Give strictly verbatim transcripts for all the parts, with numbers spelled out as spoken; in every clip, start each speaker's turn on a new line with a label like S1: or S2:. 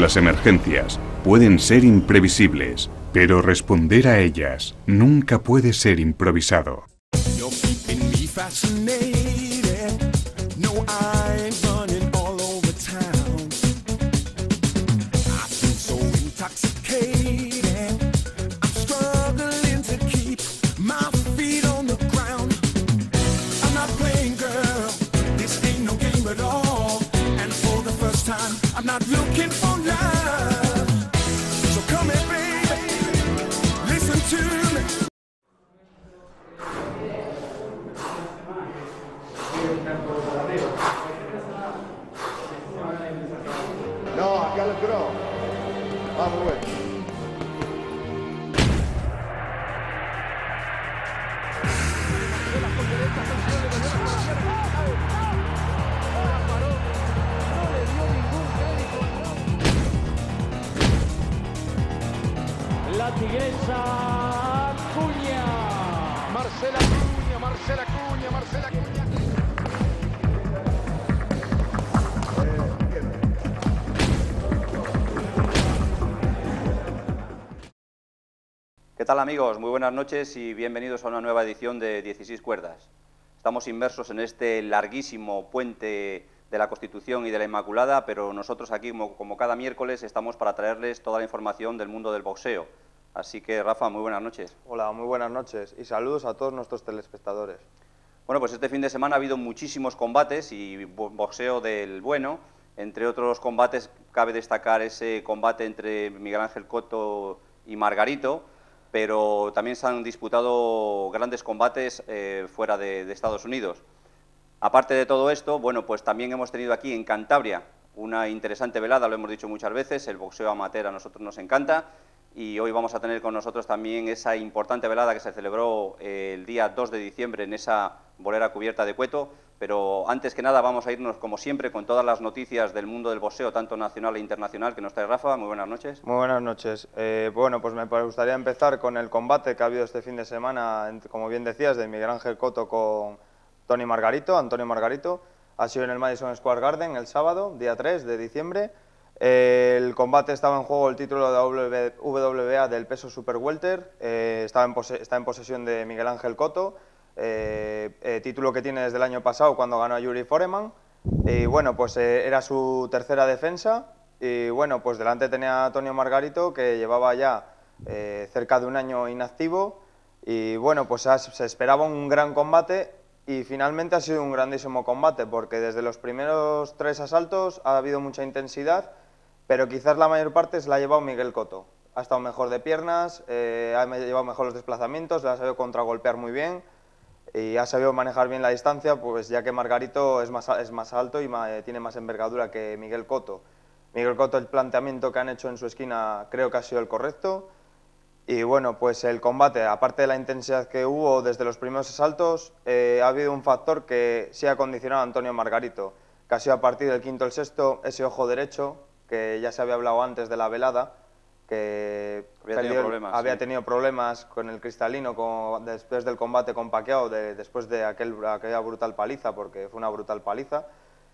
S1: las emergencias pueden ser imprevisibles, pero responder a ellas nunca puede ser improvisado.
S2: I'm not looking for love, so come here, baby, listen to me.
S3: No, acá lo entró. Vamos, güey.
S4: La tigresa Acuña.
S3: Marcela Acuña, Marcela Acuña, Marcela Acuña.
S5: ¿Qué tal, amigos? Muy buenas noches y bienvenidos a una nueva edición de dieciséis Cuerdas. Estamos inmersos en este larguísimo puente de la Constitución y de la Inmaculada, pero nosotros aquí, como, como cada miércoles, estamos para traerles toda la información del mundo del boxeo. Así que, Rafa, muy buenas noches.
S6: Hola, muy buenas noches y saludos a todos nuestros telespectadores.
S5: Bueno, pues este fin de semana ha habido muchísimos combates y boxeo del bueno. Entre otros combates, cabe destacar ese combate entre Miguel Ángel Cotto y Margarito, pero también se han disputado grandes combates eh, fuera de, de Estados Unidos. Aparte de todo esto, bueno, pues también hemos tenido aquí en Cantabria una interesante velada, lo hemos dicho muchas veces, el boxeo amateur a nosotros nos encanta, y hoy vamos a tener con nosotros también esa importante velada que se celebró eh, el día dos de diciembre en esa bolera cubierta de Cueto. Pero antes que nada vamos a irnos, como siempre, con todas las noticias del mundo del boxeo, tanto nacional e internacional, que nos trae Rafa. Muy buenas noches.
S6: Muy buenas noches. Eh, bueno, pues me gustaría empezar con el combate que ha habido este fin de semana, como bien decías, de Miguel Ángel Cotto con Tony Margarito, Antonio Margarito. Ha sido en el Madison Square Garden el sábado, día tres de diciembre. El combate estaba en juego el título de W W A del peso super welter, eh, estaba en está en posesión de Miguel Ángel Cotto, eh, eh, título que tiene desde el año pasado cuando ganó a Yuri Foreman, y bueno, pues eh, era su tercera defensa, y bueno, pues delante tenía a Antonio Margarito, que llevaba ya eh, cerca de un año inactivo, y bueno, pues se esperaba un gran combate, y finalmente ha sido un grandísimo combate, porque desde los primeros tres asaltos ha habido mucha intensidad, pero quizás la mayor parte se la ha llevado Miguel Cotto. Ha estado mejor de piernas, eh, ha llevado mejor los desplazamientos, le ha sabido contragolpear muy bien y ha sabido manejar bien la distancia, pues ya que Margarito es más, es más alto y más, eh, tiene más envergadura que Miguel Cotto. Miguel Cotto, el planteamiento que han hecho en su esquina creo que ha sido el correcto. Y bueno, pues el combate, aparte de la intensidad que hubo desde los primeros asaltos, eh, ha habido un factor que sí ha condicionado a Antonio Margarito, que ha sido a partir del quinto al sexto, ese ojo derecho, que ya se había hablado antes de la velada, que
S5: había,
S6: perdió,
S5: tenido, problemas,
S6: había
S5: sí.
S6: tenido problemas con el cristalino con, después del combate con Pacquiao, de, después de aquel, aquella brutal paliza, porque fue una brutal paliza.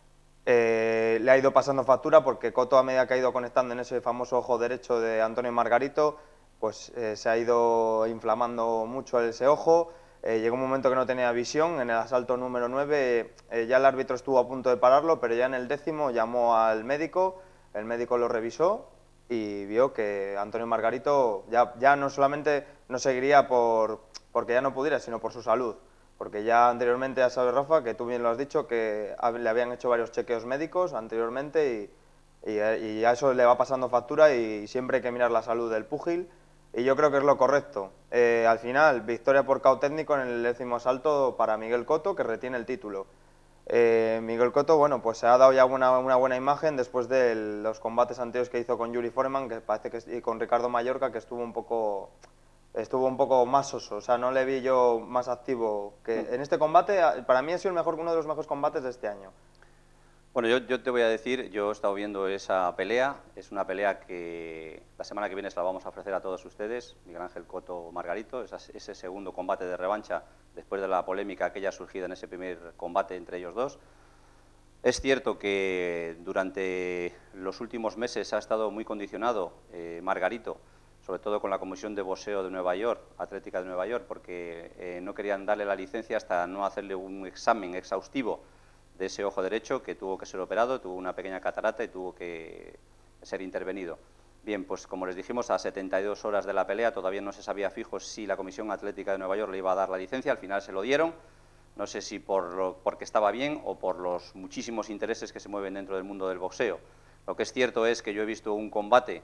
S6: Eh, le ha ido pasando factura porque Cotto, a medida que ha ido conectando en ese famoso ojo derecho de Antonio Margarito, pues eh, se ha ido inflamando mucho ese ojo. Eh, llegó un momento que no tenía visión, en el asalto número nueve eh, ya el árbitro estuvo a punto de pararlo, pero ya en el décimo llamó al médico, el médico lo revisó y vio que Antonio Margarito ya, ya no solamente no seguiría por, porque ya no pudiera, sino por su salud. Porque ya anteriormente, ya sabes, Rafa, que tú bien lo has dicho, que le habían hecho varios chequeos médicos anteriormente y, y, y a eso le va pasando factura y siempre hay que mirar la salud del púgil y yo creo que es lo correcto. Eh, al final, victoria por K O técnico en el décimo asalto para Miguel Cotto, que retiene el título. Eh, Miguel Cotto, bueno, pues se ha dado ya una, una buena imagen después de los combates anteriores que hizo con Yuri Foreman, que parece que, y con Ricardo Mallorca, que estuvo un poco... estuvo un poco más soso, o sea, no le vi yo más activo. Que en este combate, para mí ha sido el mejor, uno de los mejores combates de este año.
S5: Bueno, yo, yo te voy a decir, yo he estado viendo esa pelea, es una pelea que la semana que viene se la vamos a ofrecer a todos ustedes, Miguel Ángel Cotto Margarito, esa, ese segundo combate de revancha después de la polémica aquella surgida en ese primer combate entre ellos dos. Es cierto que durante los últimos meses ha estado muy condicionado eh, Margarito, sobre todo con la Comisión de Boxeo de Nueva York, Atlética de Nueva York, porque eh, no querían darle la licencia hasta no hacerle un examen exhaustivo de ese ojo derecho, que tuvo que ser operado, tuvo una pequeña catarata y tuvo que ser intervenido. Bien, pues como les dijimos, a setenta y dos horas de la pelea todavía no se sabía fijo si la Comisión Atlética de Nueva York le iba a dar la licencia, al final se lo dieron. No sé si por lo, porque estaba bien o por los muchísimos intereses que se mueven dentro del mundo del boxeo. Lo que es cierto es que yo he visto un combate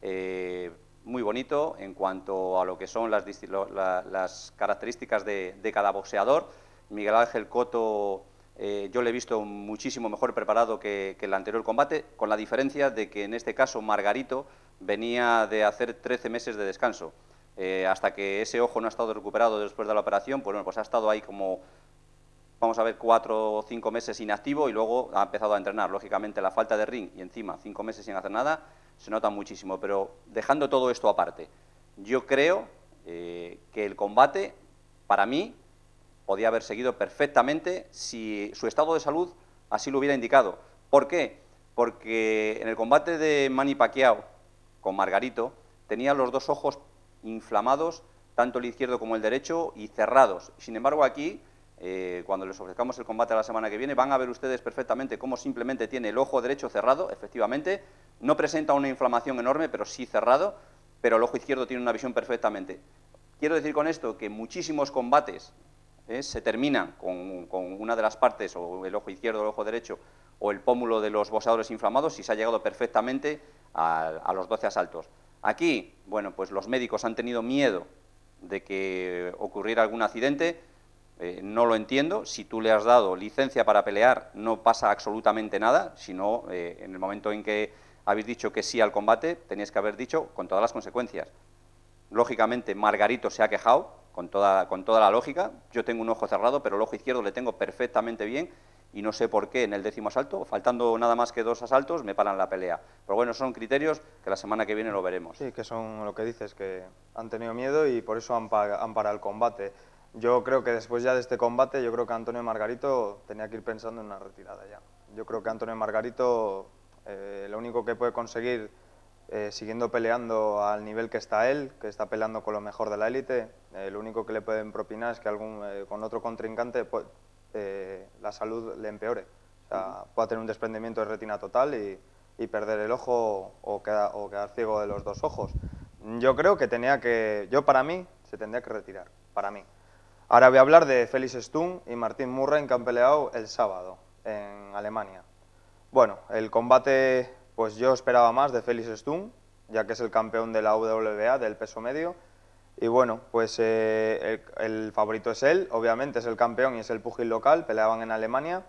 S5: eh, muy bonito en cuanto a lo que son las, la, las características de, de cada boxeador. Miguel Ángel Cotto, eh, yo le he visto muchísimo mejor preparado que, que el anterior combate, con la diferencia de que en este caso Margarito venía de hacer trece meses de descanso. Eh, hasta que ese ojo no ha estado recuperado después de la operación, pues bueno, pues ha estado ahí como, vamos a ver, cuatro o cinco meses inactivo y luego ha empezado a entrenar. Lógicamente la falta de ring y encima cinco meses sin hacer nada se nota muchísimo, pero dejando todo esto aparte, yo creo eh, que el combate, para mí, podía haber seguido perfectamente si su estado de salud así lo hubiera indicado. ¿Por qué? Porque en el combate de Manny Pacquiao con Margarito tenía los dos ojos inflamados, tanto el izquierdo como el derecho, y cerrados. Sin embargo, aquí, eh, cuando les ofrezcamos el combate la semana que viene, van a ver ustedes perfectamente cómo simplemente tiene el ojo derecho cerrado, efectivamente, no presenta una inflamación enorme, pero sí cerrado, pero el ojo izquierdo tiene una visión perfectamente. Quiero decir con esto que muchísimos combates eh, se terminan con, con una de las partes, o el ojo izquierdo o el ojo derecho, o el pómulo de los boxeadores inflamados, y se ha llegado perfectamente a, a los doce asaltos. Aquí, bueno, pues los médicos han tenido miedo de que ocurriera algún accidente, eh, no lo entiendo. Si tú le has dado licencia para pelear, no pasa absolutamente nada, sino eh, en el momento en que habéis dicho que sí al combate, teníais que haber dicho con todas las consecuencias. Lógicamente, Margarito se ha quejado, con toda, con toda la lógica. Yo tengo un ojo cerrado, pero el ojo izquierdo le tengo perfectamente bien, y no sé por qué en el décimo asalto, faltando nada más que dos asaltos, me paran la pelea. Pero bueno, son criterios que la semana que viene lo veremos.
S6: Sí, que son lo que dices, que han tenido miedo y por eso han, pa han parado el combate. Yo creo que después ya de este combate, yo creo que Antonio Margarito tenía que ir pensando en una retirada ya. Yo creo que Antonio Margarito, eh, lo único que puede conseguir, eh, siguiendo peleando al nivel que está él, que está peleando con lo mejor de la élite, eh, lo único que le pueden propinar es que algún, eh, con otro contrincante pues, eh, la salud le empeore. O sea, pueda tener un desprendimiento de retina total y, y perder el ojo o quedar, o quedar ciego de los dos ojos. Yo creo que tenía que, yo para mí, se tendría que retirar, para mí. Ahora voy a hablar de Felix Sturm y Martín Murray, que han peleado el sábado en Alemania. Bueno, el combate, pues yo esperaba más de Felix Sturm, ya que es el campeón de la W W A del peso medio. Y bueno, pues eh, el, el favorito es él, obviamente es el campeón y es el púgil local, peleaban en Alemania.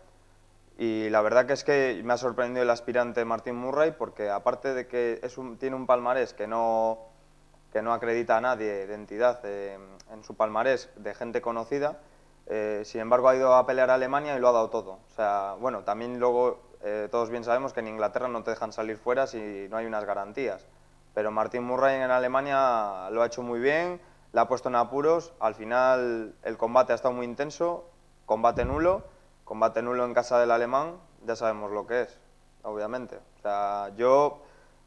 S6: Y la verdad que es que me ha sorprendido el aspirante Martín Murray, porque aparte de que es un, tiene un palmarés que no, que no acredita a nadie de entidad eh, en su palmarés de gente conocida, eh, sin embargo ha ido a pelear a Alemania y lo ha dado todo. O sea, bueno, también luego eh, todos bien sabemos que en Inglaterra no te dejan salir fuera si no hay unas garantías. Pero Martín Murray en Alemania lo ha hecho muy bien, le ha puesto en apuros. Al final el combate ha estado muy intenso, combate nulo, combate nulo en casa del alemán, ya sabemos lo que es, obviamente. O sea, yo,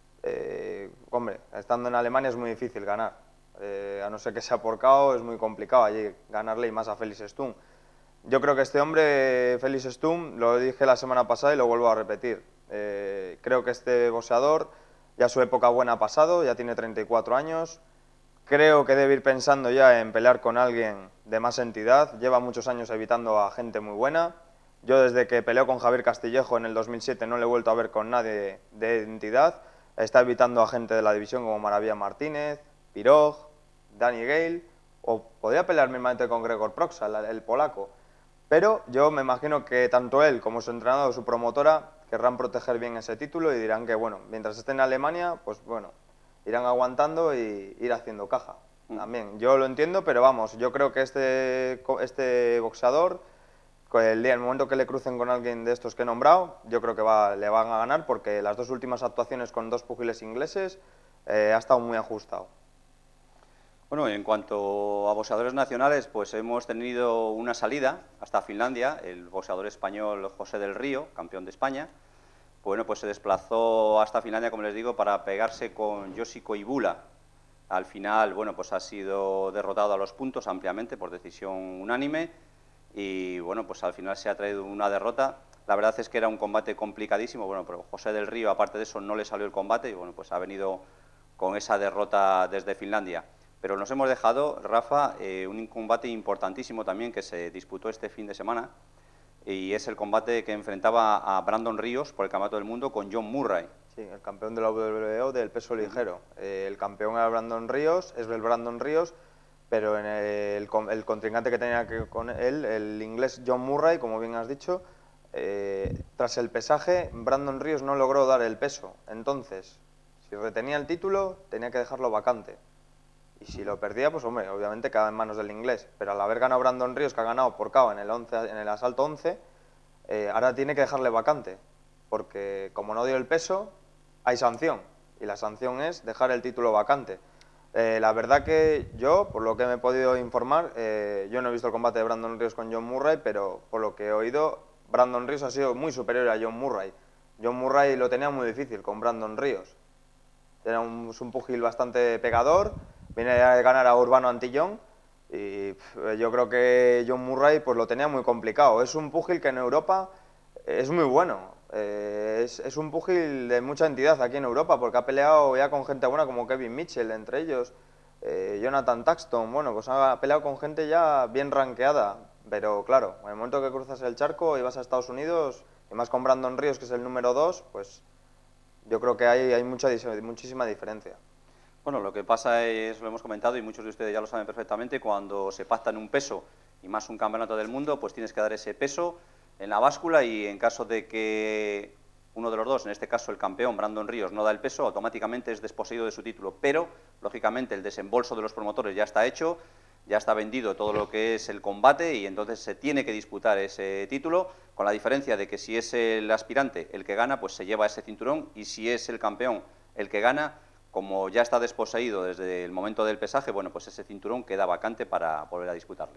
S6: eh, hombre, estando en Alemania es muy difícil ganar. Eh, a no ser que sea por K O, es muy complicado allí ganarle, y más a Felix Sturm. Yo creo que este hombre, Felix Sturm, lo dije la semana pasada y lo vuelvo a repetir. Eh, creo que este boxeador ya su época buena ha pasado, ya tiene treinta y cuatro años. Creo que debe ir pensando ya en pelear con alguien de más entidad. Lleva muchos años evitando a gente muy buena. Yo desde que peleó con Javier Castillejo en el dos mil siete no le he vuelto a ver con nadie de entidad. Está evitando a gente de la división como Maravilla Martínez, Pirog, Danny Gale, o podría pelear mismamente con Gregor Proksa, el, el polaco. Pero yo me imagino que tanto él como su entrenador o su promotora querrán proteger bien ese título y dirán que, bueno, mientras esté en Alemania, pues bueno, irán aguantando y ir haciendo caja. También, yo lo entiendo, pero vamos, yo creo que este, este boxeador, el día, el momento que le crucen con alguien de estos que he nombrado, yo creo que va, le van a ganar, porque las dos últimas actuaciones con dos púgiles ingleses eh, ha estado muy ajustado.
S5: Bueno, en cuanto a boxeadores nacionales, pues hemos tenido una salida hasta Finlandia, el boxeador español José del Río, campeón de España. Bueno, pues se desplazó hasta Finlandia, como les digo, para pegarse con Yoshi Koivula. Al final, bueno, pues ha sido derrotado a los puntos ampliamente por decisión unánime y, bueno, pues al final se ha traído una derrota. La verdad es que era un combate complicadísimo, bueno, pero José del Río, aparte de eso, no le salió el combate y, bueno, pues ha venido con esa derrota desde Finlandia. Pero nos hemos dejado, Rafa, eh, un combate importantísimo también que se disputó este fin de semana y es el combate que enfrentaba a Brandon Ríos por el Campeonato del Mundo con John Murray.
S6: Sí, el campeón de la W B O del peso ligero. Eh, el campeón era Brandon Ríos, es el Brandon Ríos, pero en el, el contrincante que tenía que con él, el inglés John Murray, como bien has dicho, eh, tras el pesaje, Brandon Ríos no logró dar el peso. Entonces, si retenía el título, tenía que dejarlo vacante. Y si lo perdía, pues hombre, obviamente quedaba en manos del inglés. Pero al haber ganado Brandon Ríos, que ha ganado por K O en el, once, en el asalto once, eh, ahora tiene que dejarle vacante. Porque como no dio el peso, hay sanción. Y la sanción es dejar el título vacante. Eh, la verdad que yo, por lo que me he podido informar, eh, yo no he visto el combate de Brandon Ríos con John Murray, pero por lo que he oído, Brandon Ríos ha sido muy superior a John Murray. John Murray lo tenía muy difícil con Brandon Ríos. Era un, un púgil bastante pegador. Viene a ganar a Urbano Antillón y pff, yo creo que John Murray pues lo tenía muy complicado. Es un púgil que en Europa es muy bueno. Eh, es, es un púgil de mucha entidad aquí en Europa porque ha peleado ya con gente buena como Kevin Mitchell, entre ellos eh, Jonathan Taxton. Bueno, pues ha peleado con gente ya bien rankeada. Pero claro, en el momento que cruzas el charco y vas a Estados Unidos, y más con Brandon Ríos, que es el número dos, pues yo creo que hay, hay mucha, muchísima diferencia.
S5: Bueno, lo que pasa es, lo hemos comentado y muchos de ustedes ya lo saben perfectamente, cuando se pacta en un peso y más un campeonato del mundo, pues tienes que dar ese peso en la báscula y en caso de que uno de los dos, en este caso el campeón, Brandon Ríos, no da el peso, automáticamente es desposeído de su título. Pero, lógicamente, el desembolso de los promotores ya está hecho, ya está vendido todo lo que es el combate y entonces se tiene que disputar ese título, con la diferencia de que si es el aspirante el que gana, pues se lleva ese cinturón y si es el campeón el que gana, como ya está desposeído desde el momento del pesaje, bueno, pues ese cinturón queda vacante para volver a disputarle.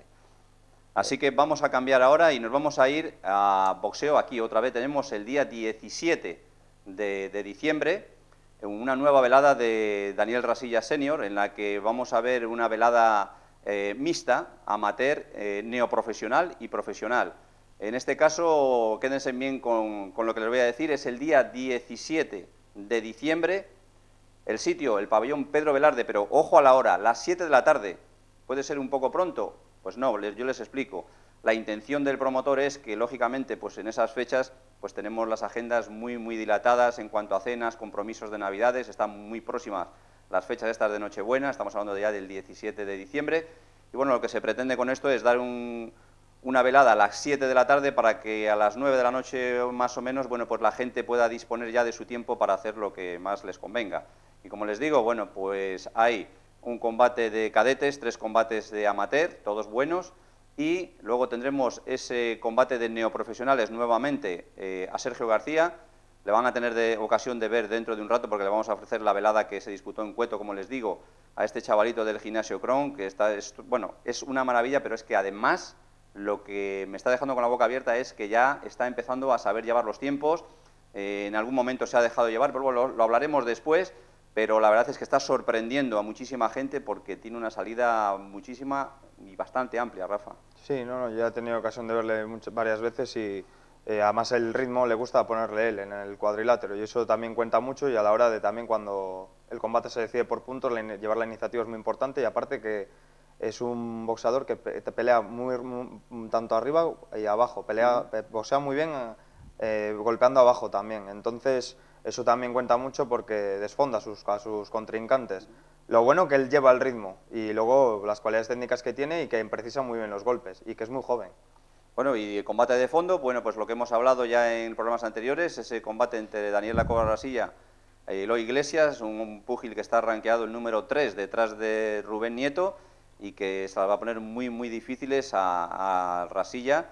S5: Así que vamos a cambiar ahora y nos vamos a ir a boxeo. Aquí otra vez tenemos el día diecisiete de, de diciembre, una nueva velada de Daniel Rasilla Senior, en la que vamos a ver una velada eh, mixta, amateur, eh, neoprofesional y profesional. En este caso, quédense bien con, con lo que les voy a decir, es el día diecisiete de diciembre. El sitio, el pabellón Pedro Velarde, pero ojo a la hora, las siete de la tarde. ¿Puede ser un poco pronto? Pues no, yo les explico. La intención del promotor es que, lógicamente, pues en esas fechas pues tenemos las agendas muy, muy dilatadas en cuanto a cenas, compromisos de Navidades, están muy próximas las fechas estas de Nochebuena, estamos hablando ya del diecisiete de diciembre. Y bueno, lo que se pretende con esto es dar un, una velada a las siete de la tarde para que a las nueve de la noche más o menos, bueno, pues la gente pueda disponer ya de su tiempo para hacer lo que más les convenga. Y como les digo, bueno, pues hay un combate de cadetes, tres combates de amateur, todos buenos, y luego tendremos ese combate de neoprofesionales nuevamente eh, a Sergio García. Le van a tener de ocasión de ver dentro de un rato porque le vamos a ofrecer la velada que se disputó en Cueto, como les digo, a este chavalito del gimnasio Kron, que está, es, bueno, es una maravilla, pero es que además lo que me está dejando con la boca abierta es que ya está empezando a saber llevar los tiempos. Eh, en algún momento se ha dejado llevar, pero bueno, lo, lo hablaremos después. Pero la verdad es que está sorprendiendo a muchísima gente porque tiene una salida muchísima y bastante amplia, Rafa.
S6: Sí, no, no, ya he tenido ocasión de verle muchas, varias veces y eh, además el ritmo le gusta ponerle él en el cuadrilátero y eso también cuenta mucho y a la hora de también cuando el combate se decide por puntos, la, llevar la iniciativa es muy importante y aparte que es un boxeador que te pelea muy, muy tanto arriba y abajo, pelea, mm. boxea muy bien eh, golpeando abajo también, entonces eso también cuenta mucho porque desfonda a sus, a sus contrincantes. Lo bueno que él lleva el ritmo y luego las cualidades técnicas que tiene y que precisa muy bien los golpes y que es muy joven.
S5: Bueno, y el combate de fondo, bueno, pues lo que hemos hablado ya en programas anteriores, ese combate entre Daniel La Cobra Rasilla y Eloy Iglesias, un, un púgil que está rankeado el número tres detrás de Rubén Nieto y que se las va a poner muy, muy difíciles a, a Rasilla,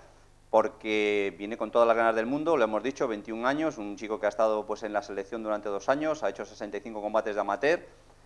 S5: porque viene con todas las ganas del mundo, lo hemos dicho, veintiún años, un chico que ha estado pues en la selección durante dos años, ha hecho sesenta y cinco combates de amateur,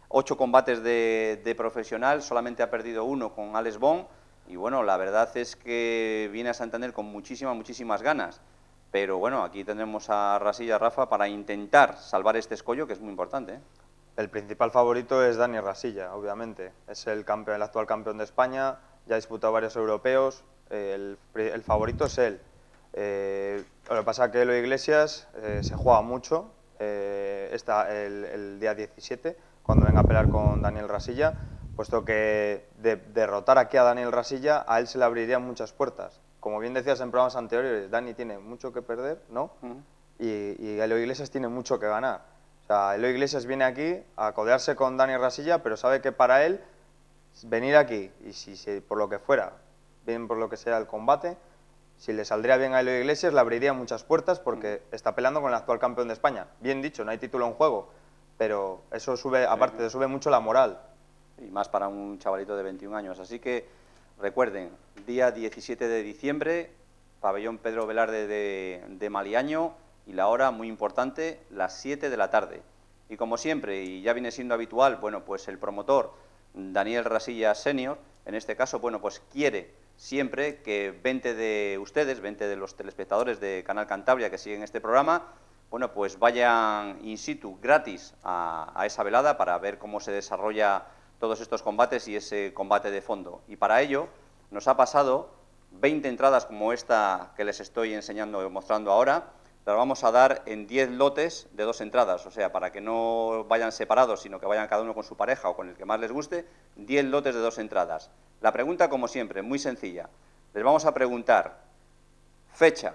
S5: ocho combates de, de profesional, solamente ha perdido uno con Alex Bond, y bueno, la verdad es que viene a Santander con muchísimas, muchísimas ganas. Pero bueno, aquí tendremos a Rasilla, Rafa, para intentar salvar este escollo, que es muy importante, ¿eh?
S6: El principal favorito es Dani Rasilla, obviamente. Es el campeón, el actual campeón de España, ya ha disputado varios europeos, eh, el, el favorito es él. Eh, lo que pasa es que Eloy Iglesias eh, se juega mucho eh, esta, el, el día diecisiete, cuando venga a pelear con Daniel Rasilla, puesto que de, derrotar aquí a Daniel Rasilla, a él se le abrirían muchas puertas. Como bien decías en programas anteriores, Dani tiene mucho que perder, ¿no? Uh-huh. y, y Eloy Iglesias tiene mucho que ganar. O sea, Eloy Iglesias viene aquí a codearse con Dani Rasilla, pero sabe que para él venir aquí, y si, si por lo que fuera, bien por lo que sea el combate, si le saldría bien a Eloy Iglesias, le abriría muchas puertas porque está peleando con el actual campeón de España. Bien dicho, no hay título en juego, pero eso sube, aparte, te sube mucho la moral.
S5: Y más para un chavalito de veintiún años. Así que recuerden, día diecisiete de diciembre, pabellón Pedro Velarde de, de Maliaño, y la hora, muy importante, las siete de la tarde. Y como siempre, y ya viene siendo habitual, bueno, pues el promotor Daniel Rasilla Senior, en este caso, bueno, pues quiere siempre que veinte de ustedes, veinte de los telespectadores de Canal Cantabria que siguen este programa, bueno, pues vayan in situ, gratis, a, a esa velada para ver cómo se desarrolla todos estos combates y ese combate de fondo. Y para ello nos ha pasado veinte entradas como esta que les estoy enseñando y mostrando ahora. Las vamos a dar en diez lotes de dos entradas, o sea, para que no vayan separados, sino que vayan cada uno con su pareja o con el que más les guste, diez lotes de dos entradas. La pregunta, como siempre, muy sencilla. Les vamos a preguntar fecha,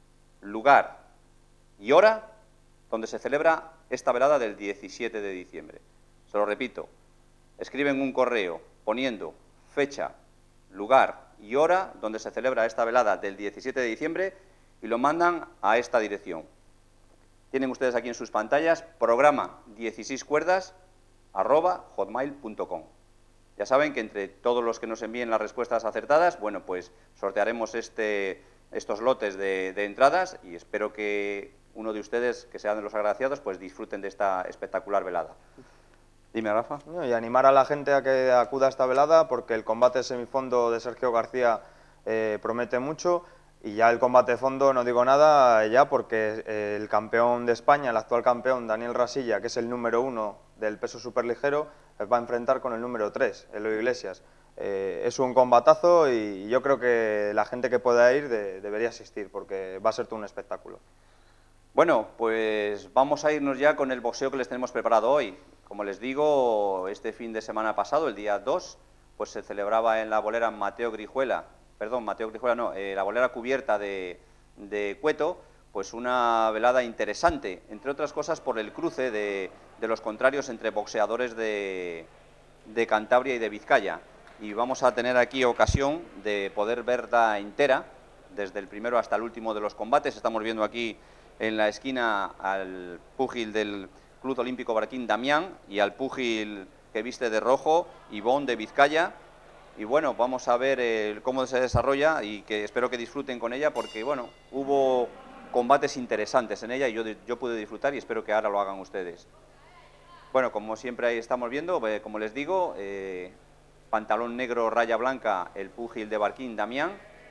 S5: lugar y hora donde se celebra esta velada del diecisiete de diciembre. Se lo repito, escriben un correo poniendo fecha, lugar y hora donde se celebra esta velada del diecisiete de diciembre y lo mandan a esta dirección. Tienen ustedes aquí en sus pantallas programa dieciséis cuerdas arroba hotmail punto com. Ya saben que entre todos los que nos envíen las respuestas acertadas, bueno, pues sortearemos este, estos lotes de, de entradas y espero que uno de ustedes, que sean de los agraciados, pues disfruten de esta espectacular velada. Dime, Rafa.
S6: Y animar a la gente a que acuda a esta velada porque el combate semifondo de Sergio García eh, promete mucho. Y ya el combate de fondo no digo nada ya porque el campeón de España, el actual campeón Daniel Rasilla, que es el número uno del peso superligero, va a enfrentar con el número tres, Eloy Iglesias. Eh, es un combatazo y yo creo que la gente que pueda ir de, debería asistir porque va a ser todo un espectáculo.
S5: Bueno, pues vamos a irnos ya con el boxeo que les tenemos preparado hoy. Como les digo, este fin de semana pasado, el día dos, pues se celebraba en la bolera Mateo Grijuela, perdón, Mateo Grijuela no, eh, la bolera cubierta de, de Cueto, pues una velada interesante, entre otras cosas por el cruce de, de los contrarios entre boxeadores de, de Cantabria y de Vizcaya. Y vamos a tener aquí ocasión de poder verla entera, desde el primero hasta el último de los combates. Estamos viendo aquí en la esquina al púgil del Club Olímpico Barquín, Damián, y al púgil que viste de rojo, Ivón de Vizcaya. Y bueno, vamos a ver eh, cómo se desarrolla y que espero que disfruten con ella porque, bueno, hubo combates interesantes en ella y yo, yo pude disfrutar y espero que ahora lo hagan ustedes. Bueno, como siempre ahí estamos viendo, eh, como les digo, eh, pantalón negro, raya blanca, el púgil de Barquín, Damián,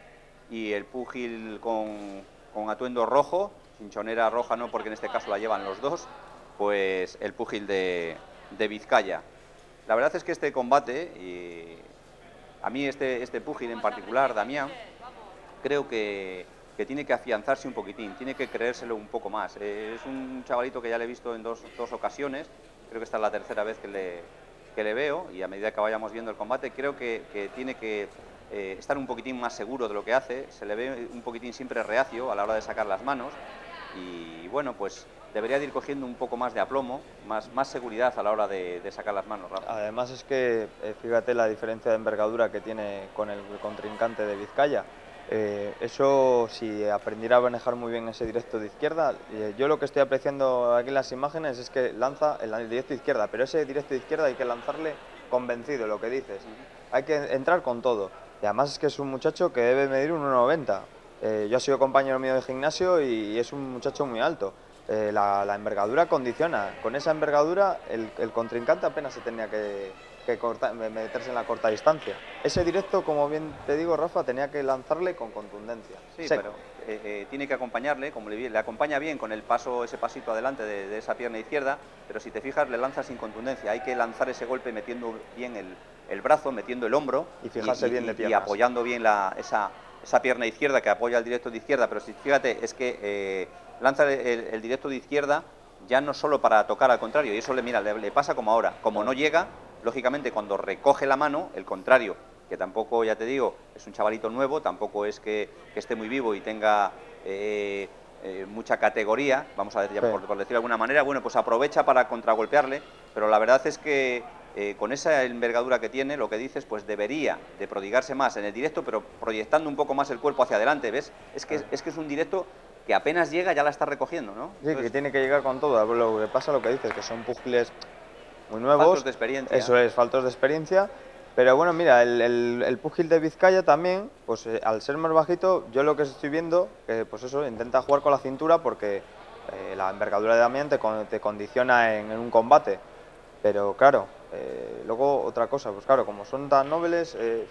S5: y el púgil con, con atuendo rojo, cinchonera roja no porque en este caso la llevan los dos, pues el púgil de, de Vizcaya. La verdad es que este combate... Eh, A mí este, este púgil en particular, Damián, creo que, que tiene que afianzarse un poquitín, tiene que creérselo un poco más. Eh, es un chavalito que ya le he visto en dos, dos ocasiones, creo que esta es la tercera vez que le, que le veo y a medida que vayamos viendo el combate creo que, que tiene que eh, estar un poquitín más seguro de lo que hace, se le ve un poquitín siempre reacio a la hora de sacar las manos y bueno, pues debería de ir cogiendo un poco más de aplomo, más, más seguridad a la hora de, de sacar las manos, Rafa.
S6: Además es que, eh, fíjate la diferencia de envergadura que tiene con el contrincante de Vizcaya. Eh, eso, si aprendiera a manejar muy bien ese directo de izquierda, eh, yo lo que estoy apreciando aquí en las imágenes es que lanza el, el directo de izquierda, pero ese directo de izquierda hay que lanzarle convencido, lo que dices. Uh-huh. Hay que entrar con todo. Y además es que es un muchacho que debe medir un uno noventa. Eh, yo he sido compañero mío de gimnasio y es un muchacho muy alto. eh, la, la envergadura condiciona. Con esa envergadura el, el contrincante apenas se tenía que, que corta, meterse en la corta distancia. Ese directo, como bien te digo, Rafa, tenía que lanzarle con contundencia.
S5: Sí,
S6: Seco.
S5: pero eh, eh, tiene que acompañarle, como le, le acompaña bien con el paso, ese pasito adelante de, de esa pierna izquierda, pero si te fijas le lanza sin contundencia. Hay que lanzar ese golpe metiendo bien el, el brazo, metiendo el hombro
S6: y fijarse
S5: y,
S6: bien de
S5: y,
S6: piernas.
S5: y apoyando bien la, esa, esa pierna izquierda que apoya el directo de izquierda. Pero si fíjate, es que eh, lanza el, el directo de izquierda ya no solo para tocar, al contrario, y eso le, mira, le, le pasa como ahora, como no llega, lógicamente cuando recoge la mano, el contrario, que tampoco, ya te digo, es un chavalito nuevo, tampoco es que, que esté muy vivo y tenga eh, eh, mucha categoría, vamos a decir,
S6: Sí.
S5: por, por decirlo de alguna manera, bueno, pues aprovecha para contragolpearle, pero la verdad es que eh, con esa envergadura que tiene, lo que dices, pues debería de prodigarse más en el directo, pero proyectando un poco más el cuerpo hacia adelante, ¿ves? Es que, es que es un directo que apenas llega, ya la está recogiendo, ¿no?
S6: Sí,
S5: Entonces,
S6: que tiene que llegar con todo. Lo que pasa, lo que dices, que son púgiles muy nuevos.
S5: faltos de experiencia.
S6: Eso es, faltos de experiencia. Pero bueno, mira, el, el, el púgil de Vizcaya también, pues eh, al ser más bajito, yo lo que estoy viendo, que pues eso, intenta jugar con la cintura porque eh, la envergadura de Damián te, con- te condiciona en, en un combate. Pero claro, eh, luego otra cosa, pues claro, como son tan nobles, eh,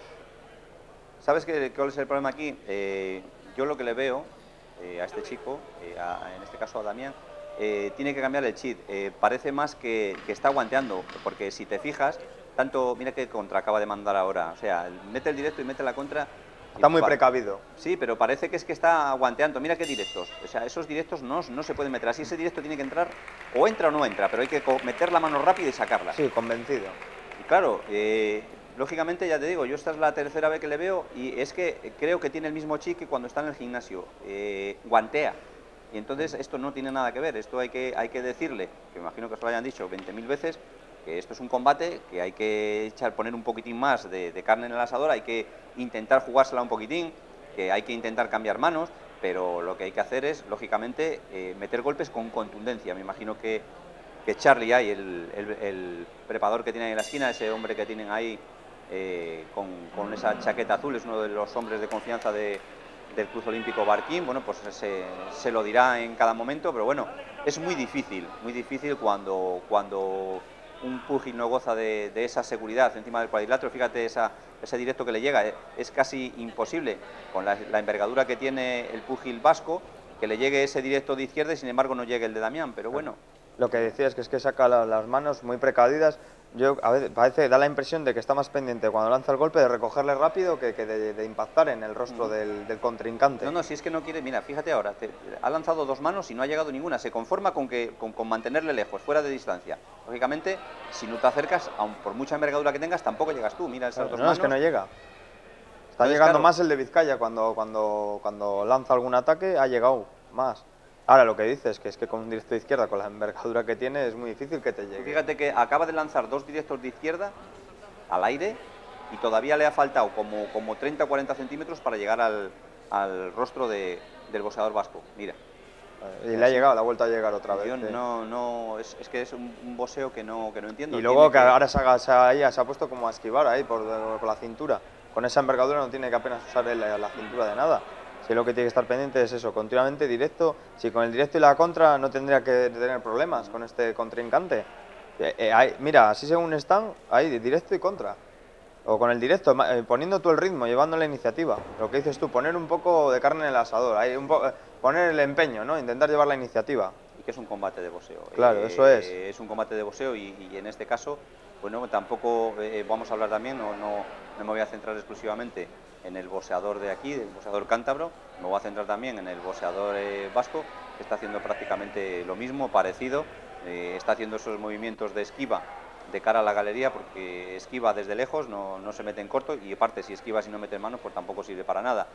S5: ¿Sabes qué, cuál es el problema aquí? Eh, yo lo que le veo eh, a este chico, eh, a- en este caso a Damián, eh, tiene que cambiar el chip. Eh, parece más que, que está guanteando, porque si te fijas, tanto, mira qué contra acaba de mandar ahora, o sea, mete el directo y mete la contra. y
S6: está muy
S5: pa-
S6: precavido.
S5: Sí, pero parece que es que está guanteando. Mira qué directos. O sea, esos directos no, no se pueden meter así. Ese directo tiene que entrar, o entra o no entra, pero hay que co- meter la mano rápida y sacarla.
S6: Sí, convencido.
S5: Y claro, eh, lógicamente ya te digo, yo esta es la tercera vez que le veo y es que creo que tiene el mismo chip que cuando está en el gimnasio, eh, guantea. Y entonces esto no tiene nada que ver, esto hay que, hay que decirle, que me imagino que os lo hayan dicho veinte mil veces, que esto es un combate, que hay que echar, poner un poquitín más de, de carne en el asador, hay que intentar jugársela un poquitín, que hay que intentar cambiar manos, pero lo que hay que hacer es, lógicamente, eh, meter golpes con contundencia. Me imagino que, que Charlie ahí, el, el, el preparador que tienen en la esquina, ese hombre que tienen ahí eh, con, con esa chaqueta azul, es uno de los hombres de confianza de, del Club Olímpico Barquín, bueno, pues se, se lo dirá en cada momento, pero bueno, es muy difícil, muy difícil cuando, cuando un púgil no goza de, de esa seguridad encima del cuadrilátero. Fíjate esa, ese directo que le llega, eh, es casi imposible con la, la envergadura que tiene el púgil vasco, que le llegue ese directo de izquierda y sin embargo no llegue el de Damián, pero bueno.
S6: Lo que decías que es que saca la- las manos muy precavidas. Yo a veces parece, da la impresión de que está más pendiente cuando lanza el golpe de recogerle rápido que, que de, de impactar en el rostro
S5: Mm.
S6: del, del contrincante.
S5: No, no, si es que no quiere, mira, fíjate ahora, te- ha lanzado dos manos y no ha llegado ninguna, se conforma con que con, con mantenerle lejos, fuera de distancia. Lógicamente, si no te acercas, aun por mucha envergadura que tengas, tampoco llegas tú, mira esas
S6: Claro,
S5: dos
S6: no,
S5: manos.
S6: es que no llega. Está
S5: Entonces,
S6: llegando
S5: claro,
S6: más el de Vizcaya cuando, cuando, cuando lanza algún ataque, ha llegado más. Ahora lo que dices, que es que con un directo de izquierda, con la envergadura que tiene, es muy difícil que te
S5: tú
S6: llegue.
S5: fíjate que acaba de lanzar dos directos de izquierda al aire y todavía le ha faltado como, como treinta o cuarenta centímetros para llegar al, al rostro de- del boxeador vasco, mira.
S6: Y le ha llegado, le ha vuelto a llegar otra vez.
S5: Yo
S6: sí.
S5: no, no, es, es que es un, un boxeo que no, que no entiendo.
S6: Y luego
S5: Tiene
S6: que ahora se ha, se ha- ahí se ha puesto como a esquivar ahí por, por la cintura. Con esa envergadura no tiene que apenas usar el- la cintura de nada. Si lo que tiene que estar pendiente es eso, continuamente directo. Si con el directo y la contra no tendría que tener problemas con este contrincante. Eh, eh, hay- mira, así según están, hay directo y contra. O con el directo, ma- eh, poniendo tú el ritmo, llevando la iniciativa. Lo que dices tú, poner un poco de carne en el asador, hay un po- eh, poner el empeño, ¿no? Intentar llevar la iniciativa.
S5: Y que es un combate de boxeo.
S6: Claro, eso es.
S5: Es un combate de boxeo y, y en este caso, bueno, tampoco eh, vamos a hablar también, no, no, no me voy a centrar exclusivamente en el boxeador de aquí, del boxeador cántabro, me voy a centrar también en el boxeador eh, vasco, que está haciendo prácticamente lo mismo, parecido, eh, está haciendo esos movimientos de esquiva de cara a la galería, porque esquiva desde lejos, no, no se mete en corto, y aparte si esquiva y no mete en manos, pues tampoco sirve para nada.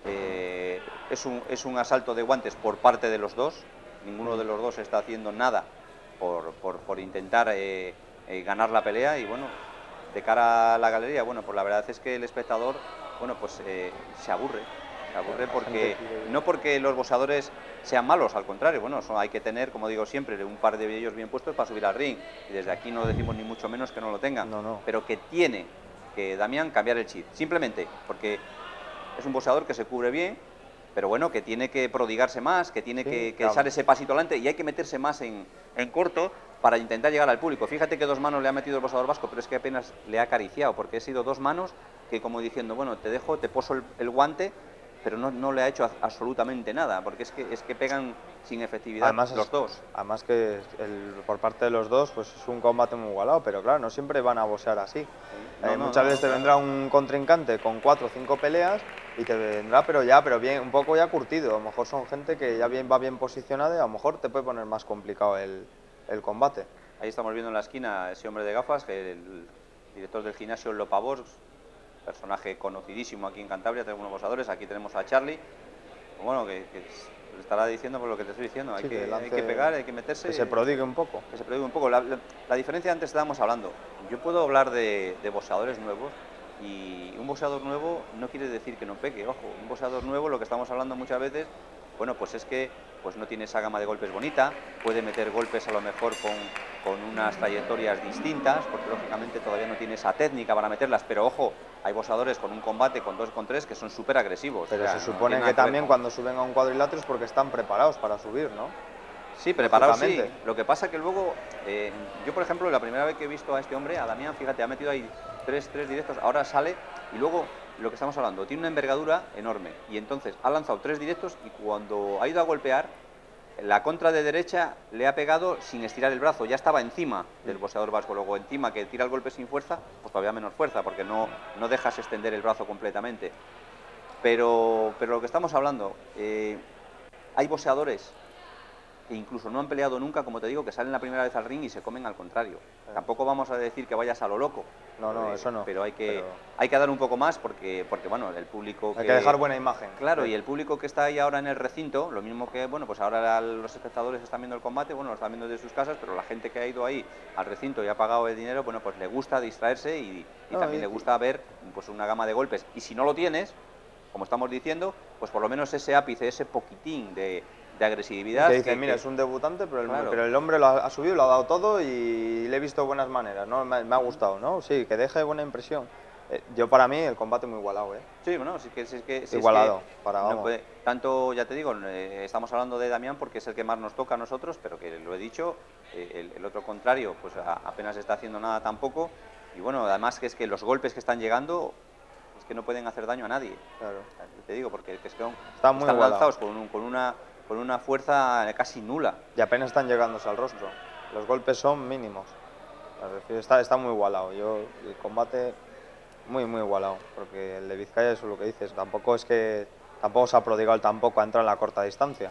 S5: Eh, es, un, es un asalto de guantes por parte de los dos, ninguno de los dos está haciendo nada por, por, por intentar eh, eh, ganar la pelea, y bueno, de cara a la galería, bueno, pues la verdad es que el espectador, bueno, pues eh, se aburre, se aburre porque, no porque los boxeadores sean malos, al contrario, bueno, son- hay que tener, como digo siempre, un par de ellos bien puestos para subir al ring, y desde aquí no decimos ni mucho menos que no lo tengan,
S6: No, no.
S5: pero que tiene que Damián cambiar el chip, simplemente porque es un boxeador que se cubre bien, pero bueno, que tiene que prodigarse más, que tiene
S6: Sí,
S5: que, que
S6: claro.
S5: echar ese pasito adelante y hay que meterse más en, en corto para intentar llegar al público. Fíjate que dos manos le ha metido el boxeador vasco, pero es que apenas le ha acariciado, porque ha sido dos manos que como diciendo, bueno, te dejo, te poso el, el guante, pero no, no le ha hecho a- absolutamente nada, porque es que, es que pegan sin efectividad
S6: Además,
S5: los
S6: es-
S5: dos.
S6: Además que el- por parte de los dos pues es un combate muy igualado, pero claro, no siempre van a boxear así.
S5: No,
S6: Eh,
S5: no,
S6: muchas
S5: no,
S6: veces te
S5: claro.
S6: vendrá un contrincante con cuatro o cinco peleas y te vendrá, pero ya, pero bien, un poco ya curtido. A lo mejor son gente que ya bien, va bien posicionada y a lo mejor te puede poner más complicado el, el combate.
S5: Ahí estamos viendo en la esquina ese hombre de gafas, que el director del gimnasio Lopavos, personaje conocidísimo aquí en Cantabria, tenemos unos boxadores, aquí tenemos a Charlie, bueno, que, que le estará diciendo por lo que te estoy diciendo, hay,
S6: Sí,
S5: que,
S6: lance-
S5: hay que pegar, hay que meterse.
S6: Que se prodigue un poco.
S5: Que se prodigue un poco. La, la- la diferencia antes estábamos hablando, yo puedo hablar de, de boxeadores nuevos y un boxeador nuevo no quiere decir que no pegue, ojo, un boxeador nuevo lo que estamos hablando muchas veces, bueno, pues es que pues no tiene esa gama de golpes bonita, puede meter golpes a lo mejor con, con unas trayectorias distintas, porque lógicamente todavía no tiene esa técnica para meterlas, pero ojo, hay boxeadores con un combate con dos con tres que son súper agresivos.
S6: Pero
S5: o sea,
S6: se
S5: no
S6: supone
S5: tiene
S6: que
S5: nada ver
S6: también
S5: con-
S6: cuando suben a un cuadrilátero es porque están preparados para subir, ¿no?
S5: Sí, preparado sí.
S6: Lógicamente.
S5: Lo que pasa que luego, eh, yo por ejemplo, la primera vez que he visto a este hombre, a Damián, fíjate, ha metido ahí tres, tres directos, ahora sale y luego, lo que estamos hablando, tiene una envergadura enorme y entonces ha lanzado tres directos y cuando ha ido a golpear, la contra de derecha le ha pegado sin estirar el brazo, ya estaba encima del boxeador vasco, luego encima que tira el golpe sin fuerza, pues todavía menos fuerza, porque no, no dejas extender el brazo completamente. Pero, pero lo que estamos hablando, eh, hay boxeadores que incluso no han peleado nunca, como te digo, que salen la primera vez al ring y se comen al contrario. Tampoco vamos a decir que vayas a lo loco.
S6: No, no,
S5: eh,
S6: eso no.
S5: Pero hay que,
S6: Pero-
S5: hay que dar un poco más porque, porque bueno, el público
S6: Hay que dejar buena imagen.
S5: Claro,
S6: Sí.
S5: y el público que está ahí ahora en el recinto, lo mismo que, bueno, pues ahora los espectadores están viendo el combate, bueno, lo están viendo desde sus casas, pero la gente que ha ido ahí al recinto y ha pagado el dinero, bueno, pues le gusta distraerse y, y
S6: No,
S5: también
S6: y-
S5: le gusta ver pues una gama de golpes. Y si no lo tienes, como estamos diciendo, pues por lo menos ese ápice, ese poquitín de, de agresividad.
S6: Que dicen,
S5: que-
S6: mira,
S5: que-
S6: es un debutante, pero el,
S5: Claro.
S6: pero el hombre lo ha, ha subido, lo ha dado todo y le he visto buenas maneras, ¿no? Me, me ha gustado, ¿no? Sí, que deje buena impresión. Eh, yo para mí el combate muy igualado, ¿eh?
S5: Sí, bueno, sí que, sí es que sí es
S6: Igualado,
S5: que
S6: para,
S5: no
S6: vamos.
S5: puede- tanto, ya te digo, eh, estamos hablando de Damián porque es el que más nos toca a nosotros, pero que lo he dicho, eh, el, el otro contrario, pues a- apenas está haciendo nada tampoco. Y bueno, además que es que los golpes que están llegando es que no pueden hacer daño a nadie.
S6: Claro.
S5: Te digo, porque es que son-
S6: Está muy
S5: están
S6: igualado.
S5: lanzados con, un- con una, con una fuerza casi nula.
S6: Y apenas están llegándose al rostro. Los golpes son mínimos. Es decir, está, está muy igualado. Yo, el combate muy, muy igualado. Porque el de Vizcaya, eso es lo que dices. Tampoco es que. Tampoco se ha prodigado tampoco a entrar en la corta distancia.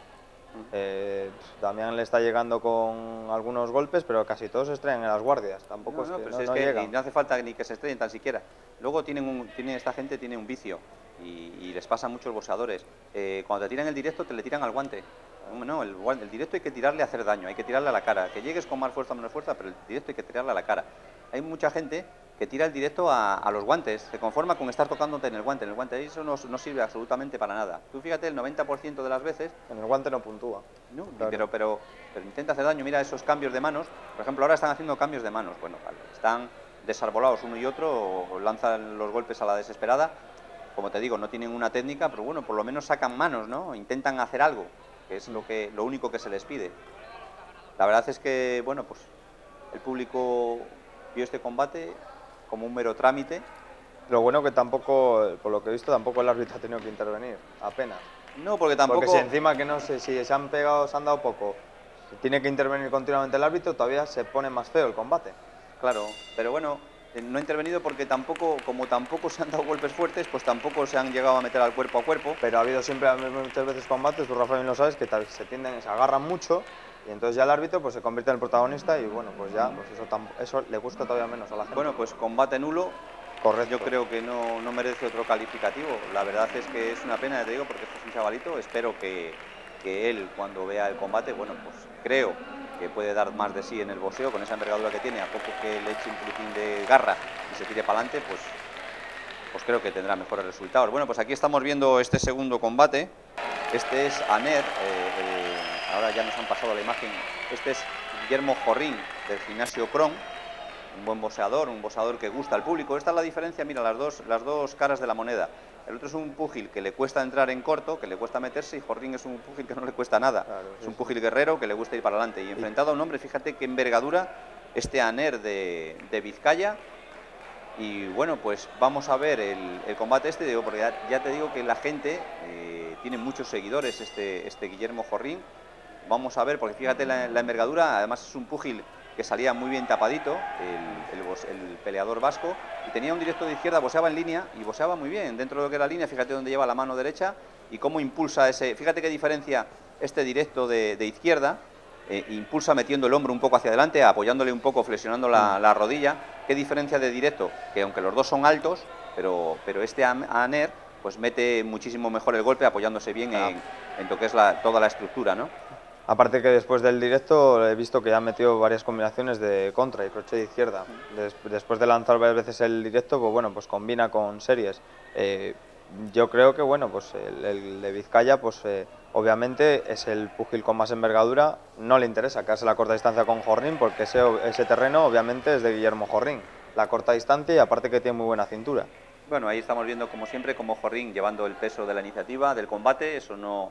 S6: Eh, Damián le está llegando con algunos golpes, pero casi todos se estrellan en las guardias. Tampoco
S5: No,
S6: es
S5: no,
S6: que
S5: pero
S6: no,
S5: si es
S6: no
S5: que
S6: llegan.
S5: ni- no hace falta ni que se estrellen tan siquiera. Luego tienen un, tiene, esta gente tiene un vicio y, y les pasa a muchos boxeadores. Eh, cuando te tiran el directo, te le tiran al guante. No, el, guan- el directo hay que tirarle a hacer daño, hay que tirarle a la cara. Que llegues con más fuerza o menos fuerza, pero el directo hay que tirarle a la cara. Hay mucha gente que tira el directo a, a los guantes, se conforma con estar tocándote en el guante. En el guante eso no, no sirve absolutamente para nada. Tú fíjate, el noventa por ciento de las veces
S6: En el guante no puntúa.
S5: no,
S6: Claro.
S5: pero, pero, pero intenta hacer daño. Mira esos cambios de manos. Por ejemplo, ahora están haciendo cambios de manos. Bueno, vale, están desarbolados uno y otro, o, o lanzan los golpes a la desesperada. Como te digo, no tienen una técnica, pero bueno, por lo menos sacan manos, ¿no? Intentan hacer algo, que es lo, que, lo único que se les pide. La verdad es que, bueno, pues el público vio este combate como un mero trámite.
S6: Lo bueno que tampoco, por lo que he visto, tampoco el árbitro ha tenido que intervenir. Apenas.
S5: No, porque tampoco...
S6: Porque si encima que no sé si se han pegado, se han dado poco, tiene que intervenir continuamente el árbitro, todavía se pone más feo el combate.
S5: Claro, pero bueno, eh, no ha intervenido porque tampoco, como tampoco se han dado golpes fuertes, pues tampoco se han llegado a meter al cuerpo a cuerpo.
S6: Pero ha habido siempre muchas veces combates, tú Rafa bien lo sabes, que tal- se tienden, se agarran mucho y entonces ya el árbitro pues se convierte en el protagonista y bueno, pues ya pues eso, tam- eso le gusta todavía menos a la gente.
S5: Bueno, pues combate nulo.
S6: correcto.
S5: Yo creo que no, no merece otro calificativo. La verdad es que es una pena, ya te digo, porque este es un chavalito. Espero que, que él, cuando vea el combate, bueno, pues creo que puede dar más de sí en el boxeo con esa envergadura que tiene. A poco que le eche un poquitín de garra y se tire para adelante, pues, pues creo que tendrá mejores resultados. Bueno, pues aquí estamos viendo este segundo combate. Este es Aner, eh, el- ahora ya nos han pasado la imagen. Este es Guillermo Jorrín, del gimnasio Cron. un buen boxeador, un boxeador que gusta al público. Esta es la diferencia, mira, las dos, las dos caras de la moneda. El otro es un púgil que le cuesta entrar en corto, que le cuesta meterse, y Jorrín es un púgil que no le cuesta nada.
S6: Claro, sí,
S5: es un
S6: sí.
S5: púgil guerrero que le gusta ir para adelante. Y enfrentado a un hombre, fíjate qué envergadura, este Aner de, de Vizcaya. Y bueno, pues vamos a ver el, el combate este, digo, porque ya, ya te digo que la gente eh, tiene muchos seguidores, este, este Guillermo Jorrín. Vamos a ver, porque fíjate la, la envergadura, además es un púgil que salía muy bien tapadito, el, el, bos, el peleador vasco, y tenía un directo de izquierda, boxeaba en línea, y boxeaba muy bien, dentro de lo que era la línea, fíjate dónde lleva la mano derecha, y cómo impulsa ese, fíjate qué diferencia este directo de, de izquierda, eh, impulsa metiendo el hombro un poco hacia adelante, apoyándole un poco, flexionando la, la rodilla, qué diferencia de directo, que aunque los dos son altos, pero, pero este Aner, pues mete muchísimo mejor el golpe, apoyándose bien
S6: ah.
S5: en, en lo que es la, toda la estructura, ¿no?
S6: Aparte que después del directo he visto que ya han metido varias combinaciones de contra y crochet de izquierda. Des, después de lanzar varias veces el directo, pues bueno, pues combina con series. Eh, yo creo que bueno, pues el, el de Vizcaya, pues eh, obviamente es el púgil con más envergadura. No le interesa quedarse la corta distancia con Jorrín, porque ese, ese terreno obviamente es de Guillermo Jorrín. La corta distancia y aparte que tiene muy buena cintura.
S5: Bueno, ahí estamos viendo como siempre como Jorrín llevando el peso de la iniciativa, del combate. Eso no...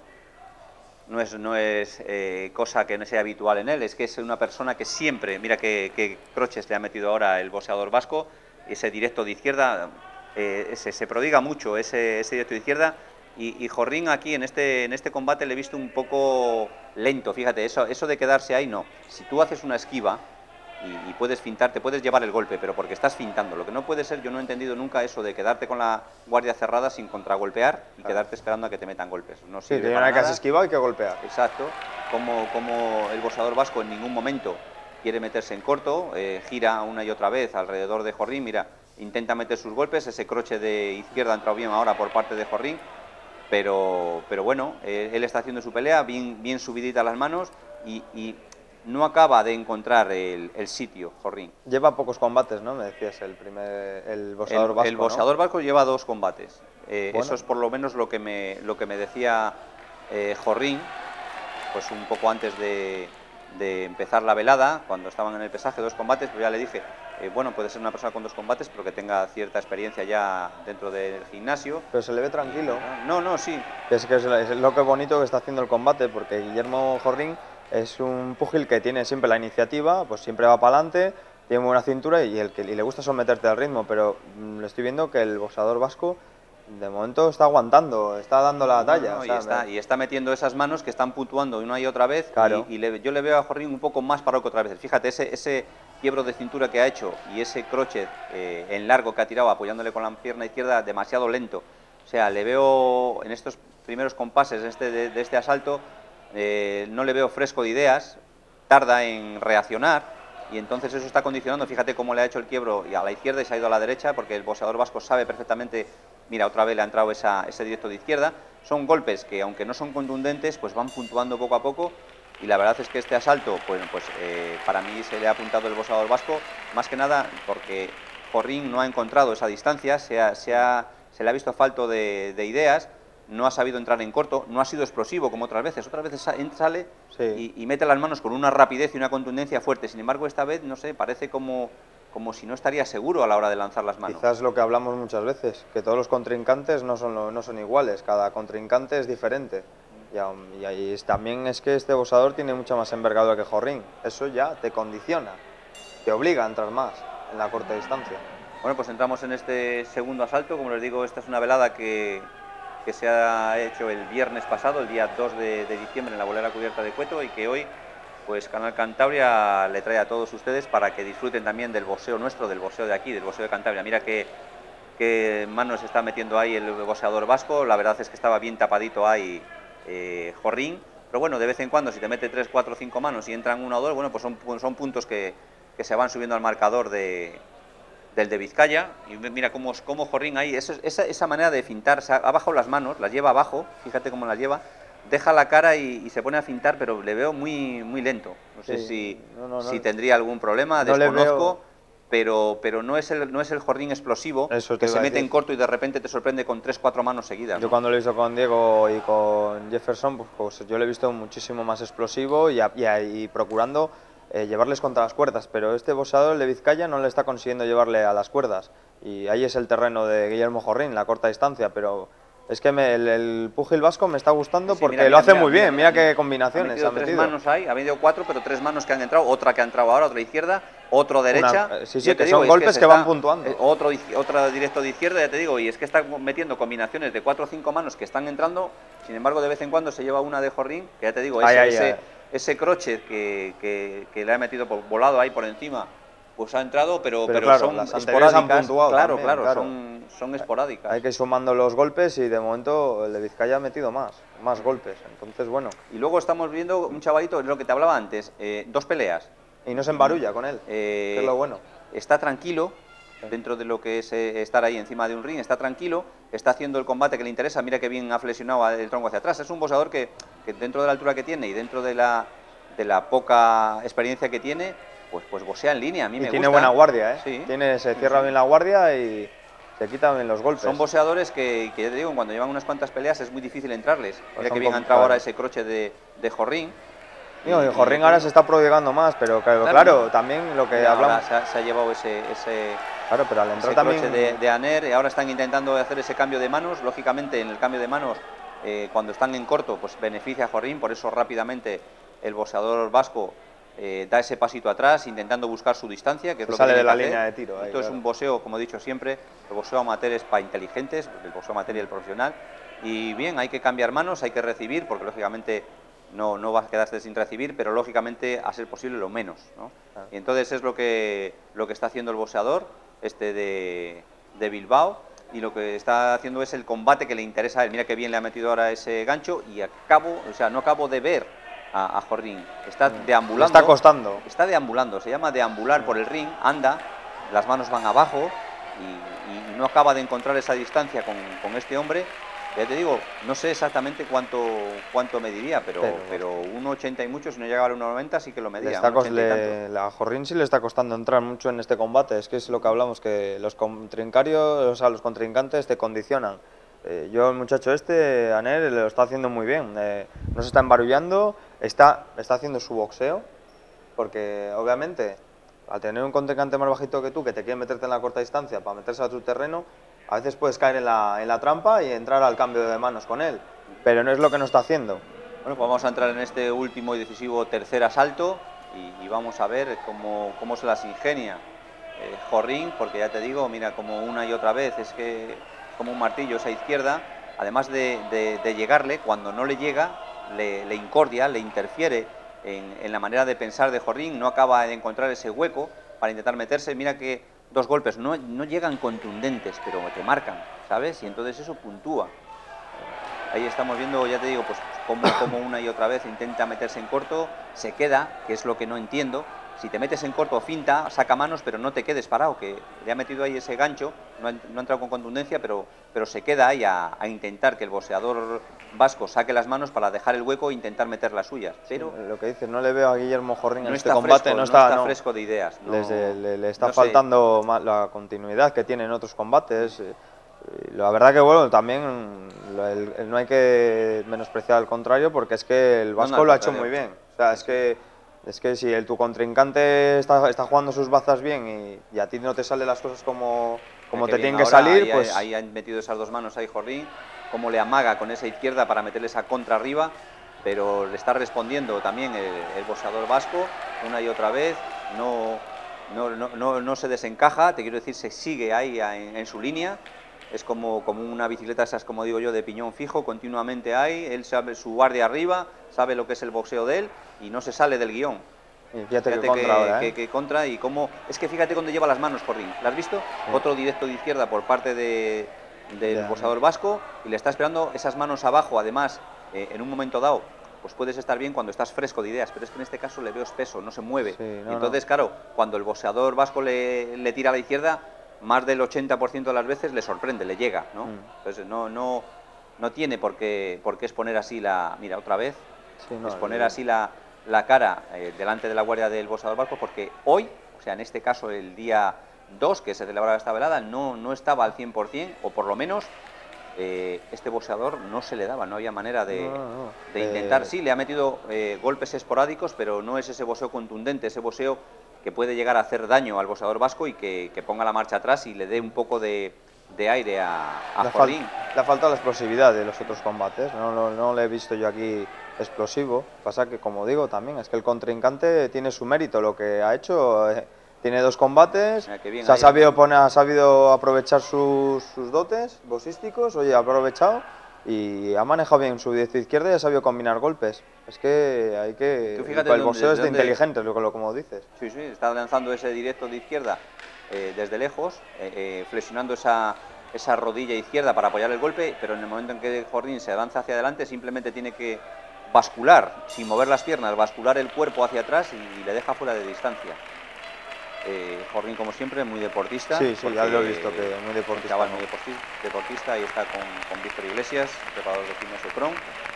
S5: No es, no es eh, cosa que no sea habitual en él, es que es una persona que siempre, mira qué, qué croches le ha metido ahora el boxeador vasco, ese directo de izquierda, eh, ese, se prodiga mucho ese, ese directo de izquierda, y, y Jorrín aquí en este, en este combate le he visto un poco lento, fíjate, eso, eso de quedarse ahí no, si tú haces una esquiva y, y puedes fintar, te puedes llevar el golpe, pero porque estás fintando, lo que no puede ser, yo no he entendido nunca eso de quedarte con la guardia cerrada sin contragolpear y claro. quedarte esperando a que te metan golpes. No
S6: sí, tiene una casa esquiva y que golpear.
S5: Exacto, como, como el boxeador vasco en ningún momento quiere meterse en corto, eh, gira una y otra vez alrededor de Jorrín, mira, intenta meter sus golpes, ese croche de izquierda ha entrado bien ahora por parte de Jorrín, pero, pero bueno, eh, él está haciendo su pelea, bien, bien subidita las manos y... y no acaba de encontrar el, el sitio, Jorrín.
S6: Lleva pocos combates, ¿no? Me decías, el primer el boxeador
S5: el,
S6: vasco,
S5: El boxeador
S6: ¿no?
S5: vasco lleva dos combates. Eh,
S6: bueno.
S5: Eso es por lo menos lo que me, lo que me decía eh, Jorrín, pues un poco antes de, de empezar la velada, cuando estaban en el pesaje, dos combates, pues ya le dije, eh, bueno, puede ser una persona con dos combates, pero que tenga cierta experiencia ya dentro del gimnasio.
S6: Pero se le ve tranquilo.
S5: No, no, sí.
S6: Es que es, es lo que bonito que está haciendo el combate, porque Guillermo Jorrín es un púgil que tiene siempre la iniciativa, pues siempre va para adelante, tiene buena cintura y, el que, y le gusta someterte al ritmo, pero mmm, le estoy viendo que el boxeador vasco de momento está aguantando, está dando la talla.
S5: No, no,
S6: o
S5: y,
S6: sea,
S5: está,
S6: me...
S5: y está metiendo esas manos que están puntuando una y otra vez,
S6: claro.
S5: y, y le, yo le veo a Jorrín un poco más parado que otras veces. Fíjate, ese, ese quiebro de cintura que ha hecho y ese crochet eh, en largo que ha tirado apoyándole con la pierna izquierda demasiado lento. O sea, le veo en estos primeros compases este, de, de este asalto, eh, no le veo fresco de ideas, tarda en reaccionar y entonces eso está condicionando, fíjate cómo le ha hecho el quiebro y a la izquierda y se ha ido a la derecha porque el boxeador vasco sabe perfectamente, mira, otra vez le ha entrado esa, ese directo de izquierda, son golpes que aunque no son contundentes, pues van puntuando poco a poco y la verdad es que este asalto, pues, pues eh, para mí se le ha apuntado el boxeador vasco, más que nada porque Jorrín no ha encontrado esa distancia, se, ha, se, ha, se le ha visto falto de, de ideas, no ha sabido entrar en corto, no ha sido explosivo como otras veces, otras veces sale sí. y, y mete las manos con una rapidez y una contundencia fuerte, sin embargo esta vez, no sé, parece como, como si no estaría seguro a la hora de lanzar las manos.
S6: Quizás lo que hablamos muchas veces, que todos los contrincantes no son, lo, no son iguales, cada contrincante es diferente y, y, y también es que este boxeador tiene mucha más envergadura que Jorrín, eso ya te condiciona, te obliga a entrar más en la corta distancia.
S5: Bueno, pues entramos en este segundo asalto, como les digo, esta es una velada que... que se ha hecho el viernes pasado, el día dos de, de diciembre, en la bolera cubierta de Cueto y que hoy, pues Canal Cantabria le trae a todos ustedes para que disfruten también del boxeo nuestro, del boxeo de aquí, del boxeo de Cantabria. Mira qué, qué manos está metiendo ahí el boxeador vasco, la verdad es que estaba bien tapadito ahí eh, Jorrín, pero bueno, de vez en cuando si te mete tres, cuatro, cinco manos y entran uno o dos, bueno, pues son, son puntos que, que se van subiendo al marcador de... del de Vizcaya, y mira cómo, cómo Jorrín ahí, eso, esa, esa manera de fintar, o sea, ha bajado las manos, las lleva abajo, fíjate cómo las lleva, deja la cara y, y se pone a fintar, pero le veo muy, muy lento, no sé sí, si, no, no, si no, tendría algún problema, no desconozco, veo... pero, pero no, es el, no es el Jorrín explosivo, que se mete en corto y de repente te sorprende con tres, cuatro manos seguidas.
S6: Yo ¿no? cuando lo he visto con Diego y con Jefferson, pues, pues yo lo he visto muchísimo más explosivo y, y, y procurando eh, llevarles contra las cuerdas, pero este boxeador, el de Vizcaya, no le está consiguiendo llevarle a las cuerdas. Y ahí es el terreno de Guillermo Jorrín, la corta distancia, pero es que me, el, el púgil vasco me está gustando sí, porque mira, lo hace mira, muy mira, bien, mira, mira qué combinaciones ha metido.
S5: Ha metido tres manos ahí, ha metido cuatro, pero tres manos que han entrado, otra que ha entrado ahora, otra izquierda, otro derecha.
S6: Una, sí, sí, que digo, son golpes que, que van está, puntuando.
S5: Eh, otro, otro directo de izquierda, ya te digo, y es que está metiendo combinaciones de cuatro o cinco manos que están entrando, sin embargo de vez en cuando se lleva una de Jorrín, que ya te digo, ese, ay, ay, ese, ay. ese crochet que, que, que le ha metido por, volado ahí por encima, pues ha entrado, pero,
S6: pero,
S5: pero
S6: claro,
S5: son
S6: las
S5: esporádicas.
S6: Han puntuado
S5: claro,
S6: también,
S5: claro,
S6: claro.
S5: Son, son esporádicas.
S6: Hay que ir sumando los golpes y de momento el de Vizcaya ha metido más, más golpes. Entonces, bueno.
S5: Y luego estamos viendo un chavalito, es lo que te hablaba antes, eh, dos peleas.
S6: Y no se embarulla con él,
S5: eh,
S6: que es lo bueno.
S5: Está tranquilo, dentro de lo que es eh, estar ahí encima de un ring, está tranquilo, está haciendo el combate que le interesa, mira que bien ha flexionado el tronco hacia atrás. Es un boxeador que, que dentro de la altura que tiene y dentro de la, de la poca experiencia que tiene, pues, pues boxea en línea, a mí
S6: y
S5: me
S6: tiene
S5: gusta.
S6: buena guardia, ¿eh?
S5: Sí.
S6: Tiene, se cierra bien la guardia y se quita bien los golpes.
S5: Son boxeadores que, que ya te digo, cuando llevan unas cuantas peleas es muy difícil entrarles. Mira
S6: pues
S5: que bien ha entrado ahora ese croche de, de Jorrín.
S6: Digo, y Jorrín ahora se está prodigando más, pero claro, claro, claro también lo que
S5: mira,
S6: hablamos...
S5: Se ha, se ha llevado ese, ese,
S6: claro, pero al entrar
S5: ese
S6: también...
S5: croche de, de Aner, y ahora están intentando hacer ese cambio de manos. Lógicamente, en el cambio de manos, eh, cuando están en corto, pues beneficia a Jorrín, por eso rápidamente el boxeador vasco eh, da ese pasito atrás, intentando buscar su distancia, que es
S6: se
S5: lo
S6: sale
S5: que
S6: de la
S5: hacer.
S6: línea de tiro. Ahí,
S5: Esto
S6: claro.
S5: es un boxeo, como he dicho siempre, el boxeo amateur es para inteligentes, el boxeo amateur y el profesional. Y bien, hay que cambiar manos, hay que recibir, porque lógicamente no, no vas a quedarse sin recibir, pero lógicamente a ser posible lo menos, ¿no? Claro. Y entonces es lo que, lo que está haciendo el boxeador este de, de Bilbao, y lo que está haciendo es el combate que le interesa a él. Mira que bien le ha metido ahora ese gancho y acabo, o sea, no acabo de ver a, a Jorrín. Está deambulando.
S6: Le está costando.
S5: Está deambulando, se llama deambular por el ring, anda, las manos van abajo y, y no acaba de encontrar esa distancia con, con este hombre. Ya te digo, no sé exactamente cuánto cuánto mediría, pero, pero, pero uno ochenta y mucho, si no llegaba al uno noventa sí que lo medía.
S6: Le está cos, le, a Jorrín sí le está costando entrar mucho en este combate, es que es lo que hablamos, que los contrincarios, o sea, los contrincantes te condicionan. Eh, yo, el muchacho este, Aner, lo está haciendo muy bien, eh, no se está embarullando, está, está haciendo su boxeo, porque obviamente al tener un contrincante más bajito que tú, que te quiere meterte en la corta distancia para meterse a tu terreno, a veces puedes caer en la, en la trampa y entrar al cambio de manos con él, pero no es lo que no está haciendo.
S5: Bueno, pues vamos a entrar en este último y decisivo tercer asalto y, y vamos a ver cómo, cómo se las ingenia eh, Jorrín, porque ya te digo, mira, como una y otra vez, es que es como un martillo esa izquierda, además de, de, de llegarle, cuando no le llega, le, le incordia, le interfiere en, en la manera de pensar de Jorrín, no acaba de encontrar ese hueco para intentar meterse. Mira que dos golpes no, no llegan contundentes, pero te marcan, ¿sabes? Y entonces eso puntúa. Ahí estamos viendo, ya te digo, pues como, como una y otra vez intenta meterse en corto, se queda, que es lo que no entiendo. Si te metes en corto, finta, saca manos, pero no te quedes parado, que le ha metido ahí ese gancho, no ha, no ha entrado con contundencia, pero, pero se queda ahí a, a intentar que el boxeador vasco saque las manos para dejar el hueco e intentar meter las suyas. Pero
S6: sí, lo que dices, no le veo a Guillermo Jorrín
S5: no
S6: en este combate,
S5: fresco,
S6: no está,
S5: no está
S6: no,
S5: fresco de ideas. No,
S6: les de, le, le está
S5: no
S6: faltando sé. la continuidad que tiene en otros combates. La verdad que bueno, también el, el, no hay que menospreciar al contrario, porque es que el vasco no, no, lo ha hecho muy bien. O sea, es que Es que si el, tu contrincante está, está jugando sus bazas bien y, y a ti no te salen las cosas como, como te tienen que salir,
S5: ahí,
S6: pues...
S5: Ahí han metido esas dos manos ahí Jorrín, como le amaga con esa izquierda para meterle esa contra arriba, pero le está respondiendo también el, el boxeador vasco una y otra vez, no, no, no, no, no se desencaja, te quiero decir, se sigue ahí en, en su línea. Es como, como una bicicleta, esas como digo yo, de piñón fijo, continuamente ahí, él sabe su guardia arriba, sabe lo que es el boxeo de él y no se sale del guión.
S6: Y fíjate, fíjate que, contra
S5: que,
S6: ahora, ¿eh?
S5: que, que contra y cómo... Es que fíjate dónde lleva las manos Jorrín, ¿la has visto? Sí. Otro directo de izquierda por parte de, del yeah. boxeador vasco y le está esperando esas manos abajo, además, eh, en un momento dado, pues puedes estar bien cuando estás fresco de ideas, pero es que en este caso le veo espeso, no se mueve. Sí, no, Entonces, no. claro, cuando el boxeador vasco le, le tira a la izquierda, más del ochenta por ciento de las veces le sorprende, le llega, ¿no? Mm. Entonces no, no, no tiene por qué, por qué exponer así la... Mira, otra vez, sí, no, exponer no. así la, la cara eh, delante de la guardia del boxeador vasco, porque hoy, o sea, en este caso el día dos, que se celebraba esta velada, no, no estaba al cien por cien, o por lo menos eh, este boxeador no se le daba, no había manera de,
S6: No, no, no.
S5: de intentar.
S6: Eh,
S5: Sí, le ha metido eh, golpes esporádicos, pero no es ese boxeo contundente, ese boxeo que puede llegar a hacer daño al boxeador vasco y que, que ponga la marcha atrás y le dé un poco de, de aire a, a
S6: Le ha, fal-
S5: Jordín.
S6: le ha faltado la explosividad de los otros combates, no, no, no le he visto yo aquí explosivo. Pasa que, como digo, también es que el contrincante tiene su mérito, lo que ha hecho, eh, tiene dos combates,
S5: Mira, qué bien
S6: se ha
S5: ahí.
S6: sabido, poner, ha sabido aprovechar sus, sus dotes boxísticos, oye, ha aprovechado y ha manejado bien su diestro izquierda y ha sabido combinar golpes. Es que hay que...
S5: Tú fíjate
S6: el
S5: dónde-
S6: boxeo es de
S5: dónde-
S6: inteligente, lo, lo como dices.
S5: Sí, sí, está lanzando ese directo de izquierda eh, desde lejos, eh, eh, flexionando esa, esa rodilla izquierda para apoyar el golpe, pero en el momento en que Jordín se avanza hacia adelante simplemente tiene que bascular, sin mover las piernas, bascular el cuerpo hacia atrás y, y le deja fuera de distancia. Eh, Jordín, como siempre, muy deportista.
S6: Sí, sí, ya
S5: porque,
S6: lo he visto, que muy
S5: un
S6: deportista,
S5: chaval
S6: ¿no?
S5: muy deporti- deportista, y está con, con Víctor Iglesias, preparador de gimnasio Cron.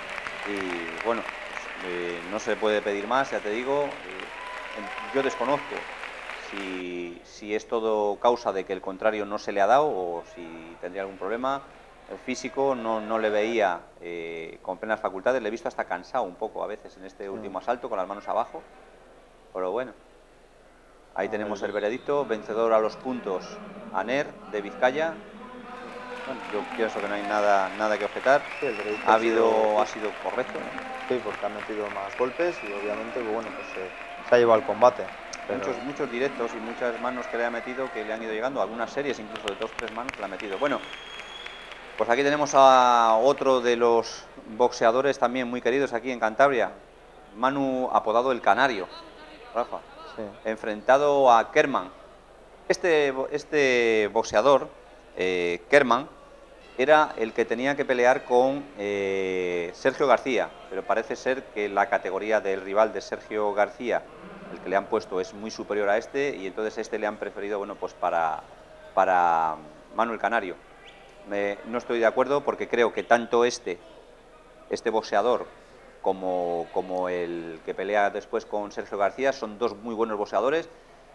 S5: Y bueno, pues, eh, no se puede pedir más, ya te digo. Eh, yo desconozco si, si es todo causa de que el contrario no se le ha dado o si tendría algún problema. El físico no, no le veía eh, con plenas facultades, le he visto hasta cansado un poco a veces en este último asalto, con las manos abajo. Pero bueno, ahí tenemos el veredicto, vencedor a los puntos, Aner, de Vizcaya. Bueno, yo pienso que no hay nada, nada que objetar.
S6: Sí, el veredicto
S5: Ha
S6: ha sido
S5: habido, ha
S6: justo.
S5: sido correcto, ¿no?
S6: Sí, porque ha metido más golpes y obviamente, pues, bueno, pues eh, se ha llevado el combate. Pero-
S5: Muchos, muchos directos y muchas manos que le ha metido, que le han ido llegando, algunas series incluso de dos tres manos que le ha metido. Bueno, pues aquí tenemos a otro de los boxeadores también muy queridos aquí en Cantabria, Manu, apodado el Canario, Rafa,
S6: sí.
S5: enfrentado a Kerman. Este, bo- este boxeador, eh, Kerman, era el que tenía que pelear con eh, Sergio García, pero parece ser que la categoría del rival de Sergio García, el que le han puesto, es muy superior a este, y entonces este le han preferido, bueno, pues para, para Manuel Canario. Me- no estoy de acuerdo porque creo que tanto este, este boxeador, como, como el que pelea después con Sergio García, son dos muy buenos boxeadores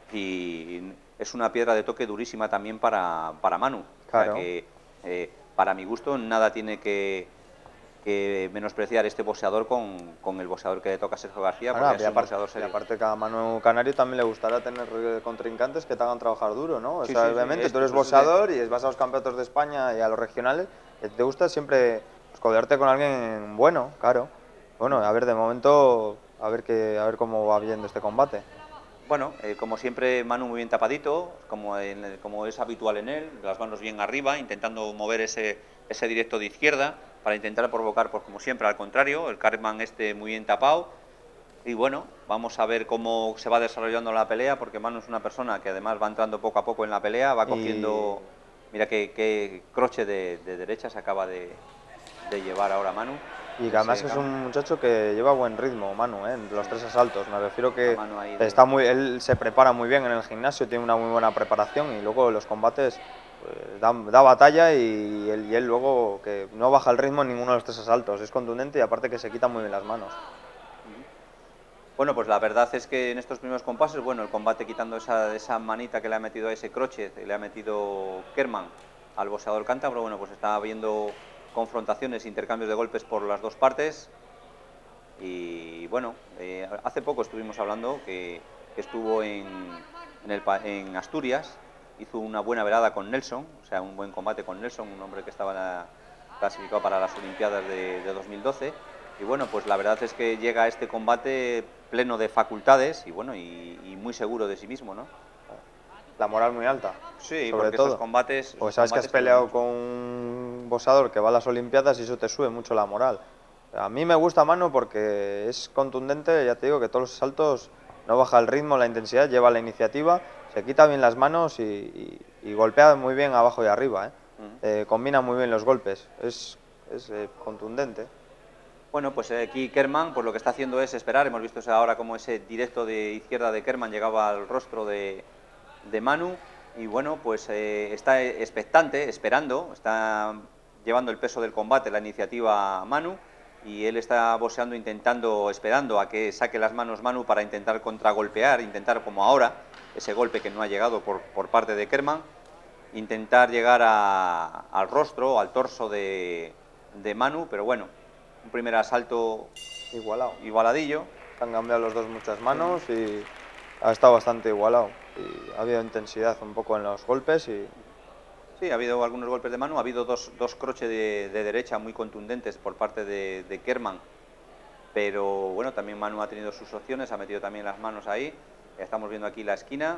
S5: y es una piedra de toque durísima también para, para Manu. O sea
S6: Claro.
S5: que, eh, para mi gusto, nada tiene que, que menospreciar este boxeador con, con el boxeador que le toca a Sergio García,
S6: Bueno,
S5: porque
S6: y
S5: es un
S6: aparte,
S5: boxeador
S6: y
S5: serio.
S6: aparte que a Manu Canario también le gustará tener eh, contrincantes que te hagan trabajar duro, ¿no? O
S5: Sí,
S6: sea,
S5: sí, sí,
S6: obviamente
S5: esto,
S6: tú eres
S5: pues, es de-
S6: boxeador y vas a los campeonatos de España y a los regionales, y te gusta siempre pues, codearte con alguien bueno, claro. Bueno, a ver, de momento, a ver, que, a ver cómo va viendo este combate.
S5: Bueno, eh, como siempre, Manu muy bien tapadito, como, en- como es habitual en él, las manos bien arriba, intentando mover ese, ese directo de izquierda para intentar provocar, pues como siempre, al contrario, el Cartman este muy bien tapado. Y bueno, vamos a ver cómo se va desarrollando la pelea, porque Manu es una persona que además va entrando poco a poco en la pelea, va
S6: Y-
S5: cogiendo... Mira qué, qué croche de, de derecha se acaba de, de llevar ahora Manu.
S6: Y que además
S5: Ese
S6: es
S5: cam-
S6: un muchacho que lleva buen ritmo, Manu, ¿eh? En los tres asaltos. Me refiero que
S5: La mano ahí de-
S6: está muy, él se prepara muy bien en el gimnasio, tiene una muy buena preparación y luego los combates pues, da, da batalla y él, y él luego que no baja el ritmo en ninguno de los tres asaltos. Es contundente y aparte que se quita muy bien las manos.
S5: Bueno, pues la verdad es que en estos primeros compases, bueno, el combate quitando esa, esa manita que le ha metido a ese croche, le ha metido Kerman al boxeador cántabro, bueno, pues está habiendo confrontaciones, intercambios de golpes por las dos partes. Y bueno, eh, hace poco estuvimos hablando que, que estuvo en, en, el, pa- en Asturias, hizo una buena velada con Nelson, o sea, un buen combate con Nelson, un hombre que estaba la- clasificado para las Olimpiadas de, de dos mil doce. Y bueno, pues la verdad es que llega a este combate pleno de facultades y bueno, y, y muy seguro de sí mismo, ¿no?
S6: La moral muy alta.
S5: Sí,
S6: sobre
S5: porque
S6: todo.
S5: estos combates...
S6: Porque
S5: estos
S6: sabes que has
S5: combates te
S6: peleado
S5: duelen
S6: con un boxeador que va a las Olimpiadas y eso te sube mucho la moral. A mí me gusta Manu porque es contundente, ya te digo que todos los saltos no baja el ritmo, la intensidad, lleva la iniciativa, se quita bien las manos y, y- y golpea muy bien abajo y arriba. ¿eh?
S5: Ujú.
S6: Eh, combina muy bien los golpes, es, es eh, contundente.
S5: Bueno, pues eh, aquí Kerman, pues lo que está haciendo es esperar. Hemos visto ahora cómo ese directo de izquierda de Kerman llegaba al rostro de, de Manu. Y bueno, pues eh, está expectante, esperando, está llevando el peso del combate, la iniciativa a Manu. Y él está boxeando, intentando, esperando a que saque las manos Manu para intentar contragolpear, intentar como ahora, ese golpe que no ha llegado por, por parte de Kerman. intentar llegar a, al rostro, al torso de, de Manu, pero bueno, un primer asalto
S6: Igualado.
S5: igualadillo.
S6: Han cambiado los dos muchas manos y ha estado bastante igualado. Y ha habido intensidad un poco en los golpes y...
S5: Sí, ha habido algunos golpes de Manu, ha habido dos, dos croches de, de derecha muy contundentes por parte de, de Kerman, pero bueno, también Manu ha tenido sus opciones, ha metido también las manos ahí. Estamos viendo aquí la esquina,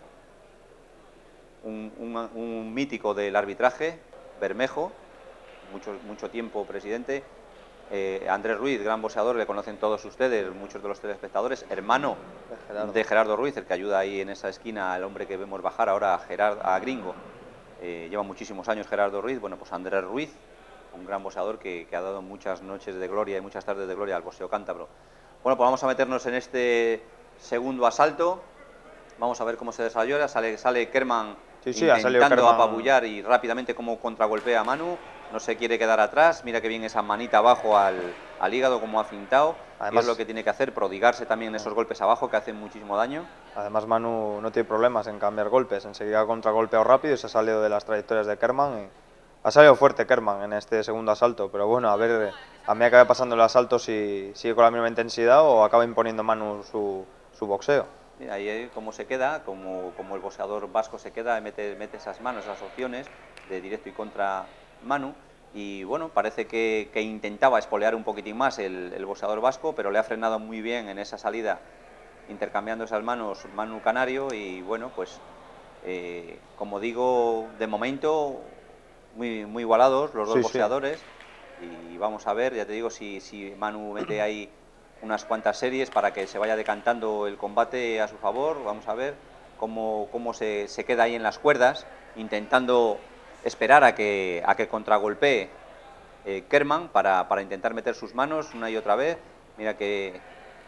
S5: un, un, un mítico del arbitraje, Bermejo, mucho, mucho tiempo presidente. Eh, Andrés Ruiz, gran boxeador, le conocen todos ustedes, muchos de los telespectadores, hermano
S6: de Gerardo.
S5: de Gerardo Ruiz, el que ayuda ahí en esa esquina al hombre que vemos bajar ahora, a, Gerard, a Gringo. Eh, lleva muchísimos años Gerardo Ruiz, bueno, pues Andrés Ruiz, un gran boxeador que, que ha dado muchas noches de gloria y muchas tardes de gloria al boxeo cántabro. Bueno, pues vamos a meternos en este segundo asalto, vamos a ver cómo se desarrolla. Sale, sale Kerman
S6: Sí, sí, ha salido
S5: intentando
S6: Kerman.
S5: apabullar y rápidamente como contragolpea a Manu, no se quiere quedar atrás, mira que bien esa manita abajo al, al hígado como ha fintado.
S6: Además,
S5: y es lo que tiene que hacer, prodigarse también en esos golpes abajo que hacen muchísimo daño.
S6: Además Manu no tiene problemas en cambiar golpes, enseguida ha contragolpeado rápido y se ha salido de las trayectorias de Kerman. Y ha salido fuerte Kerman en este segundo asalto, pero bueno, a ver a medida que vaya pasando el asalto si sigue con la misma intensidad o acaba imponiendo Manu su, su boxeo.
S5: Mira, ahí cómo se queda, como, como el boxeador vasco se queda, mete, mete esas manos, esas opciones de directo y contra Manu. Y bueno, parece que, que intentaba espolear un poquitín más el, el boxeador vasco, pero le ha frenado muy bien en esa salida, intercambiando esas manos Manu Canario. Y bueno, pues eh, como digo, de momento muy, muy igualados los dos
S6: Sí, sí.
S5: boxeadores. Y vamos a ver, ya te digo, si, si Manu mete ahí unas cuantas series para que se vaya decantando el combate a su favor. Vamos a ver cómo, cómo se, se queda ahí en las cuerdas, intentando esperar a que, a que contragolpee eh, Kerman para, para intentar meter sus manos una y otra vez. Mira que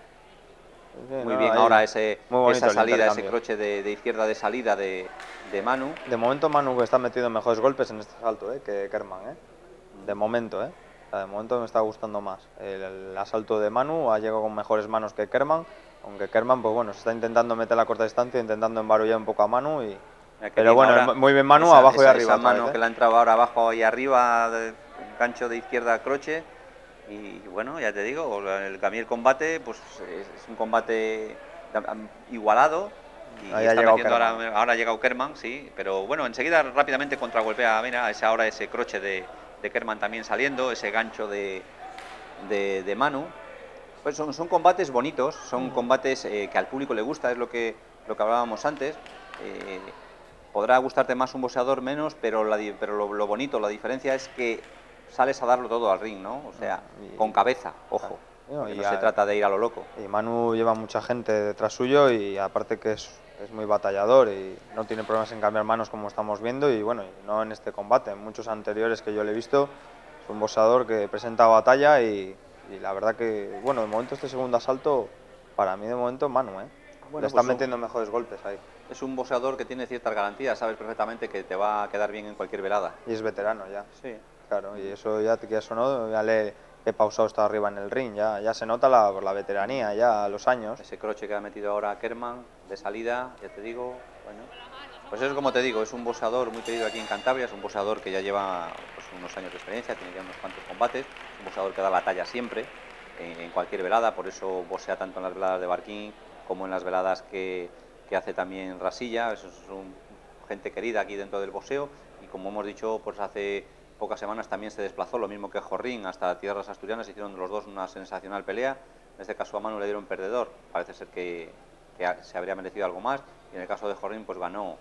S6: Sí,
S5: muy
S6: no,
S5: bien
S6: ahí
S5: ahora ese,
S6: muy bonito
S5: esa
S6: el
S5: salida, ese
S6: intercambio.
S5: croche de, de izquierda de salida de, de Manu.
S6: De momento Manu está metiendo mejores golpes en este asalto ¿eh? que Kerman. ¿eh? De momento, ¿eh? O sea, de momento me está gustando más. El, el asalto de Manu ha llegado con mejores manos que Kerman, aunque Kerman, pues bueno, se está intentando meter a corta distancia, intentando embarullar un poco a Manu. Y...
S5: Mira que
S6: Pero
S5: bien
S6: bueno,
S5: ahora
S6: muy bien Manu,
S5: esa-
S6: abajo y
S5: esa-
S6: arriba.
S5: Esa
S6: otra
S5: mano
S6: vez, ¿eh?
S5: que le ha entrado ahora abajo y arriba, de- gancho de izquierda croche. Y bueno, ya te digo, el, a mí el combate pues es, es un combate igualado. Y
S6: Ahí ha
S5: está
S6: llegado
S5: metiendo ahora,
S6: Kerman.
S5: ahora ha llegado Kerman, sí, pero bueno, enseguida rápidamente contragolpea, mira, ese ahora ese croche de, de Kerman también saliendo, ese gancho de, de, de Manu. Pues son, son combates bonitos, son combates eh, que al público le gusta, es lo que, lo que hablábamos antes. Eh, podrá gustarte más un boxeador menos, pero, la, di- pero lo, lo bonito, la diferencia es que sales a darlo todo al ring, ¿no? O sea,
S6: Y-
S5: con cabeza, ojo.
S6: No,
S5: que
S6: y
S5: no
S6: a-
S5: se trata de ir a lo loco.
S6: Y Manu lleva mucha gente detrás suyo y aparte que es, es muy batallador y no tiene problemas en cambiar manos como estamos viendo y bueno, y no en este combate, en muchos anteriores que yo le he visto, es un boxeador que presenta batalla y, y la verdad que, bueno, de momento este segundo asalto, para mí de momento Manu, ¿eh?
S5: Bueno,
S6: le están
S5: pues,
S6: metiendo mejores golpes ahí
S5: Es un boxeador que tiene ciertas garantías, sabes perfectamente que te va a quedar bien en cualquier velada.
S6: y es veterano ya,
S5: Sí.
S6: claro, y eso ya te quieras o no, ya le he pausado hasta arriba en el ring, ya, ya se nota la, la veteranía, ya los años.
S5: Ese croche que ha metido ahora Kerman de salida, ya te digo, bueno. Pues es como te digo, es un boxeador muy querido aquí en Cantabria, es un boxeador que ya lleva pues, unos años de experiencia, tiene ya unos cuantos combates, es un boxeador que da la talla siempre, en, en cualquier velada, por eso boxea tanto en las veladas de Barquín como en las veladas que, que hace también Rasilla. Eso es un, gente querida aquí dentro del boxeo y como hemos dicho, pues hace pocas semanas también se desplazó, lo mismo que Jorrín, hasta tierras asturianas, hicieron los dos una sensacional pelea. En este caso a Manu le dieron perdedor, parece ser que, que se habría merecido algo más, y en el caso de Jorrín pues ganó,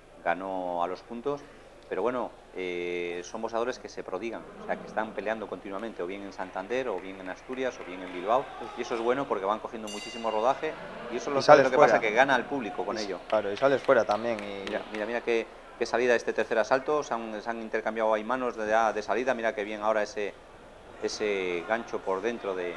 S5: ganó a los puntos, pero bueno, eh, son boxeadores que se prodigan, o sea que están peleando continuamente, o bien en Santander, o bien en Asturias, o bien en Bilbao, y eso es bueno porque van cogiendo muchísimo rodaje, y eso es lo,
S6: Y sales
S5: lo que
S6: fuera.
S5: pasa, que gana al público con ello.
S6: Claro, y sales fuera también y
S5: Mira, mira, mira qué, qué salida este tercer asalto, se han, se han intercambiado ahí manos de, de salida, mira qué bien ahora ese, ese gancho por dentro de,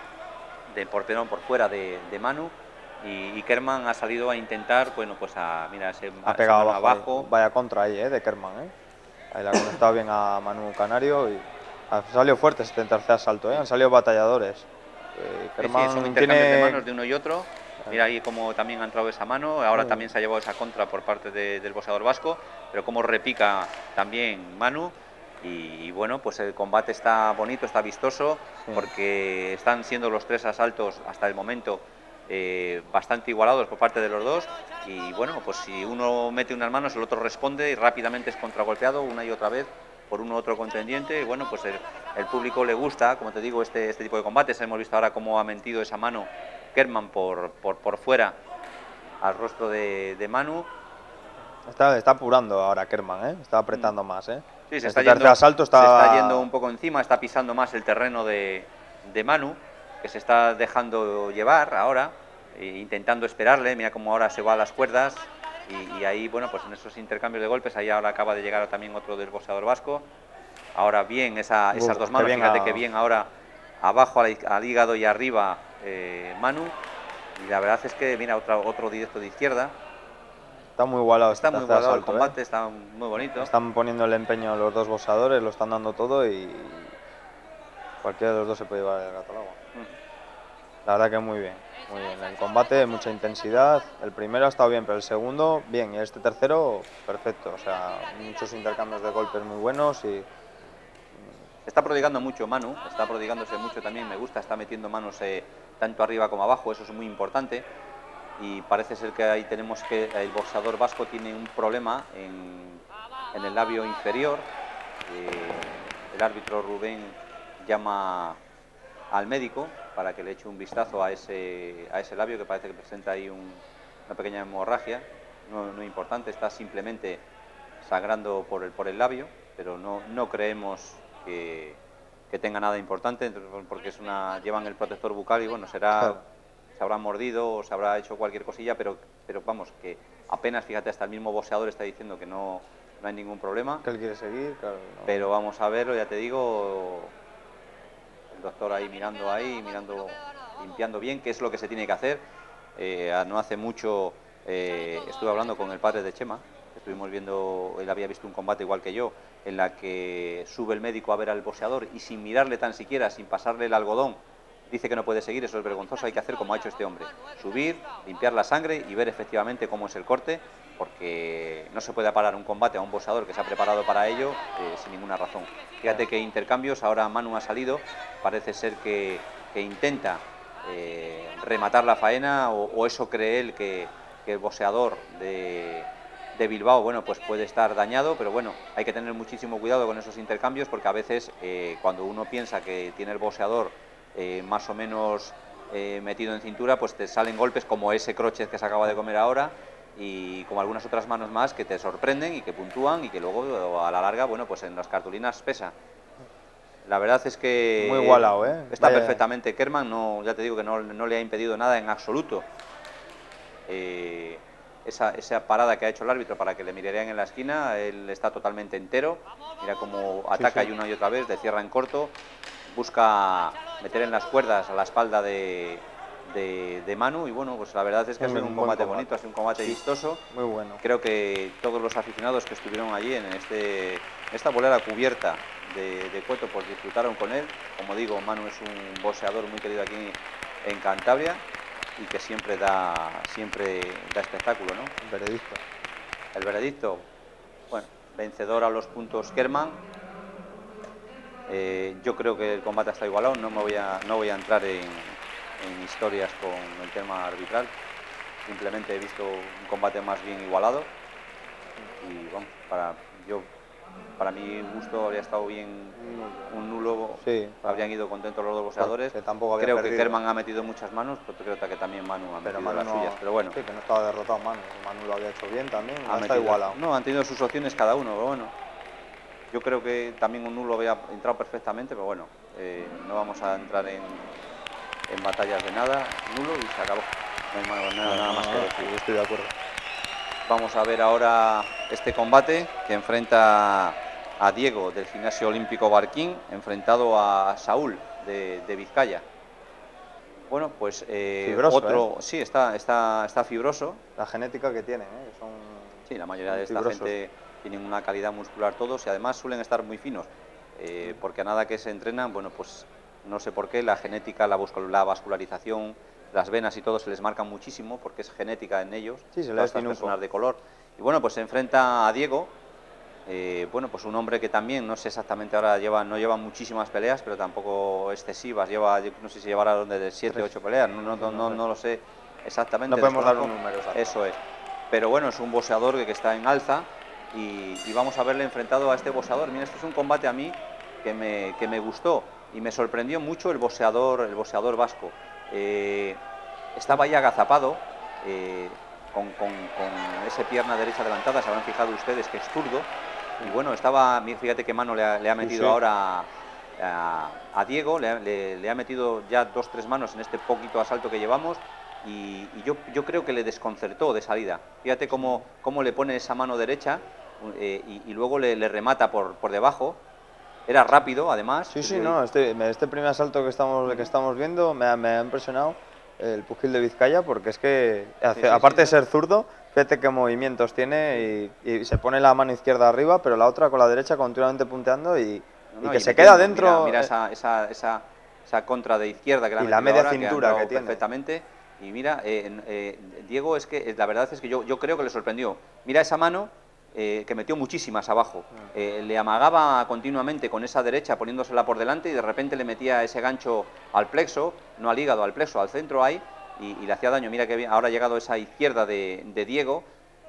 S5: de por, perdón, por fuera de, de Manu, y, y Kerman ha salido a intentar, bueno, pues a, mira, ese,
S6: ha
S5: ese
S6: pegado
S5: mano
S6: abajo,
S5: abajo.
S6: ahí. Vaya contra ahí, ¿eh? De Kerman, ¿eh? Ahí la ha conectado bien a Manu Canario y ha salido fuerte este tercer asalto, ¿eh? Han salido batalladores. Eh,
S5: Sí, sí,
S6: Kerman
S5: son intercambios
S6: tiene...
S5: de manos de uno y otro. Mira ahí como también ha entrado esa mano, ahora
S6: Sí.
S5: también se ha llevado esa contra por parte de- del boxeador vasco, pero cómo repica también Manu. Y, y bueno, pues el combate está bonito, está vistoso, sí. porque están siendo los tres asaltos hasta el momento eh, bastante igualados por parte de los dos. Y bueno, pues si uno mete unas manos, el otro responde y rápidamente es contragolpeado una y otra vez por uno u otro contendiente. Y bueno, pues el, el público le gusta, como te digo, este, este tipo de combates. Hemos visto ahora cómo ha metido esa mano Kerman por, por, por fuera al rostro de, de Manu.
S6: Está, está apurando ahora Kerman, ¿eh? Está apretando mm. más, ¿eh?
S5: Sí, se,
S6: este
S5: está yendo,
S6: asalto está...
S5: se está yendo un poco encima, está pisando más el terreno de, de Manu, que se está dejando llevar ahora, e intentando esperarle. Mira cómo ahora se va a las cuerdas y, y ahí, bueno, pues en esos intercambios de golpes, ahí ahora acaba de llegar también otro del boxeador vasco. Ahora bien, esa, esas Uf, dos manos, fíjate a... que bien ahora abajo al, al hígado y arriba eh, Manu, y la verdad es que mira otra, otro directo de izquierda.
S6: Está muy igualado,
S5: está muy igualado asalto, el combate, ¿eh? Está muy bonito.
S6: Están poniendo el empeño los dos boxeadores, lo están dando todo y cualquiera de los dos se puede llevar el gato al agua. Mm. La verdad que muy bien, muy bien. El combate, mucha intensidad. El primero ha estado bien, pero el segundo, bien. Y este tercero, perfecto. O sea, muchos intercambios de golpes muy buenos y...
S5: Está prodigando mucho Manu, está prodigándose mucho también, me gusta, está metiendo manos eh, tanto arriba como abajo, eso es muy importante. Y parece ser que ahí tenemos que el boxeador vasco tiene un problema en, en el labio inferior. Eh, el árbitro Rubén llama al médico para que le eche un vistazo a ese, a ese labio, que parece que presenta ahí un, una pequeña hemorragia, no, no importante, está simplemente sangrando por el, por el labio, pero no, no creemos que, que tenga nada importante, porque es una, llevan el protector bucal y bueno, será... Claro. Se habrá mordido o se habrá hecho cualquier cosilla, pero, pero vamos, que apenas, fíjate, hasta el mismo boxeador está diciendo que no, no hay ningún problema.
S6: Que él quiere seguir, claro. No.
S5: Pero vamos a verlo, ya te digo, el doctor ahí mirando ahí, mirando, limpiando bien, qué es lo que se tiene que hacer. Eh, no hace mucho eh, estuve hablando con el padre de Chema, estuvimos viendo, él había visto un combate igual que yo, en la que sube el médico a ver al boxeador y sin mirarle tan siquiera, sin pasarle el algodón, dice que no puede seguir. Eso es vergonzoso, hay que hacer como ha hecho este hombre, subir, limpiar la sangre y ver efectivamente cómo es el corte, porque no se puede parar un combate a un boxeador que se ha preparado para ello eh, sin ninguna razón. Fíjate que intercambios, ahora Manu ha salido, parece ser que, que intenta eh, rematar la faena, o, o eso cree él, que, que el boxeador de, de Bilbao, bueno, pues puede estar dañado, pero bueno, hay que tener muchísimo cuidado con esos intercambios, porque a veces eh, cuando uno piensa que tiene el boxeador Eh, más o menos eh, metido en cintura, pues te salen golpes como ese crochet que se acaba de comer ahora y como algunas otras manos más que te sorprenden y que puntúan y que luego a la larga, bueno, pues en las cartulinas pesa. La verdad es que
S6: muy igualado, ¿eh?
S5: Está
S6: Vaya.
S5: perfectamente Kerman, no, ya te digo que no, no le ha impedido nada en absoluto. Eh, esa, esa parada que ha hecho el árbitro para que le mirarían en la esquina, él está totalmente entero, mira cómo ataca sí, sí. y una y otra vez, le cierra en corto, busca meter en las cuerdas a la espalda de, de, de Manu y bueno, pues la verdad es que ha sido un combate bonito, ha sido un combate sí, vistoso.
S6: Muy bueno.
S5: Creo que todos los aficionados que estuvieron allí en este, esta bolera cubierta de, de Cueto pues disfrutaron con él. Como digo, Manu es un boxeador muy querido aquí en Cantabria y que siempre da, siempre da espectáculo, ¿no?
S6: El veredicto.
S5: El veredicto, bueno, vencedor a los puntos Kerman. Eh, yo creo que el combate está igualado, no me voy a, no voy a entrar en, en historias con el tema arbitral, simplemente he visto un combate más bien igualado y bueno, para, yo, para mi gusto habría estado bien un nulo,
S6: sí,
S5: habrían ido contentos los dos boxeadores.
S6: Que tampoco había
S5: creo
S6: perdido.
S5: que Kerman ha metido muchas manos, pero creo que también Manu ha metido las
S6: no,
S5: suyas, pero bueno.
S6: Sí, que no estaba derrotado Manu, Manu lo había hecho bien también,
S5: ha
S6: está
S5: metido,
S6: igualado.
S5: No, han tenido sus opciones cada uno, pero bueno. Yo creo que también un nulo había entrado perfectamente, pero bueno, eh, no vamos a entrar en, en batallas de nada. Nulo y se acabó. No hay nada, nada, nada más que decir.
S6: Yo estoy de acuerdo.
S5: Vamos a ver ahora este combate que enfrenta a Diego del Gimnasio Olímpico Barquín, enfrentado a Saúl de, de Vizcaya. Bueno, pues eh,
S6: fibroso,
S5: otro,
S6: ¿eh?
S5: sí, está, está, está fibroso.
S6: La genética que tienen, ¿eh? Son
S5: sí, la mayoría de esta fibrosos. gente tienen una calidad muscular todos y además suelen estar muy finos, eh, porque a nada que se entrenan, bueno, pues no sé por qué, la genética, la, la vascularización, las venas y todo se les marca muchísimo porque es genética en ellos,
S6: sí, se
S5: todas estas personas de color. Y bueno, pues se enfrenta a Diego, Eh, bueno, pues un hombre que también, no sé exactamente ahora, lleva no lleva muchísimas peleas, pero tampoco excesivas, lleva, no sé si llevará donde de siete, ocho peleas, no, no, no, no, no lo sé exactamente.
S6: No podemos dar
S5: desconozco.
S6: un número exacto.
S5: Eso es. Pero bueno, es un boxeador que, que está en alza y, y vamos a verle enfrentado a este boxeador. Mira, este es un combate a mí que me, que me gustó y me sorprendió mucho el boxeador, el boxeador vasco. Eh, estaba ahí agazapado, eh, con, con, con esa pierna derecha levantada, se habrán fijado ustedes que es zurdo. Y bueno, estaba, fíjate qué mano le ha, le ha metido sí, sí. ahora a, a Diego, le, le, le ha metido ya dos, tres manos en este poquito asalto que llevamos y, y yo, yo creo que le desconcertó de salida. Fíjate cómo, cómo le pone esa mano derecha eh, y, y luego le, le remata por, por debajo. Era rápido, además.
S6: Sí, sí, no, este, este primer asalto que estamos, que estamos viendo me ha, me ha impresionado el pugil de Vizcaya porque es que, hace, sí, sí, aparte sí, de ser zurdo, fíjate qué movimientos tiene y, y se pone la mano izquierda arriba, pero la otra con la derecha continuamente punteando y, no, y que y se metiendo, queda dentro.
S5: Mira, mira esa, esa, esa, esa contra de izquierda que la,
S6: y la media
S5: ahora,
S6: cintura
S5: que,
S6: que tiene.
S5: Perfectamente. Y mira, eh, eh, Diego, es que la verdad es que yo, yo creo que le sorprendió. Mira esa mano eh, que metió muchísimas abajo. Eh, le amagaba continuamente con esa derecha poniéndosela por delante y de repente le metía ese gancho al plexo, no al hígado, al plexo, al centro ahí. Y, y le hacía daño. Mira que ahora ha llegado esa izquierda de, de Diego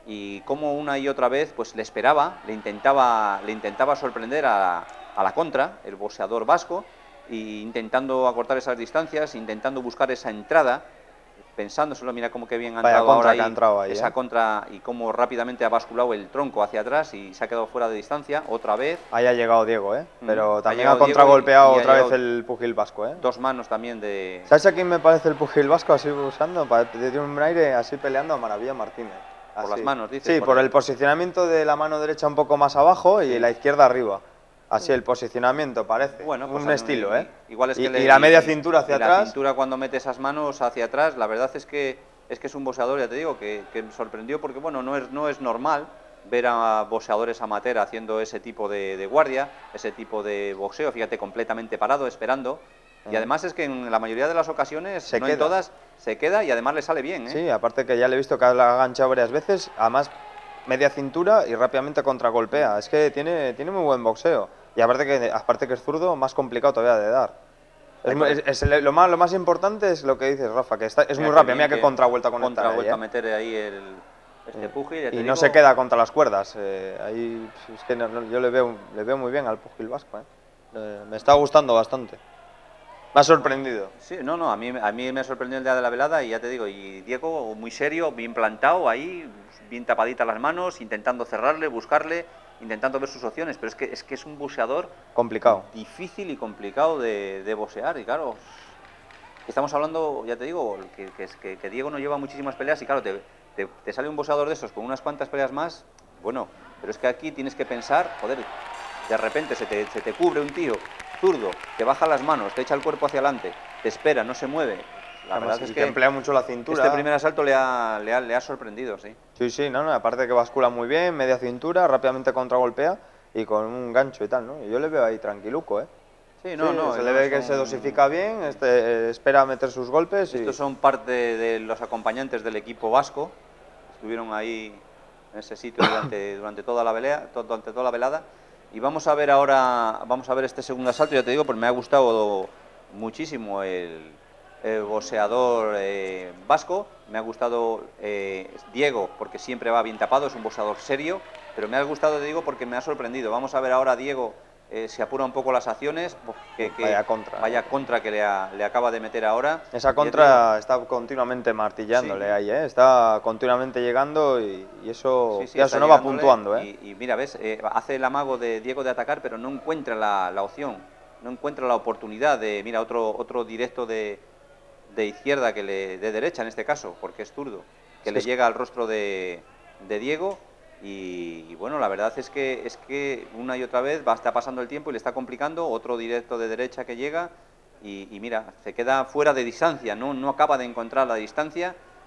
S5: y como una y otra vez pues le esperaba, le intentaba, le intentaba sorprender a, a la contra, el boxeador vasco, e intentando acortar esas distancias, intentando buscar esa entrada, pensándoselo. Mira cómo que bien ha entrado ahora ahí,
S6: ha entrado ahí,
S5: esa
S6: ¿eh?
S5: contra y cómo rápidamente ha basculado el tronco hacia atrás y se ha quedado fuera de distancia otra vez.
S6: Ahí ha llegado Diego, ¿eh? Pero
S5: Mm,
S6: también ha, ha contragolpeado y, y otra vez el pugil vasco, ¿eh?
S5: Dos manos también de...
S6: ¿Sabes a quién me parece el pugil vasco así usando? Tiene un aire así peleando a Maravilla Martínez. Así.
S5: Por las manos, dices.
S6: Sí, por, por el... el posicionamiento de la mano derecha un poco más abajo y sí. la izquierda arriba. Así el posicionamiento parece, bueno, pues un estilo, ¿eh?
S5: Igual es que
S6: y,
S5: le,
S6: y la media cintura hacia
S5: y
S6: atrás.
S5: La cintura cuando mete esas manos hacia atrás, la verdad es que es que es un boxeador, ya te digo, que, que me sorprendió porque bueno, no es, no es normal ver a boxeadores amateur haciendo ese tipo de, de guardia, ese tipo de boxeo, fíjate, completamente parado, esperando. Y además es que en la mayoría de las ocasiones, se no queda. en todas, se queda y además le sale bien, ¿eh?
S6: Sí, aparte que ya le he visto que ha enganchado varias veces, además media cintura y rápidamente contragolpea. Es que tiene, tiene muy buen boxeo. Y aparte que, aparte que es zurdo, más complicado todavía de dar. Es, es, es, lo, más, lo más importante es lo que dices, Rafa, que está, es mira muy rápido. Mira que contravuelta con
S5: contra vuelta
S6: ¿eh?
S5: a meter ahí el, este pugil.
S6: Y
S5: te
S6: no
S5: digo...
S6: se queda contra las cuerdas. Eh, ahí, es que no, no, yo le veo, le veo muy bien al pugil vasco. ¿eh? Eh, me está gustando bastante. Me ha sorprendido.
S5: Sí, no, no, a mí, a mí me sorprendió el día de la velada y ya te digo, y Diego muy serio, bien plantado ahí, bien tapaditas las manos, intentando cerrarle, buscarle, intentando ver sus opciones, pero es que es, que es un boxeador
S6: complicado,
S5: difícil y complicado de, de boxear y claro, estamos hablando, ya te digo, que, que, que, que Diego no lleva muchísimas peleas y claro, te, te, te sale un boxeador de esos con unas cuantas peleas más, bueno, pero es que aquí tienes que pensar, joder, de repente se te, se te cubre un tío zurdo, te baja las manos, te echa el cuerpo hacia adelante, te espera, no se mueve. La
S6: Además,
S5: verdad es
S6: que
S5: que
S6: emplea mucho la cintura.
S5: Este primer asalto le ha, le ha, le ha sorprendido, sí.
S6: Sí, sí, no, no, aparte que bascula muy bien, media cintura, rápidamente contragolpea y con un gancho y tal, ¿no? Y yo le veo ahí tranquiluco, ¿eh?
S5: Sí, no,
S6: sí,
S5: no.
S6: Se le ve son... que se dosifica bien, este, eh, espera meter sus golpes.
S5: Estos
S6: y...
S5: son parte de los acompañantes del equipo vasco. Estuvieron ahí en ese sitio durante, durante, toda la velea, durante toda la velada. Y vamos a ver ahora, vamos a ver este segundo asalto, ya te digo, porque me ha gustado muchísimo el, el boxeador eh, vasco, me ha gustado eh, Diego, porque siempre va bien tapado, es un boxeador serio, pero me ha gustado, te digo, porque me ha sorprendido. Vamos a ver ahora a Diego, eh, se apura un poco las acciones, que, que
S6: vaya contra,
S5: vaya
S6: ¿eh?
S5: contra que le, ha, le acaba de meter ahora.
S6: Esa contra está continuamente martillándole sí. ahí, ¿eh? Está continuamente llegando y, y eso,
S5: sí, sí,
S6: ya eso no va puntuando. ¿eh?
S5: Y, y mira, ves, eh, hace el amago de Diego de atacar, pero no encuentra la, la opción, no encuentra la oportunidad de, mira, otro, otro directo de, de izquierda, que le, de derecha en este caso, porque es zurdo, que sí, le es... llega al rostro de, de Diego. Y, y bueno, la verdad es que es que una y otra vez va, está pasando el tiempo y le está complicando. Otro directo de derecha que llega y, y mira, se queda fuera de distancia, no, no acaba de encontrar la distancia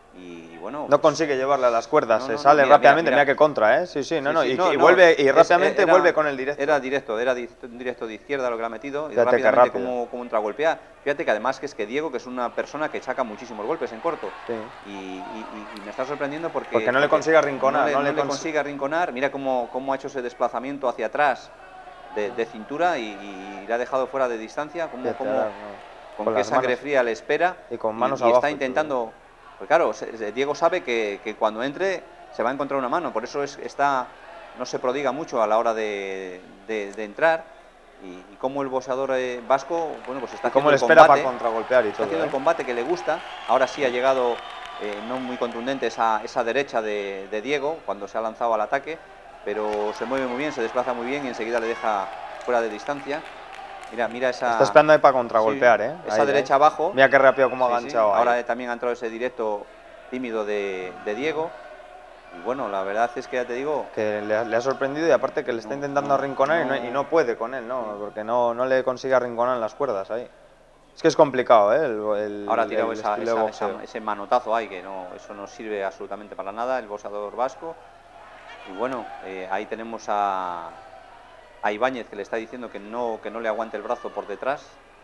S5: y bueno...
S6: No
S5: pues,
S6: consigue llevarle a las cuerdas,
S5: no,
S6: se
S5: no,
S6: sale
S5: no, mira,
S6: rápidamente,
S5: mira,
S6: mira,
S5: mira.
S6: que contra, ¿eh? Sí, sí, no,
S5: Sí,
S6: no,
S5: sí,
S6: y,
S5: no,
S6: y
S5: no,
S6: vuelve, y
S5: es-
S6: rápidamente
S5: era-
S6: vuelve con el directo.
S5: Era directo, era di- un directo de izquierda lo que le ha metido, y
S6: Fíjate qué
S5: rápidamente
S6: rápido.
S5: como, como contragolpea. Fíjate que además que es que Diego, que es una persona que saca muchísimos golpes en corto,
S6: Sí.
S5: y, y- y- y me está sorprendiendo porque...
S6: Porque no le consigue arrinconar,
S5: No le,
S6: no
S5: no
S6: le
S5: le
S6: consi-
S5: consigue arrinconar, mira cómo, cómo ha hecho ese desplazamiento hacia atrás de, de cintura y, y le ha dejado fuera de distancia, como,
S6: Fíjate,
S5: como,
S6: ahora, no.
S5: con,
S6: Con
S5: qué
S6: las
S5: sangre
S6: manos.
S5: fría le espera
S6: Y con manos
S5: y
S6: abajo
S5: está
S6: y todo,
S5: intentando... Pues claro, se- se- Diego sabe que, que cuando entre se va a encontrar una mano, por eso es, está, no se prodiga mucho a la hora de, de- de entrar y, y como el boxeador eh, vasco, bueno, pues está
S6: Y cómo
S5: haciendo
S6: le
S5: el
S6: espera
S5: combate,
S6: para contragolpear y
S5: está
S6: todo,
S5: haciendo el
S6: ¿eh?
S5: combate que le gusta. Ahora sí ha llegado eh, no muy contundente esa, esa derecha de, de Diego cuando se ha lanzado al ataque, pero se mueve muy bien, se desplaza muy bien y enseguida le deja fuera de distancia. Mira, mira esa...
S6: Está esperando ahí para contragolpear,
S5: sí,
S6: ¿eh?
S5: esa
S6: Ahí,
S5: derecha
S6: ahí.
S5: abajo.
S6: Mira qué rápido cómo ha
S5: Sí, sí.
S6: enganchado ahí.
S5: Ahora también ha entrado ese directo tímido de, de Diego. Y bueno, la verdad es que ya te digo...
S6: Que le ha, le ha sorprendido y aparte que le está
S5: No,
S6: intentando
S5: no,
S6: arrinconar y, no,
S5: no.
S6: y no puede con él, ¿no? Porque no, no le consigue arrinconar en las cuerdas ahí. Es que es complicado, ¿eh? El, el-
S5: Ahora ha tirado
S6: el
S5: esa-
S6: estilo de
S5: esa-
S6: boxeo.
S5: esa- ese manotazo ahí, que no, eso no sirve absolutamente para nada, el boxeador vasco. Y bueno, eh, ahí tenemos a, a Ibáñez, que le está diciendo que no, que no le aguante el brazo por detrás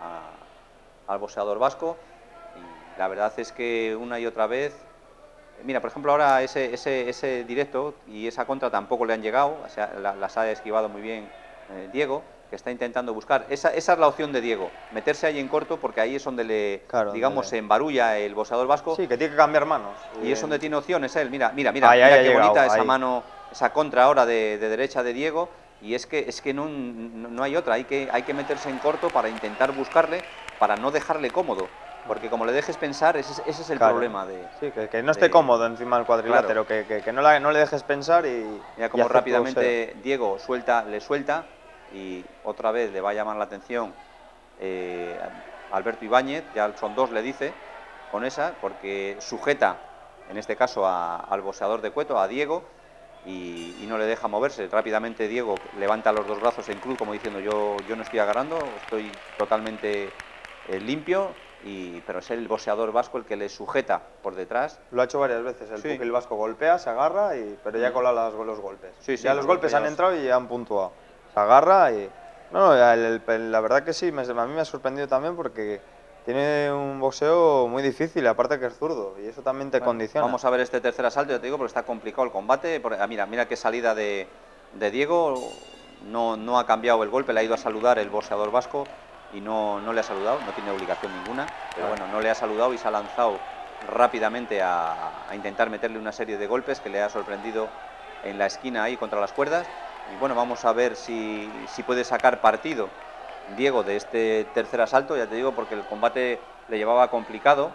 S5: a- al boxeador vasco. Y la verdad es que una y otra vez... Mira, por ejemplo, ahora ese, ese, ese directo y esa contra tampoco le han llegado, o sea, la- las ha esquivado muy bien eh, Diego, que está intentando buscar. Esa, esa es la opción de Diego, meterse ahí en corto, porque ahí es donde le,
S6: Claro,
S5: digamos,
S6: donde
S5: se
S6: le-
S5: embarulla el boxeador vasco.
S6: Sí, que tiene que cambiar manos.
S5: Y es donde tiene opciones él. Mira, mira, mira,
S6: Ahí,
S5: mira
S6: ahí ha
S5: qué
S6: llegado,
S5: bonita esa
S6: ahí.
S5: mano, esa contra ahora de, de derecha de Diego. Y es que es que no, no, no hay otra, hay que, hay que meterse en corto para intentar buscarle, para no dejarle cómodo. Porque como le dejes pensar, ese, es- ese es el
S6: Claro.
S5: problema de...
S6: Sí, que, que no esté
S5: de-
S6: cómodo encima del cuadrilátero, que, que, que no, la- no le dejes pensar y...
S5: Mira
S6: y
S5: cómo
S6: hacer tu
S5: rápidamente Diego suelta, le suelta y otra vez le va a llamar la atención eh, Alberto Ibáñez, ya son dos le dice, con esa, porque sujeta, en este caso a- al boxeador de Cueto, a Diego, y, y no le deja moverse. Rápidamente Diego levanta los dos brazos en cruz como diciendo yo, yo no estoy agarrando, estoy totalmente eh, limpio, y, pero es el boxeador vasco el que le sujeta por detrás.
S6: Lo ha hecho varias veces, el
S5: Sí.
S6: pugil vasco golpea, se agarra, y, pero ya
S5: Mm.
S6: cola las, los golpes.
S5: Sí, sí,
S6: ya
S5: los
S6: los golpes han
S5: golpeos.
S6: entrado y ya han puntuado. Se agarra y... No, no, el- el- la verdad que sí, me- a mí me ha sorprendido también porque tiene un boxeo muy difícil, aparte que es zurdo, y eso también te
S5: Bueno,
S6: condiciona.
S5: Vamos a ver este tercer asalto, ya te digo, porque está complicado el combate. Porque, ah, mira, mira qué salida de, de Diego, no, no ha cambiado el golpe, le ha ido a saludar el boxeador vasco y no, no le ha saludado, no tiene obligación ninguna, pero bueno, no le ha saludado y se ha lanzado rápidamente a, a intentar meterle una serie de golpes que le ha sorprendido en la esquina ahí contra las cuerdas. Y bueno, vamos a ver si, si puede sacar partido Diego de este tercer asalto, ya te digo, porque el combate le llevaba complicado.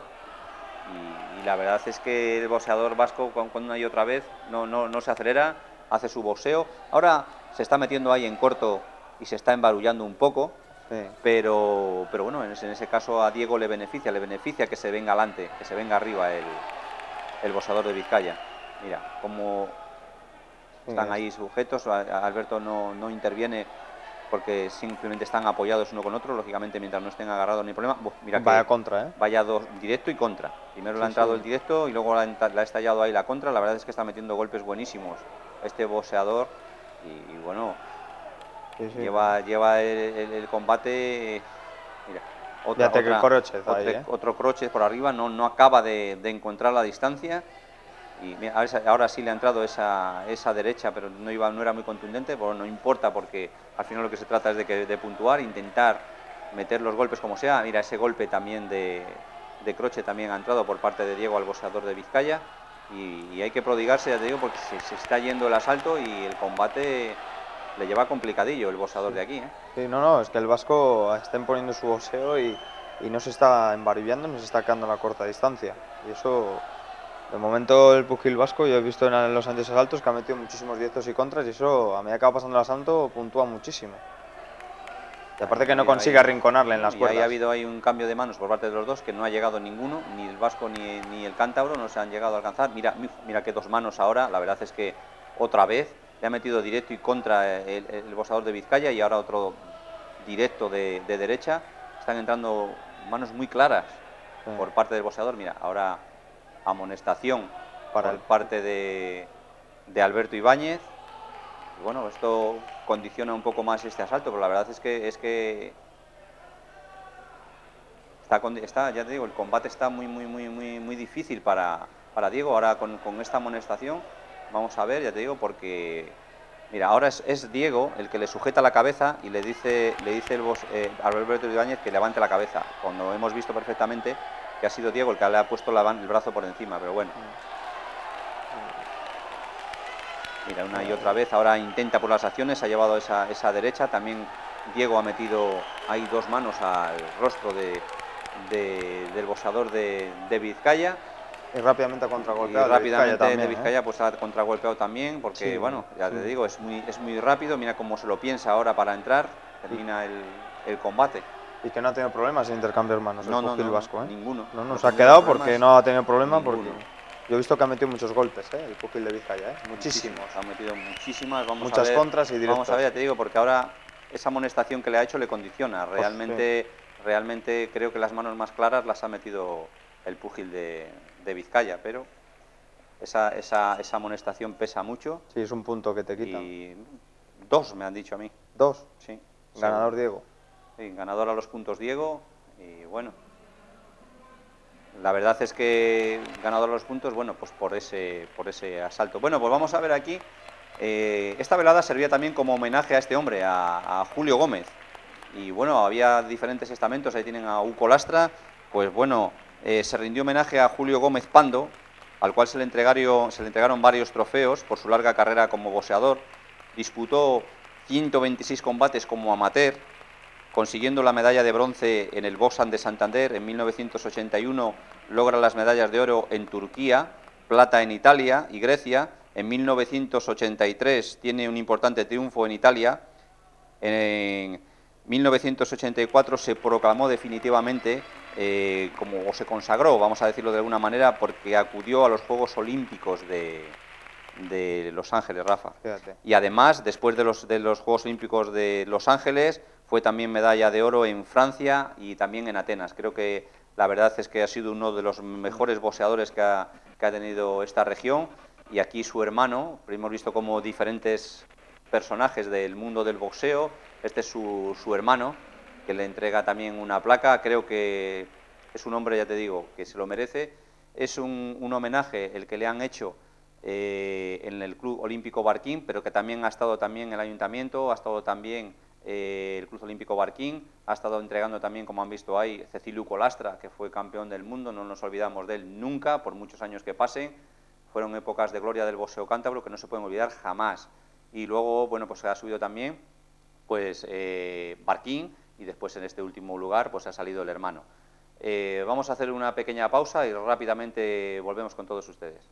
S5: Y, y la verdad es que el boxeador vasco con, con una y otra vez no, no, no se acelera, hace su boxeo. Ahora se está metiendo ahí en corto y se está embarullando un poco,
S6: Sí.
S5: pero, pero bueno, en ese, en ese caso a Diego le beneficia, le beneficia que se venga adelante, que se venga arriba el, el boxeador de Vizcaya. Mira, como están
S6: Sí,
S5: ahí sujetos, a- a Alberto no, no interviene porque simplemente están apoyados uno con otro, lógicamente mientras no estén agarrados ni problema. Buf, mira que
S6: Vaya contra, ¿eh?
S5: vaya dos, directo y contra. Primero le ha
S6: Sí,
S5: entrado
S6: sí.
S5: el directo y luego le ha, enta- le ha estallado ahí la contra. La verdad es que está metiendo golpes buenísimos este boxeador y, y bueno,
S6: Sí, sí.
S5: lleva, lleva el, el- el combate. Mira, otra,
S6: Fíjate que
S5: otra-
S6: Cróchez ahí,
S5: otro,
S6: ¿eh?
S5: otro Cróchez por arriba, no, no acaba de, de encontrar la distancia. Y mira, a ver si- ahora sí le ha entrado esa, esa derecha, pero no, iba, no era muy contundente, pero no importa porque al final lo que se trata es de, que, de puntuar, intentar meter los golpes como sea. Mira, ese golpe también de, de Croce también ha entrado por parte de Diego al boxeador de Vizcaya. Y, y hay que prodigarse, ya te digo, porque se, se está yendo el asalto y el combate le lleva complicadillo el boxeador de aquí, ¿eh?
S6: Sí, no, no, es que el vasco está imponiendo su boxeo y, y no se está embarillando, no se está quedando a la corta distancia. Y eso, de momento, el pugil vasco, yo he visto en los anteriores asaltos que ha metido muchísimos dieztos y contras, y eso, a medida que va pasando el asalto, puntúa muchísimo. Y aparte que no
S5: Ahí-
S6: consigue
S5: ahí-
S6: arrinconarle en las
S5: y
S6: cuerdas.
S5: ahí ha habido ahí un cambio de manos por parte de los dos que no ha llegado ninguno, ni el vasco ni, ni el cántabro, no se han llegado a alcanzar. Mira, mi- mira que dos manos ahora, la verdad es que otra vez le ha metido directo y contra el, el boxeador de Vizcaya y ahora otro directo de, de derecha. Están entrando manos muy claras
S6: Sí.
S5: por parte del boxeador. Mira, ahora amonestación
S6: Para
S5: por
S6: el-
S5: parte de, de Alberto Ibáñez. Y bueno, esto condiciona un poco más este asalto, pero la verdad es que es que está, condi- está ya te digo, el combate está muy muy muy muy muy difícil para, para Diego. Ahora con, con esta amonestación vamos a ver, ya te digo, porque mira, ahora es, es Diego el que le sujeta la cabeza y le dice le dice el box, eh, a Alberto Ibáñez que levante la cabeza, cuando hemos visto perfectamente que ha sido Diego el que le ha puesto la, el brazo por encima, pero bueno. Mira, una y otra vez, ahora intenta por las acciones, ha llevado esa, esa derecha, también Diego ha metido ahí dos manos al rostro de, de- del boxeador de, de Vizcaya,
S6: Y rápidamente ha
S5: y
S6: contragolpeado. de
S5: rápidamente
S6: Vizcaya también,
S5: de
S6: ¿eh?
S5: Vizcaya pues ha contragolpeado también, porque
S6: Sí,
S5: bueno, ya te
S6: sí.
S5: digo, es muy, es muy rápido, mira cómo se lo piensa ahora para entrar, termina el, el combate.
S6: Y que no ha tenido problemas en intercambiar manos
S5: No,
S6: el
S5: no,
S6: pugil
S5: no,
S6: vasco, ¿eh?
S5: ninguno.
S6: No,
S5: No
S6: no, se ha
S5: ha tenido
S6: quedado
S5: problemas,
S6: porque no ha tenido problema,
S5: ninguno.
S6: porque yo he visto que ha metido muchos golpes, ¿eh? El pugil de Vizcaya, ¿eh? Muchísimos.
S5: Ha metido muchísimas, vamos
S6: Muchas
S5: a ver,
S6: contras y directas.
S5: Vamos a ver, ya te digo, porque ahora esa amonestación que le ha hecho le condiciona. Realmente, realmente creo que las manos más claras las ha metido el púgil de, de Vizcaya, pero esa, esa, esa amonestación pesa mucho.
S6: Sí, es un punto que te quitan.
S5: Y dos me han dicho a mí,
S6: Dos.
S5: sí.
S6: Ganador
S5: Seguro.
S6: Diego.
S5: Sí, ganador a los puntos Diego, y bueno, la verdad es que ganador a los puntos, bueno, pues por ese, por ese asalto. Bueno, pues vamos a ver aquí, eh, esta velada servía también como homenaje a este hombre, a, a Julio Gómez, y bueno, había diferentes estamentos, ahí tienen a Uco Lastra, pues bueno, eh, se rindió homenaje a Julio Gómez Pando, al cual se le entregaron, se le entregaron varios trofeos por su larga carrera como boxeador, disputó ciento veintiséis combates como amateur, consiguiendo la medalla de bronce en el Boxan de Santander. En mil novecientos ochenta y uno logra las medallas de oro en Turquía, plata en Italia y Grecia. En mil novecientos ochenta y tres tiene un importante triunfo en Italia. En mil novecientos ochenta y cuatro se proclamó definitivamente eh, como, o se consagró, vamos a decirlo de alguna manera, porque acudió a los Juegos Olímpicos de, de Los Ángeles, Rafa.
S6: Fíjate.
S5: Y además, después de los, de los Juegos Olímpicos de Los Ángeles, fue también medalla de oro en Francia y también en Atenas. Creo que la verdad es que ha sido uno de los mejores boxeadores que ha, que ha tenido esta región. Y aquí su hermano, hemos visto como diferentes personajes del mundo del boxeo. Este es su, su hermano, que le entrega también una placa. Creo que es un hombre, ya te digo, que se lo merece. Es un, un homenaje el que le han hecho eh, en el Club Olímpico Barquín, pero que también ha estado también en el Ayuntamiento, ha estado también eh, el Club Olímpico Barquín, ha estado entregando también, como han visto ahí, Cecilio Colastra, que fue campeón del mundo, no nos olvidamos de él nunca, por muchos años que pasen. Fueron épocas de gloria del boxeo cántabro que no se pueden olvidar jamás. Y luego, bueno, pues ha subido también pues eh, Barquín, y después en este último lugar pues ha salido el hermano. Eh, vamos a hacer una pequeña pausa y rápidamente volvemos con todos ustedes.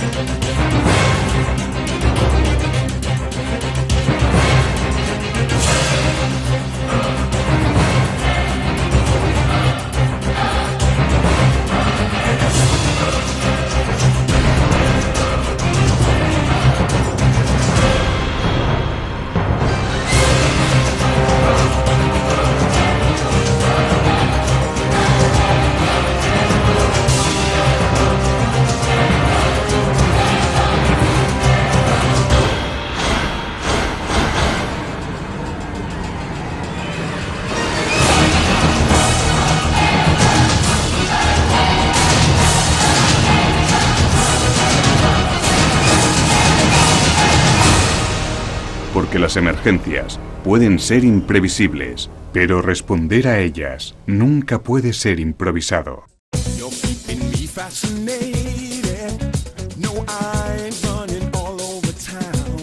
S1: Porque las emergencias pueden ser imprevisibles, pero responder a ellas nunca puede ser improvisado.
S2: You're keeping me fascinated. No, I ain't running all over town.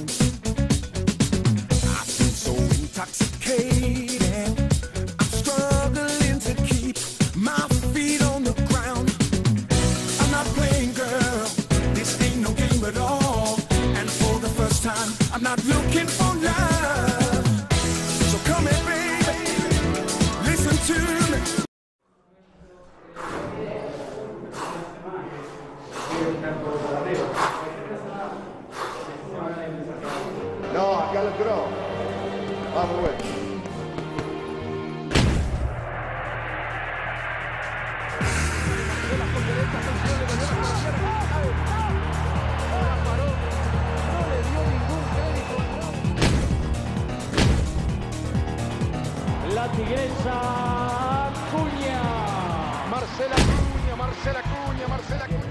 S2: I feel so intoxicated. I'm struggling to keep my feet on the ground. I'm not playing, girl. This ain't no game at all. And for the first time, I'm not looking for love. So come here, baby. Listen to me.
S3: No, acá lo draw. Vamos, güey.
S4: La tigresa Acuña.
S7: Marcela Acuña, Marcela Acuña, Marcela Acuña.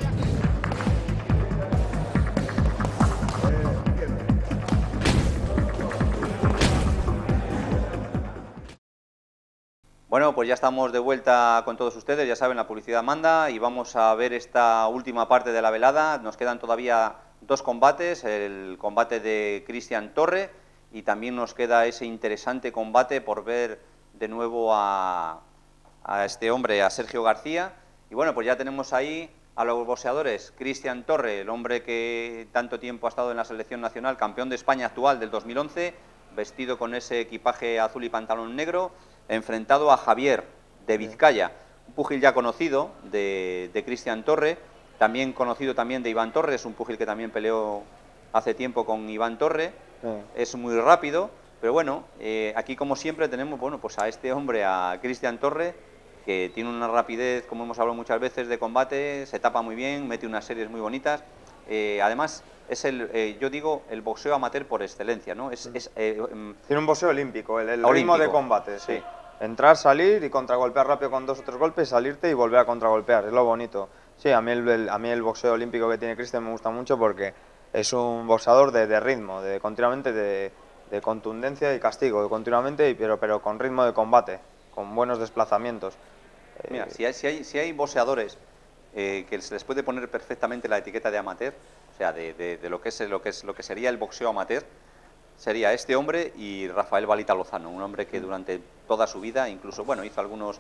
S5: Bueno, pues ya estamos de vuelta con todos ustedes, ya saben, la publicidad manda y vamos a ver esta última parte de la velada. Nos quedan todavía dos combates, el combate de Cristian Torre y también nos queda ese interesante combate por ver de nuevo a, a este hombre, a Sergio García. Y bueno, pues ya tenemos ahí a los boxeadores. Cristian Torre, el hombre que tanto tiempo ha estado en la selección nacional, campeón de España actual del dos mil once, vestido con ese equipaje azul y pantalón negro, enfrentado a Javier de Vizcaya, un púgil ya conocido de, de Cristian Torre, también conocido también de Iván Torres, un púgil que también peleó hace tiempo con Iván Torre. Sí. Es muy rápido, pero bueno, eh, aquí como siempre tenemos, bueno, pues a este hombre, a Cristian Torre, que tiene una rapidez, como hemos hablado muchas veces, de combate, se tapa muy bien, mete unas series muy bonitas. Eh, además, es el, eh, yo digo, el boxeo amateur por excelencia, ¿no? Es, es, eh,
S6: Tiene un boxeo olímpico, el, el
S5: olímpico.
S6: ritmo de combate, sí.
S5: sí.
S6: Entrar, salir y contragolpear rápido con dos o tres golpes, salirte y volver a contragolpear, es lo bonito. Sí, a mí el, el, a mí el boxeo olímpico que tiene Cristian me gusta mucho porque es un boxeador de, de ritmo, de continuamente de, de contundencia y castigo, de continuamente, pero, pero con ritmo de combate, con buenos desplazamientos.
S5: Mira, eh, si, hay, si, hay, si hay boxeadores eh, que se les puede poner perfectamente la etiqueta de amateur, o sea, de, de, de lo, que es, lo, que es, lo que sería el boxeo amateur, sería este hombre y Rafael Balita Lozano, un hombre que durante toda su vida, incluso, bueno, hizo algunos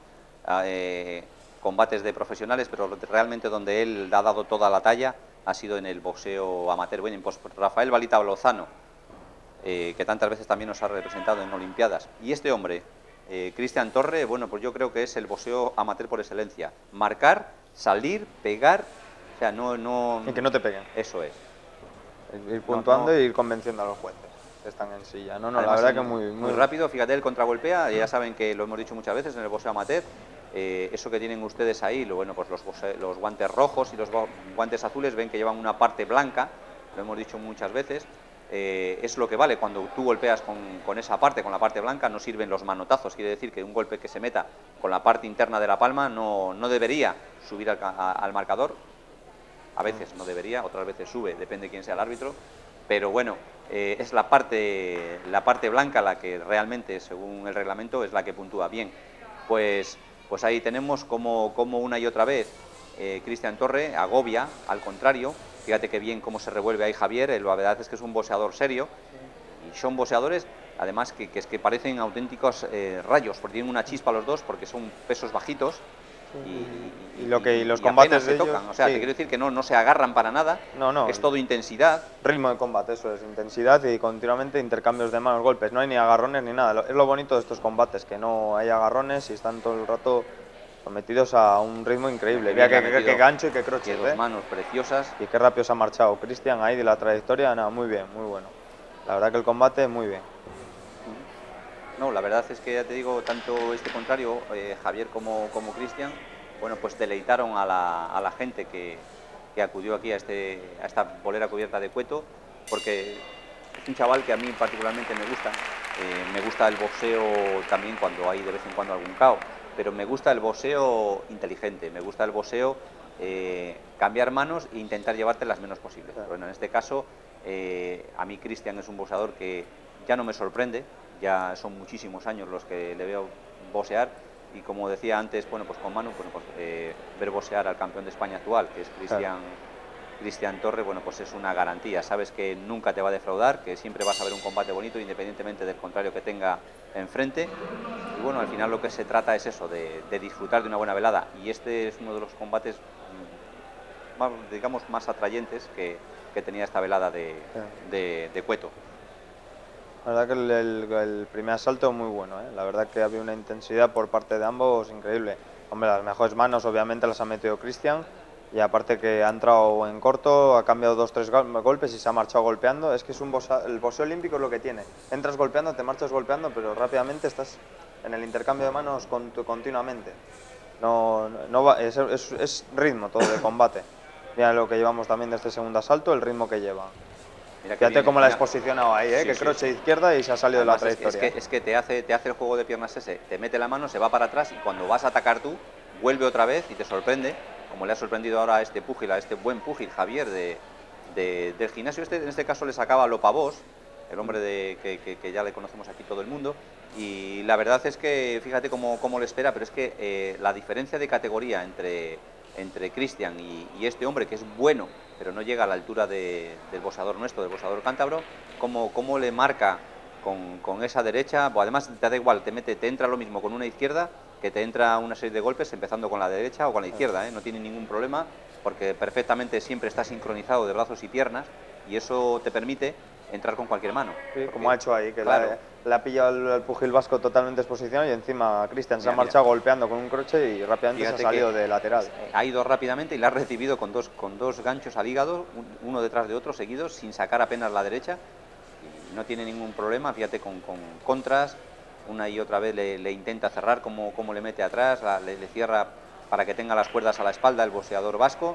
S5: eh, combates de profesionales, pero realmente donde él ha dado toda la talla ha sido en el boxeo amateur. Bueno, pues Rafael Balita Lozano, eh, que tantas veces también nos ha representado en Olimpiadas. Y este hombre, eh, Cristian Torre, bueno, pues yo creo que es el boxeo amateur por excelencia. Marcar, salir, pegar, o sea, no... no
S6: y que no te peguen.
S5: Eso es.
S6: Ir puntuando
S5: no, no.
S6: e ir convenciendo a los jueces. Están en silla. No, no,
S5: Además,
S6: la verdad
S5: muy,
S6: que muy,
S5: muy... Muy rápido, fíjate, el contragolpea, ya saben que lo hemos dicho muchas veces en el boxeo amateur, eh, eso que tienen ustedes ahí, lo, bueno, pues los, los guantes rojos y los guantes azules, ven que llevan una parte blanca, lo hemos dicho muchas veces, eh, es lo que vale cuando tú golpeas con, con esa parte, con la parte blanca, no sirven los manotazos, quiere decir que un golpe que se meta con la parte interna de la palma no, no debería subir al, a, al marcador, a veces no debería, otras veces sube, depende de quién sea el árbitro. Pero bueno, eh, es la parte, la parte blanca la que realmente, según el reglamento, es la que puntúa bien. Pues, pues ahí tenemos como, como una y otra vez eh, Cristian Torre agobia, al contrario. Fíjate que bien cómo se revuelve ahí Javier, eh, la verdad es que es un boxeador serio. Y son boxeadores, además, que, que, es que parecen auténticos eh, rayos, porque tienen una chispa los dos, porque son pesos bajitos. y,
S6: Y lo que- y los
S5: y
S6: combates
S5: apenas se
S6: de ellos,
S5: tocan. O sea,
S6: sí.
S5: te quiero decir que no, no se agarran para nada,
S6: No, no.
S5: es todo intensidad.
S6: Ritmo de combate, eso es, intensidad y continuamente intercambios de manos, golpes. No hay ni agarrones ni nada. Lo- Es lo bonito de estos combates, que no hay agarrones y están todo el rato sometidos a un ritmo increíble. Mira
S5: Bien,
S6: que,
S5: le ha
S6: que- que
S5: metido
S6: gancho y que crochet,
S5: que dos
S6: ¿eh?
S5: manos preciosas.
S6: Y qué rápido se ha marchado Cristian ahí de la trayectoria. Nada, muy bien, muy bueno. La verdad que el combate, muy bien.
S5: No, la verdad es que ya te digo, tanto este contrario, eh, Javier como, como Cristian, bueno, pues deleitaron a la, a la gente que, que acudió aquí a, este, a esta bolera cubierta de Cueto, porque es un chaval que a mí particularmente me gusta. Eh, me gusta el boxeo también cuando hay de vez en cuando algún caos, pero me gusta el boxeo inteligente, me gusta el boxeo eh, cambiar manos e intentar llevarte las menos posibles. Bueno, en este caso, eh, a mí Cristian es un boxeador que ya no me sorprende, ya son muchísimos años los que le veo boxear y como decía antes, bueno, pues con Manu, bueno, pues, eh, ver boxear al campeón de España actual, que es Cristian Cristian Torre, bueno, pues es una garantía, sabes que nunca te va a defraudar, que siempre vas a ver un combate bonito independientemente del contrario que tenga enfrente y bueno, al final lo que se trata es eso, de, de disfrutar de una buena velada y este es uno de los combates mm, más, digamos, más atrayentes que, que tenía esta velada de, de, de Cueto.
S6: La verdad que el, el- el primer asalto muy bueno, ¿eh? La verdad que había una intensidad por parte de ambos increíble. Hombre, las mejores manos obviamente las ha metido Cristian y aparte que ha entrado en corto, ha cambiado dos tres gol- golpes y se ha marchado golpeando. Es que es un boxa- el boxeo olímpico es lo que tiene. Entras golpeando, te marchas golpeando, pero rápidamente estás en el intercambio de manos con- continuamente. No, no va- es, es- es ritmo todo de combate. Mira lo que llevamos también de este segundo asalto, el ritmo que lleva.
S5: Mira que
S6: Fíjate
S5: bien,
S6: cómo la has
S5: mira.
S6: posicionado ahí, ¿eh?
S5: Sí,
S6: que
S5: sí,
S6: croche
S5: sí.
S6: izquierda y se ha salido
S5: Además,
S6: de la
S5: es, es
S6: trayectoria.
S5: que, es que te hace, te hace el juego de piernas ese, te mete la mano, se va para atrás y cuando vas a atacar tú, vuelve otra vez y te sorprende, como le ha sorprendido ahora a este púgil, a este buen púgil Javier de, de- del gimnasio. Este, en este caso le sacaba Lopavós, el hombre de, que, que- que ya le conocemos aquí todo el mundo, y la verdad es que, fíjate cómo, cómo le espera, pero es que eh, la diferencia de categoría entre, entre Cristian y, y este hombre, que es bueno, pero no llega a la altura de- del boxeador nuestro, del boxeador cántabro, cómo, cómo le marca con, con esa derecha, pues además te da igual, te mete, te entra lo mismo con una izquierda que te entra una serie de golpes empezando con la derecha o con la izquierda, ¿eh? No tiene ningún problema porque perfectamente siempre está sincronizado de brazos y piernas y eso te permite entrar con cualquier mano.
S6: Sí,
S5: Porque,
S6: como ha hecho ahí, que
S5: claro,
S6: la, le ha pillado el, el pugil vasco totalmente desposicionado y encima Cristian se ha
S5: Mira,
S6: marchado
S5: mira.
S6: golpeando con un croche y rápidamente
S5: Fíjate
S6: se ha salido
S5: que
S6: de lateral.
S5: eh, ha ido rápidamente y la ha recibido con dos, con dos ganchos al hígado, un- uno detrás de otro, seguidos, sin sacar apenas la derecha. Y no tiene ningún problema, fíjate, con, con contras, una y otra vez le, le intenta cerrar, como, como le mete atrás, la- le, le cierra para que tenga las cuerdas a la espalda el boxeador vasco.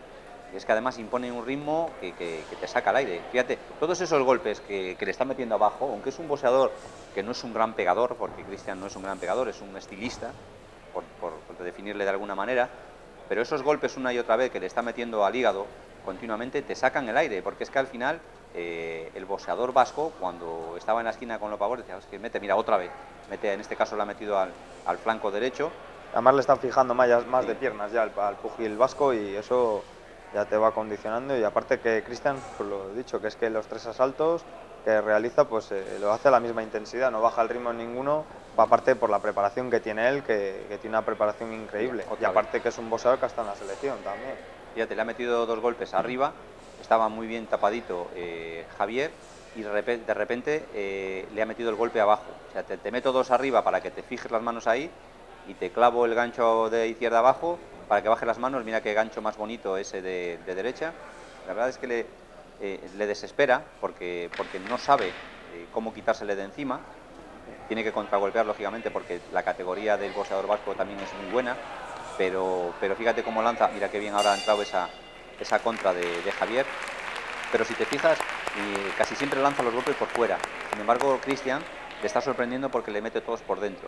S5: Y es que además impone un ritmo que, que- que te saca al aire. Fíjate, todos esos golpes que, que le está metiendo abajo, aunque es un boxeador que no es un gran pegador, porque Cristian no es un gran pegador, es un estilista, por, por- por definirle de alguna manera, pero esos golpes una y otra vez que le está metiendo al hígado continuamente te sacan el aire, porque es que al final eh, el boxeador vasco, cuando estaba en la esquina con Lopavós, decía, es que mete, mira, otra vez, mete, en este caso lo ha metido al, al flanco derecho.
S6: Además le están fijando más, más
S5: Sí.
S6: de piernas ya al, al pugil vasco y eso ya te va condicionando. Y aparte que Cristian, pues lo he dicho, que es que los tres asaltos que realiza pues eh, lo hace a la misma intensidad, no baja el ritmo en ninguno, aparte por la preparación que tiene él, que, que tiene una preparación increíble.
S5: Otra
S6: Y aparte que es un boxeador que está en la selección también.
S5: Fíjate, le ha metido dos golpes arriba, estaba muy bien tapadito eh, Javier y de repente, de repente eh, le ha metido el golpe abajo. O sea, te, te meto dos arriba para que te fijes las manos ahí y te clavo el gancho de izquierda abajo para que baje las manos. Mira qué gancho más bonito ese de, de derecha. La verdad es que le, eh, le desespera porque, porque no sabe eh, cómo quitársele de encima. Tiene que contragolpear, lógicamente, porque la categoría del boxeador vasco también es muy buena. Pero, pero fíjate cómo lanza, mira qué bien ahora ha entrado esa, esa contra de, de Javier. Pero si te fijas, eh, casi siempre lanza los golpes por fuera. Sin embargo, Cristian le está sorprendiendo porque le mete todos por dentro.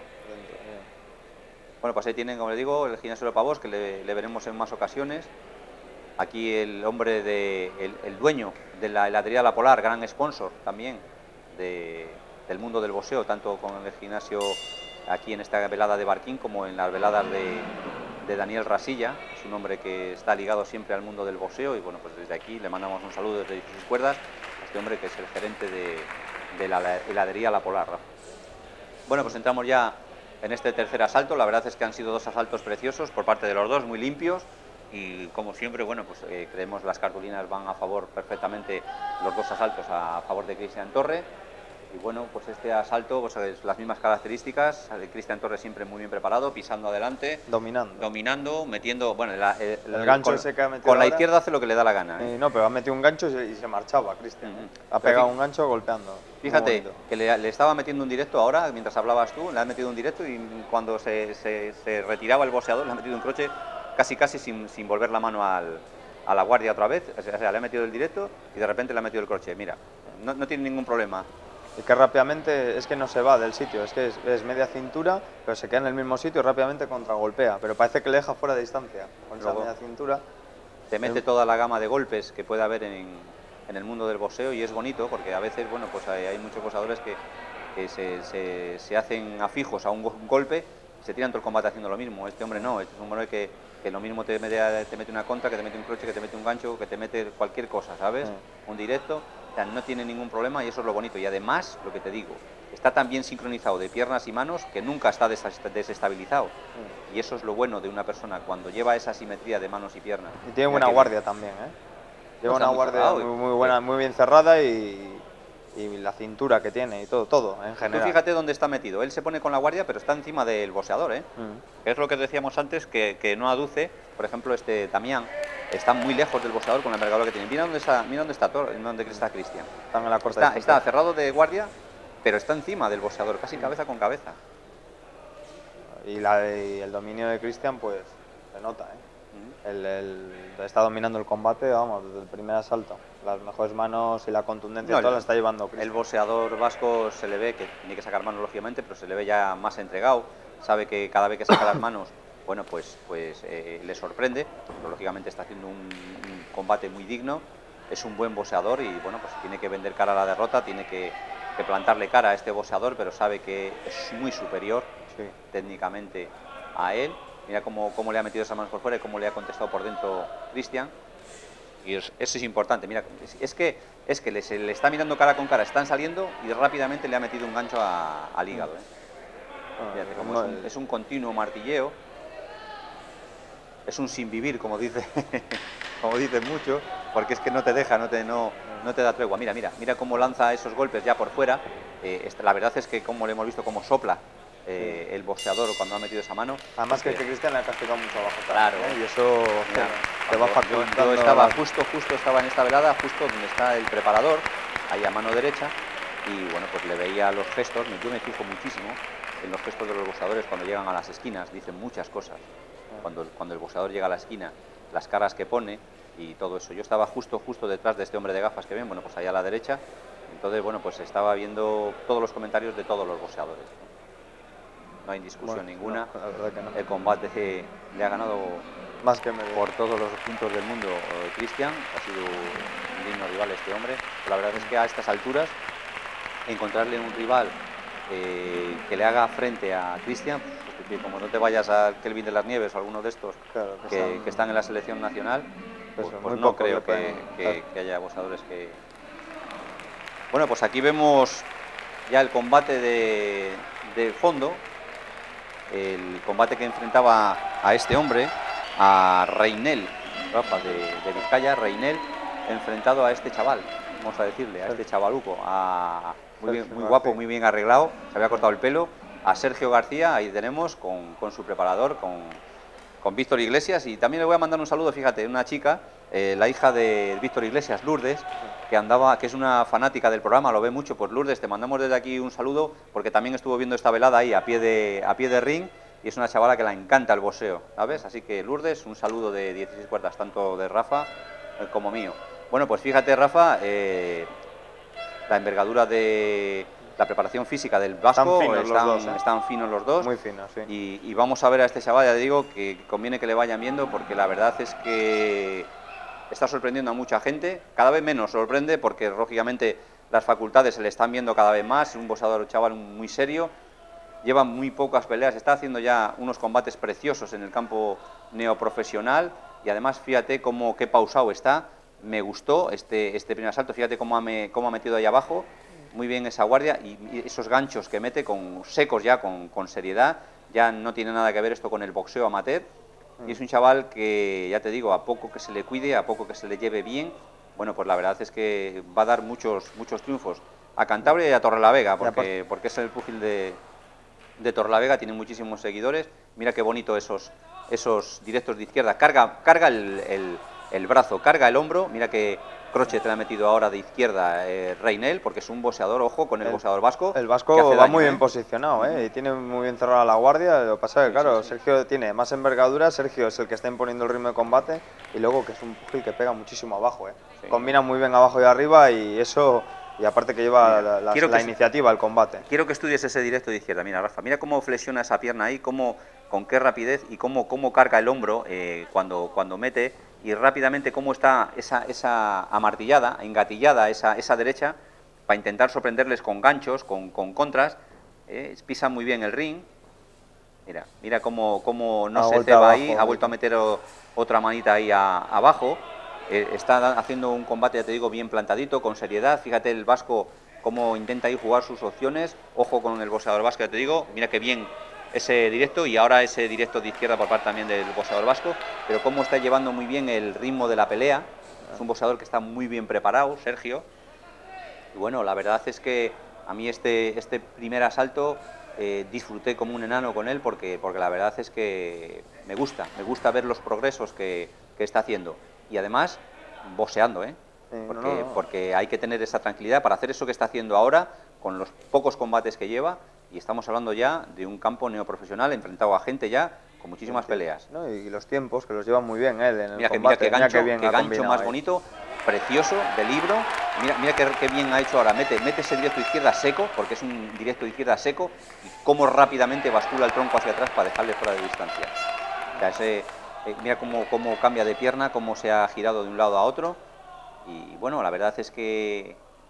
S5: Bueno, pues ahí tienen, como le digo, el gimnasio de Lopavós, que le, le veremos en más ocasiones. Aquí el hombre, de, el, el dueño de la heladería La Polar, gran sponsor también de, del mundo del boxeo, tanto con el gimnasio aquí en esta velada de Barquín como en las veladas de, de Daniel Rasilla. Es un hombre que está ligado siempre al mundo del boxeo y bueno, pues desde aquí le mandamos un saludo desde sus cuerdas a este hombre que es el gerente de, de la heladería La Polar, Rafa. Bueno, pues entramos ya en este tercer asalto. La verdad es que han sido dos asaltos preciosos por parte de los dos, muy limpios. Y como siempre, bueno, pues eh, creemos las cartulinas van a favor perfectamente, los dos asaltos a, a favor de Cristian Torre. Y bueno, pues este asalto, pues es las mismas características, Cristian Torre siempre muy bien preparado, pisando adelante,
S6: Dominando.
S5: Dominando, metiendo, bueno, la, el,
S6: el gancho
S5: con,
S6: ese que ha metido
S5: con la
S6: ahora,
S5: izquierda hace lo que le da la gana. ¿eh?
S6: Eh, no, pero ha metido un gancho y se, y se marchaba, Cristian.
S5: Uh-huh.
S6: Ha pegado un gancho golpeando.
S5: Fíjate, que le, le estaba metiendo un directo ahora, mientras hablabas tú, le ha metido un directo y cuando se, se, se retiraba el boxeador le ha metido un croche casi casi sin, sin volver la mano al, a la guardia otra vez. O sea, le ha metido el directo y de repente le ha metido el croche. Mira, no, no tiene ningún problema.
S6: Y que rápidamente es que no se va del sitio, es que es, es media cintura, pero se queda en el mismo sitio y rápidamente contragolpea, pero parece que le deja fuera de distancia con esa media cintura.
S5: Te mete toda la gama de golpes que puede haber en, en el mundo del boxeo y es bonito porque a veces, bueno, pues hay, hay muchos boxeadores que, que se, se, se hacen afijos a un, go un golpe, se tiran todo el combate haciendo lo mismo. Este hombre no, este es un hombre que, que lo mismo te mete, te mete una contra, que te mete un croche, que te mete un gancho, que te mete cualquier cosa, ¿sabes? Sí. Un directo. O sea, no tiene ningún problema y eso es lo bonito. Y además, lo que te digo, está tan bien sincronizado de piernas y manos que nunca está desestabilizado. Mm. Y eso es lo bueno de una persona cuando lleva esa simetría de manos y piernas.
S6: Y tiene buena guardia también, ¿eh? Lleva una guardia muy, muy buena, muy bien cerrada y, y la cintura que tiene y todo, todo en general.
S5: Tú fíjate dónde está metido. Él se pone con la guardia, pero está encima del boxeador, ¿eh? Mm. Es lo que decíamos antes, que, que no aduce. Por ejemplo, este Damián está muy lejos del boxeador con la envergadura que tiene. Mira dónde está, mira dónde está, dónde está Cristian.
S6: Está en la corta
S5: está, está cerrado de guardia, pero está encima del boxeador, casi cabeza con cabeza.
S6: Y, la, y el dominio de Cristian, pues, se nota, ¿eh? Mm. El, el, está dominando el combate, vamos, desde el primer asalto. Las mejores manos y la contundencia no, toda la está llevando Cristian.
S5: El boxeador vasco se le ve que tiene que sacar manos, lógicamente, pero se le ve ya más entregado. Sabe que cada vez que saca las manos, bueno, pues, pues eh, le sorprende, pero lógicamente está haciendo un, un combate muy digno, es un buen boxeador y bueno, pues tiene que vender cara a la derrota, tiene que, que plantarle cara a este boxeador, pero sabe que es muy superior sí. técnicamente a él. Mira cómo, cómo le ha metido esas manos por fuera y cómo le ha contestado por dentro Cristian. Y es, eso es importante, mira, es, es que, es que le, se le está mirando cara con cara, están saliendo y rápidamente le ha metido un gancho a, al hígado. ¿eh? Fíjate, como es, un, es un continuo martilleo. Es un sin vivir, como dice, como dicen muchos, porque es que no te deja, no te, no, no te da tregua. Mira, mira, mira cómo lanza esos golpes ya por fuera. Eh, la verdad es que como le hemos visto cómo sopla eh, el boxeador cuando ha metido esa mano.
S6: Además que, que Cristian le ha castigado mucho abajo.
S5: Claro.
S6: ¿eh? Y eso mira, te va
S5: yo, yo estaba justo, justo estaba en esta velada, justo donde está el preparador, ahí a mano derecha, y bueno, pues le veía los gestos, yo me fijo muchísimo en los gestos de los boxeadores cuando llegan a las esquinas, dicen muchas cosas. Cuando, cuando el boxeador llega a la esquina, las caras que pone y todo eso. Yo estaba justo, justo detrás de este hombre de gafas que ven, bueno, pues allá a la derecha. Entonces, bueno, pues estaba viendo todos los comentarios de todos los boxeadores. No, no hay discusión bueno, ninguna.
S6: No, la verdad que no.
S5: El combate le ha ganado
S6: más que medio
S5: por todos los puntos del mundo eh, Cristian. Ha sido un digno rival este hombre. Pero la verdad es que a estas alturas, encontrarle un rival eh, que le haga frente a Cristian, que como no te vayas a Kelvin de las Nieves o alguno de estos claro, que, que, están, que están en la selección nacional, pues, pues, pues no creo que, que, que haya boxeadores que... Bueno, pues aquí vemos ya el combate de, de fondo, el combate que enfrentaba a este hombre, a Reinel, Rafa, de, de Vizcaya, Reinel, enfrentado a este chaval, vamos a decirle, a este chavaluco, a, muy, bien, muy guapo, muy bien arreglado, se había cortado el pelo, a Sergio García, ahí tenemos, con, con su preparador, con, con Víctor Iglesias, y también le voy a mandar un saludo, fíjate, una chica, eh, la hija de Víctor Iglesias, Lourdes, que andaba, que es una fanática del programa, lo ve mucho, pues Lourdes, te mandamos desde aquí un saludo, porque también estuvo viendo esta velada ahí, a pie de, a pie de ring, y es una chavala que la encanta el boxeo, ¿sabes? Así que Lourdes, un saludo de dieciséis cuartas, tanto de Rafa eh, como mío. Bueno, pues fíjate, Rafa, eh, la envergadura de... la preparación física del vasco,
S6: están finos,
S5: están,
S6: los dos, ¿eh?
S5: están finos los dos.
S6: Muy finos, sí.
S5: Y, y vamos a ver a este chaval, ya digo, que conviene que le vayan viendo, porque la verdad es que está sorprendiendo a mucha gente. Cada vez menos sorprende, porque lógicamente las facultades se le están viendo cada vez más. Es un boxeador chaval muy serio, lleva muy pocas peleas, está haciendo ya unos combates preciosos en el campo neoprofesional. Y además, fíjate cómo, qué pausado está. Me gustó este, este primer asalto, fíjate cómo ha, me, cómo ha metido ahí abajo. muy bien esa guardia y, y esos ganchos que mete con secos ya, con, con seriedad, ya no tiene nada que ver esto con el boxeo amateur. Y es un chaval que, ya te digo, a poco que se le cuide, a poco que se le lleve bien, bueno, pues la verdad es que va a dar muchos muchos triunfos a Cantabria y a Torrelavega, porque, porque es el púgil de, de Torrelavega, tiene muchísimos seguidores. Mira qué bonito esos, esos directos de izquierda. Carga, carga el, el, el brazo, carga el hombro. Mira que crochet le ha metido ahora de izquierda eh, Reinel, porque es un boxeador, ojo, con el, el boxeador vasco.
S6: El vasco va daño, muy bien ¿eh? posicionado, ¿eh? Y tiene muy bien cerrada la guardia. Lo que pasa es que, claro, sí, sí, sí. Sergio tiene más envergadura, Sergio es el que está imponiendo el ritmo de combate, y luego que es un púgil que pega muchísimo abajo, ¿eh? Sí. Combina muy bien abajo y arriba, y eso... Y aparte que lleva mira, la, la, la iniciativa al combate.
S5: Quiero que estudies ese directo de izquierda. Mira, Rafa, mira cómo flexiona esa pierna ahí, cómo, con qué rapidez y cómo, cómo carga el hombro eh, cuando, cuando mete, y rápidamente cómo está esa, esa amartillada, engatillada esa, esa derecha, para intentar sorprenderles con ganchos, con, con contras. Eh, pisa muy bien el ring. Mira, mira cómo, cómo no ha se ceba ahí, ha vuelto a meter o, otra manita ahí a, abajo. Eh, está haciendo un combate, ya te digo, bien plantadito, con seriedad. Fíjate el vasco cómo intenta ahí jugar sus opciones. Ojo con el boxeador vasco, ya te digo. Mira que bien ese directo, y ahora ese directo de izquierda por parte también del boxeador vasco. Pero cómo está llevando muy bien el ritmo de la pelea. Es un boxeador que está muy bien preparado, Sergio. Y bueno, la verdad es que a mí este, este primer asalto eh, disfruté como un enano con él, porque, porque la verdad es que me gusta. Me gusta ver los progresos que, que está haciendo. Y además, boxeando, ¿eh? Sí, porque, no, no. porque hay que tener esa tranquilidad para hacer eso que está haciendo ahora, con los pocos combates que lleva, y estamos hablando ya de un campo neoprofesional enfrentado a gente ya con muchísimas sí, peleas.
S6: No, y los tiempos, que los lleva muy bien él en el
S5: mira
S6: combate.
S5: Que, mira qué gancho,
S6: mira
S5: qué gancho más ahí. bonito, precioso, de libro. Mira, mira qué, qué bien ha hecho ahora, mete, mete ese directo de izquierda seco, porque es un directo de izquierda seco, y cómo rápidamente bascula el tronco hacia atrás para dejarle fuera de distancia. O sea, ese... Eh, mira cómo, cómo cambia de pierna, cómo se ha girado de un lado a otro. Y bueno, la verdad es que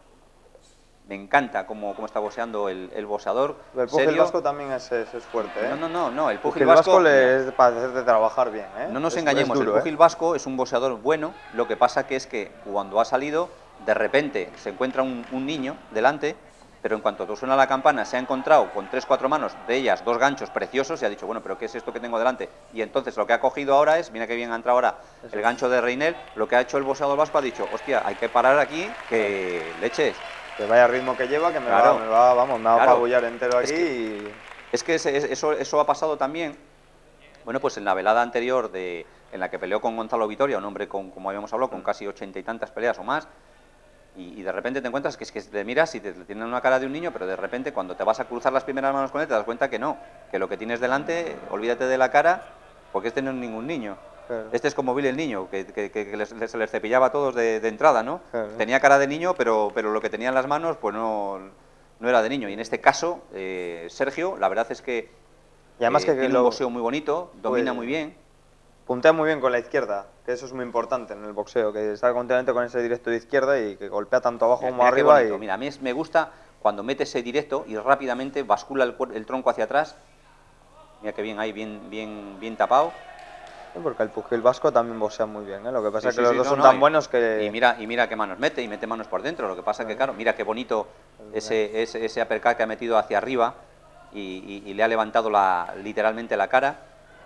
S5: me encanta cómo, cómo está boxeando el, el boxeador.
S6: El púgil vasco también es, es, es fuerte, ¿eh?
S5: No, no, no, no el púgil,
S6: el
S5: vasco,
S6: vasco le es para hacerte trabajar bien, ¿eh?
S5: No nos
S6: es,
S5: engañemos,
S6: es duro,
S5: el púgil
S6: ¿eh?
S5: vasco es un boxeador bueno. Lo que pasa que es que cuando ha salido, de repente se encuentra un, un niño delante. Pero en cuanto suena la campana, se ha encontrado con tres, cuatro manos, de ellas dos ganchos preciosos, y ha dicho, bueno, pero ¿qué es esto que tengo delante? Y entonces lo que ha cogido ahora es, mira qué bien ha entrado ahora el gancho de Reinel. Lo que ha hecho el boxeador vasco, ha dicho, hostia, hay que parar aquí, que leches.
S6: Que vaya ritmo que lleva, que me,
S5: claro.
S6: va, me va, vamos, me va
S5: claro.
S6: a apabullar entero aquí.
S5: Es que,
S6: y...
S5: es que ese, eso, eso ha pasado también, bueno, pues en la velada anterior, de, en la que peleó con Gonzalo Vitoria, un hombre, con, como habíamos hablado, con casi ochenta y tantas peleas o más. Y, y de repente te encuentras que es que te miras y te, te tienen una cara de un niño, pero de repente cuando te vas a cruzar las primeras manos con él te das cuenta que no, que lo que tienes delante, olvídate de la cara, porque este no es ningún niño. Claro. Este es como Billy el niño, que, que, que, que les, se les cepillaba a todos de, de entrada, ¿no? Claro. Tenía cara de niño, pero, pero lo que tenía en las manos pues no, no era de niño. Y en este caso, eh, Sergio, la verdad es que,
S6: y además
S5: eh,
S6: que, que
S5: tiene
S6: lo...
S5: un boxeo muy bonito, domina pues... muy bien.
S6: Puntea muy bien con la izquierda, que eso es muy importante en el boxeo, que está continuamente con ese directo de izquierda y que golpea tanto abajo
S5: mira,
S6: como
S5: mira
S6: arriba.
S5: Y... Mira, a mí es, me gusta cuando mete ese directo y rápidamente bascula el, el tronco hacia atrás. Mira que bien ahí, bien, bien, bien tapado.
S6: Sí, porque el pugil vasco también boxea muy bien, ¿eh? Lo que pasa
S5: sí,
S6: es que
S5: sí,
S6: los
S5: sí,
S6: dos
S5: no,
S6: son
S5: no,
S6: tan
S5: y,
S6: buenos que...
S5: Y mira, y mira qué manos mete, y mete manos por dentro. Lo que pasa es que, claro, mira qué bonito ese, ese, ese uppercut que ha metido hacia arriba y, y, y le ha levantado la, literalmente la cara.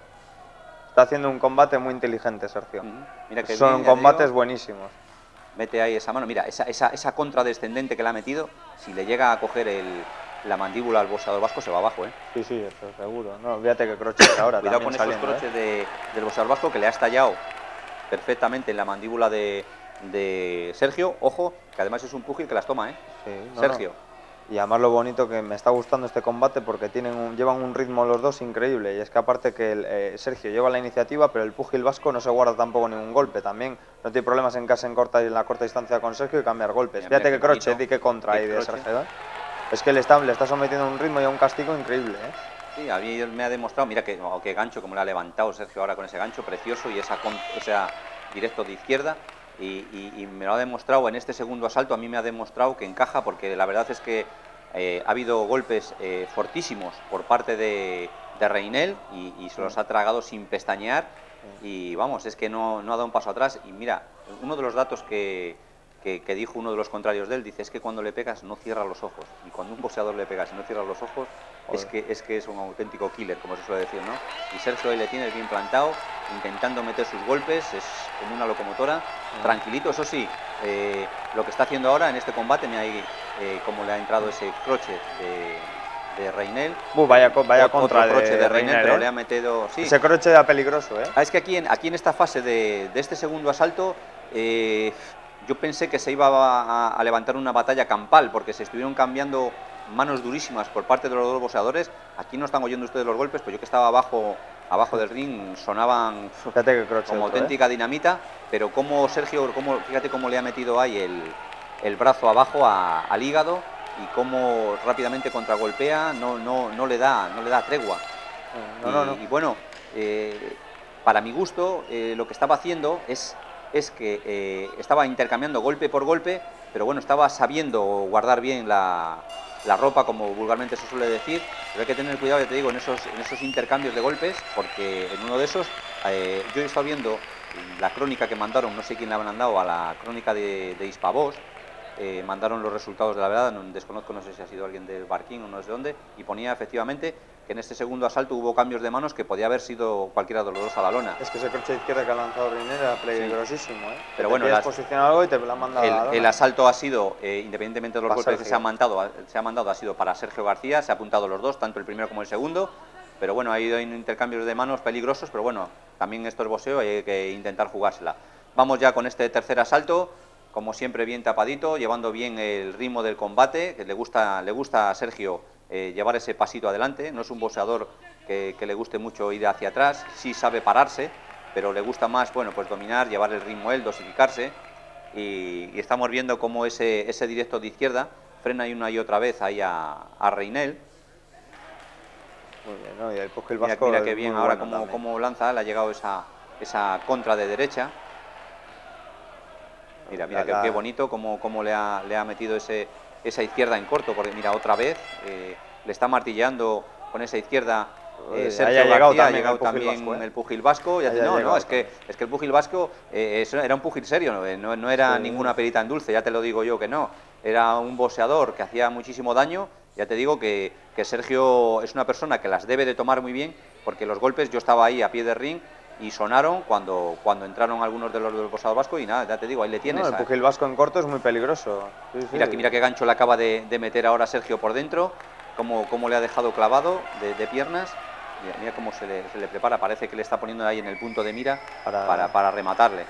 S6: Está haciendo un combate muy inteligente, Sergio.
S5: Uh-huh. Mira que
S6: son
S5: bien,
S6: combates
S5: digo,
S6: buenísimos.
S5: Mete ahí esa mano, mira, esa, esa, esa contra descendente que le ha metido, si le llega a coger el, la mandíbula al boxeador vasco, se va abajo, ¿eh?
S6: Sí, sí, eso seguro. No, fíjate que croches ahora.
S5: Cuidado con
S6: esos
S5: croches
S6: ¿eh?
S5: de, del boxeador vasco, que le ha estallado perfectamente en la mandíbula de, de Sergio. Ojo, que además es un púgil que las toma, ¿eh?
S6: Sí, no,
S5: Sergio.
S6: No. Y además lo bonito que me está gustando este combate porque tienen un, llevan un ritmo los dos increíble. Y es que aparte que el, eh, Sergio lleva la iniciativa, pero el púgil vasco no se guarda tampoco ningún golpe. También no tiene problemas en casa en, corta, en la corta distancia con Sergio y cambiar golpes. Mira, fíjate que crochet y que contra ahí de Sergio. ¿eh? Es que le está, le está sometiendo a un ritmo y a un castigo increíble, ¿eh?
S5: Sí, a mí me ha demostrado, mira que, oh, qué gancho, como le ha levantado Sergio ahora con ese gancho precioso y esa, esa directo de izquierda. Y, y, y me lo ha demostrado en este segundo asalto, a mí me ha demostrado que encaja, porque la verdad es que eh, ha habido golpes eh, fortísimos por parte de, de Reinel y, y se los ha tragado sin pestañear y vamos, es que no, no ha dado un paso atrás. Y mira, uno de los datos que, que, que dijo uno de los contrarios de él, dice, es que cuando le pegas no cierra los ojos, y cuando un boxeador le pegas y no cierra los ojos, es que, es que es un auténtico killer, como se suele decir, ¿no? Y Sergio ahí le tiene bien plantado, intentando meter sus golpes, es como una locomotora, uh-huh. tranquilito, eso sí, eh, lo que está haciendo ahora en este combate, mira ahí eh, cómo le ha entrado ese croche de, de Reinel.
S6: Uh, vaya vaya
S5: otro
S6: contra
S5: croche de, de
S6: Reinel,
S5: Reinel, pero
S6: ¿eh?
S5: le ha metido... Sí.
S6: Ese croche era peligroso, ¿eh?
S5: Ah, es que aquí en, aquí en esta fase de, de este segundo asalto, eh, yo pensé que se iba a, a levantar una batalla campal, porque se estuvieron cambiando manos durísimas por parte de los dos boxeadores. Aquí no están oyendo ustedes los golpes, pero yo que estaba abajo, abajo del ring sonaban
S6: fíjate que croche
S5: como
S6: otro,
S5: auténtica
S6: ¿eh?
S5: dinamita, pero como Sergio, como, fíjate cómo le ha metido ahí el, el brazo abajo a, al hígado y cómo rápidamente contragolpea, no, no, no, le, da, no le da tregua.
S6: No,
S5: y,
S6: no, no.
S5: y bueno, eh, para mi gusto, eh, lo que estaba haciendo es... es que eh, estaba intercambiando golpe por golpe, pero bueno, estaba sabiendo guardar bien la, la ropa, como vulgarmente se suele decir, pero hay que tener cuidado, ya te digo, en esos, en esos intercambios de golpes, porque en uno de esos, eh, yo he estado viendo la crónica que mandaron, no sé quién le habrán dado, a la crónica de, de Hispavox, eh, mandaron los resultados de la verdad, no, desconozco, no sé si ha sido alguien del Barquín o no sé de dónde, y ponía efectivamente que en este segundo asalto hubo cambios de manos que podía haber sido cualquiera de los dos a la lona.
S6: Es que ese croche izquierda que ha lanzado Reinel era peligrosísimo, ¿eh?
S5: Pero
S6: te
S5: bueno,
S6: has
S5: las,
S6: posicionado algo y te la han mandado
S5: el,
S6: a la lona.
S5: el asalto ha sido, eh, independientemente de los
S6: para
S5: golpes
S6: Sergio.
S5: que se han, mandado, se ha mandado, ha sido para Sergio García, se ha apuntado los dos, tanto el primero como el segundo, pero bueno, ha ido en intercambios de manos peligrosos, pero bueno, también esto es boxeo, hay que intentar jugársela. Vamos ya con este tercer asalto, como siempre bien tapadito, llevando bien el ritmo del combate, que le gusta, le gusta a Sergio eh, llevar ese pasito adelante, no es un boxeador que, que le guste mucho ir hacia atrás, sí sabe pararse, pero le gusta más, bueno, pues dominar, llevar el ritmo él, dosificarse, y, y estamos viendo cómo ese, ese directo de izquierda frena y una y otra vez ahí a, a Reinel.
S6: Muy bien, ¿no? Y el Pugil
S5: Mira,
S6: Vasco
S5: mira qué bien ahora
S6: bueno
S5: cómo, cómo lanza, le ha llegado esa, esa contra de derecha. Mira, mira
S6: la, la...
S5: qué bonito cómo, cómo le, ha, le ha metido ese, esa izquierda en corto, porque mira, otra vez eh, le está martilleando con esa izquierda eh, Sergio García, llegado también ha llegado el también Vasco, ¿eh? el Pugil Vasco, ya te, no, no, es que, es que el Pugil Vasco eh, era un pugil serio, no, no, no era sí. ninguna perita en dulce, ya te lo digo yo que no, era un boxeador que hacía muchísimo daño, ya te digo que, que Sergio es una persona que las debe de tomar muy bien, porque los golpes, yo estaba ahí a pie de ring, y sonaron cuando, cuando entraron algunos de los del boxeador vasco y nada, ya te digo, ahí le tienes.
S6: No, el Pugil Vasco en corto es muy peligroso. Sí, sí.
S5: Mira, que, mira qué gancho le acaba de, de meter ahora Sergio por dentro, cómo, cómo le ha dejado clavado de, de piernas, mira, mira cómo se le, se le prepara, parece que le está poniendo ahí en el punto de mira para, para, para rematarle.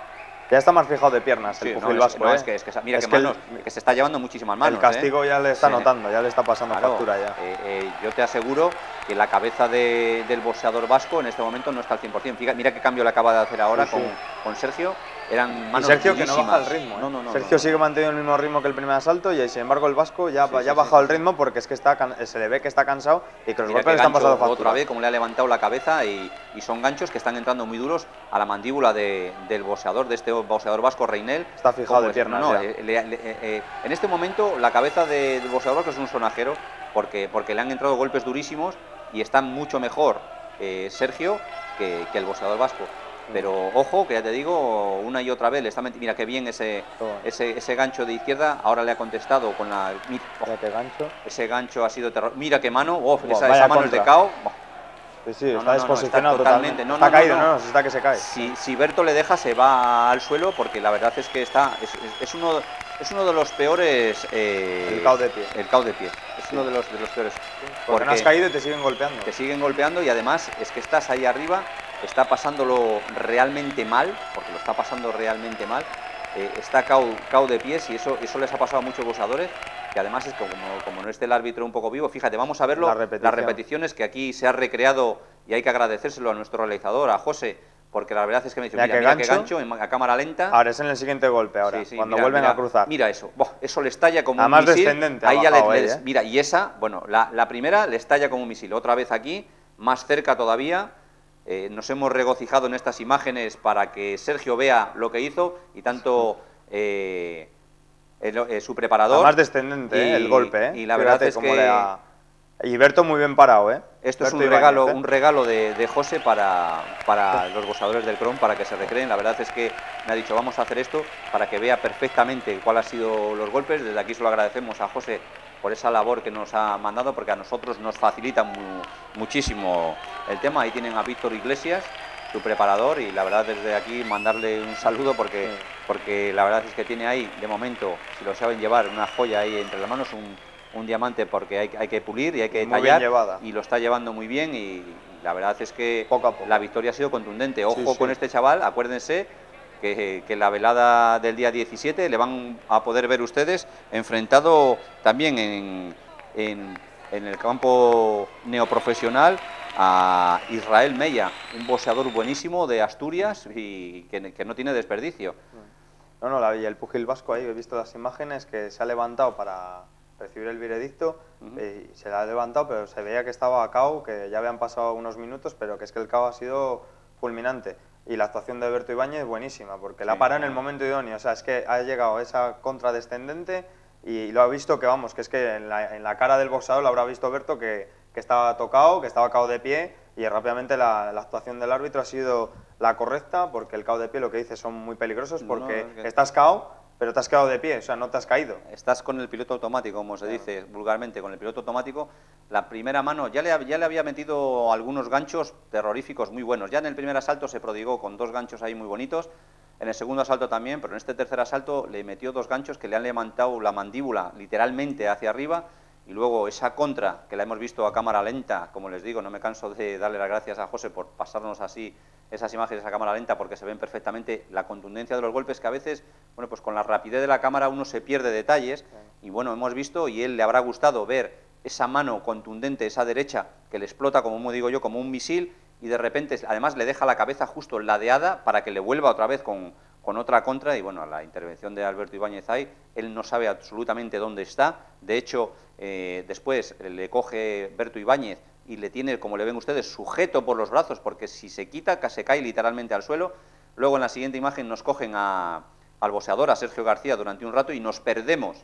S6: Ya está más fijado de piernas el
S5: sí,
S6: Pugil
S5: no,
S6: Vasco.
S5: No,
S6: ¿eh?
S5: es que, es que, mira
S6: es
S5: que,
S6: que,
S5: manos,
S6: el,
S5: que se está llevando muchísimas manos.
S6: El castigo
S5: ¿eh?
S6: ya le está
S5: sí.
S6: notando, ya le está pasando
S5: claro,
S6: factura ya.
S5: Eh, eh, yo te aseguro que la cabeza de, del boxeador vasco en este momento no está al cien por cien. Fíjate, mira qué cambio le acaba de hacer ahora sí, con, sí. con Sergio. Eran manos
S6: y Sergio
S5: durísimas.
S6: Que no baja el ritmo. ¿eh?
S5: No, no, no,
S6: Sergio
S5: no, no.
S6: sigue manteniendo el mismo ritmo que el primer asalto y sin embargo el vasco ya,
S5: sí,
S6: ya
S5: sí,
S6: ha bajado
S5: sí,
S6: el ritmo porque es que está se le ve que está cansado y que los
S5: mira
S6: golpes le están pasando factura.
S5: Otra vez como le ha levantado la cabeza y, y son ganchos que están entrando muy duros a la mandíbula de, del boxeador, de este boxeador vasco Reinel.
S6: Está fijado de piernas.
S5: No, no, eh, le, le, eh, en este momento la cabeza de, del boxeador vasco es un sonajero porque, porque le han entrado golpes durísimos y está mucho mejor eh, Sergio que, que el boxeador vasco. Pero ojo, que ya te digo, una y otra vez le está metiendo. Mira qué bien ese, oh. ese, ese gancho de izquierda. Ahora le ha contestado con la. Mira, oh,
S6: mira qué gancho.
S5: Ese gancho ha sido terror. Mira qué mano. Oh,
S6: oh,
S5: esa, esa mano es de K O. Oh.
S6: Sí, sí,
S5: no,
S6: está
S5: no,
S6: desposicionado
S5: no, está totalmente.
S6: totalmente.
S5: No,
S6: está
S5: no,
S6: caído,
S5: no,
S6: no,
S5: no.
S6: no, se está que se cae.
S5: Si, si Berto le deja, se va al suelo porque la verdad es que está. Es, es, es uno, es uno de los peores. Eh,
S6: el cao de pie.
S5: El cao de pie. Es sí. uno de los, de los peores.
S6: Sí, porque, porque no has caído y te siguen golpeando.
S5: Te siguen golpeando y además es que estás ahí arriba. Está pasándolo realmente mal, porque lo está pasando realmente mal, eh, está cao, cao de pies y eso, eso les ha pasado a muchos boxeadores, que además es que como, como no esté el árbitro un poco vivo, fíjate, vamos a verlo,
S6: La repetición.
S5: las repeticiones que aquí se ha recreado y hay que agradecérselo a nuestro realizador, a José, porque la verdad es que me dice, mira, mira, mira qué gancho, en, a cámara lenta.
S6: Ahora es en el siguiente golpe, ahora, sí, sí, cuando
S5: mira,
S6: vuelven
S5: mira,
S6: a cruzar.
S5: Mira eso, Boh, eso le estalla como
S6: Además
S5: un misil.
S6: Descendente
S5: Ahí ya
S6: bajado,
S5: le,
S6: ahí,
S5: le,
S6: ¿eh?
S5: Mira, y esa, bueno, la, la primera le estalla como un misil, otra vez aquí, más cerca todavía. Eh, nos hemos regocijado en estas imágenes para que Sergio vea lo que hizo y tanto eh, el, eh, su preparador.
S6: Más descendente,
S5: y,
S6: eh, el golpe, ¿eh?
S5: Y la
S6: Fíjate
S5: verdad es
S6: cómo
S5: que
S6: le ha... Y Berto muy bien parado, ¿eh?
S5: Esto es
S6: Berto
S5: un
S6: Ibáñez,
S5: regalo,
S6: ¿eh?
S5: un regalo de, de José para, para los boxeadores del Cron, para que se recreen. La verdad es que me ha dicho, vamos a hacer esto para que vea perfectamente cuál han sido los golpes. Desde aquí se lo agradecemos a José por esa labor que nos ha mandado, porque a nosotros nos facilita mu muchísimo el tema. Ahí tienen a Víctor Iglesias, su preparador, y la verdad desde aquí mandarle un saludo porque, porque la verdad es que tiene ahí, de momento, si lo saben llevar, una joya ahí entre las manos, un, un diamante, porque hay, hay que pulir y hay que
S6: Muy
S5: tallar,
S6: bien llevada.
S5: y lo está llevando muy bien, y la verdad es que
S6: Poco a poco.
S5: la victoria ha sido contundente. Ojo
S6: Sí, sí.
S5: con este chaval, acuérdense que, que la velada del día diecisiete le van a poder ver ustedes enfrentado también en, en, en el campo neoprofesional a Israel Meya, un boxeador buenísimo de Asturias y que, que no tiene desperdicio.
S6: No, no, la, y el pugil vasco ahí, he visto las imágenes, que se ha levantado para recibir el veredicto, uh-huh. eh, y se la ha levantado, pero se veía que estaba a KO, que ya habían pasado unos minutos, pero que es que el KO ha sido fulminante. Y la actuación de Berto Ibáñez buenísima, porque sí, la para en el momento idóneo, o sea, es que ha llegado esa contra descendente y lo ha visto que, vamos, que es que en la, en la cara del boxeador lo habrá visto Berto que, que estaba tocado, que estaba cao de pie, y rápidamente la, la actuación del árbitro ha sido la correcta, porque el cao de pie, lo que dice, son muy peligrosos, porque no, no, que... estás cao, pero te has quedado de pie, o sea, no te has caído.
S5: Estás con el piloto automático, como se claro. dice vulgarmente, con el piloto automático. La primera mano, ya le, ya le había metido algunos ganchos terroríficos muy buenos. Ya en el primer asalto se prodigó con dos ganchos ahí muy bonitos, en el segundo asalto también, pero en este tercer asalto le metió dos ganchos que le han levantado la mandíbula literalmente hacia arriba, y luego esa contra, que la hemos visto a cámara lenta, como les digo, no me canso de darle las gracias a José por pasarnos así esas imágenes a cámara lenta, porque se ven perfectamente la contundencia de los golpes, que a veces, bueno, pues con la rapidez de la cámara uno se pierde detalles, y bueno, hemos visto, y él le habrá gustado ver esa mano contundente, esa derecha, que le explota, como digo yo, como un misil, y de repente, además, le deja la cabeza justo ladeada para que le vuelva otra vez con, con otra contra, y bueno, la intervención de Alberto Ibáñez ahí, él no sabe absolutamente dónde está. De hecho, eh, después le coge Berto Ibáñez y le tiene, como le ven ustedes, sujeto por los brazos, porque si se quita, se cae literalmente al suelo. Luego en la siguiente imagen nos cogen a, al boxeador, a Sergio García, durante un rato, y nos perdemos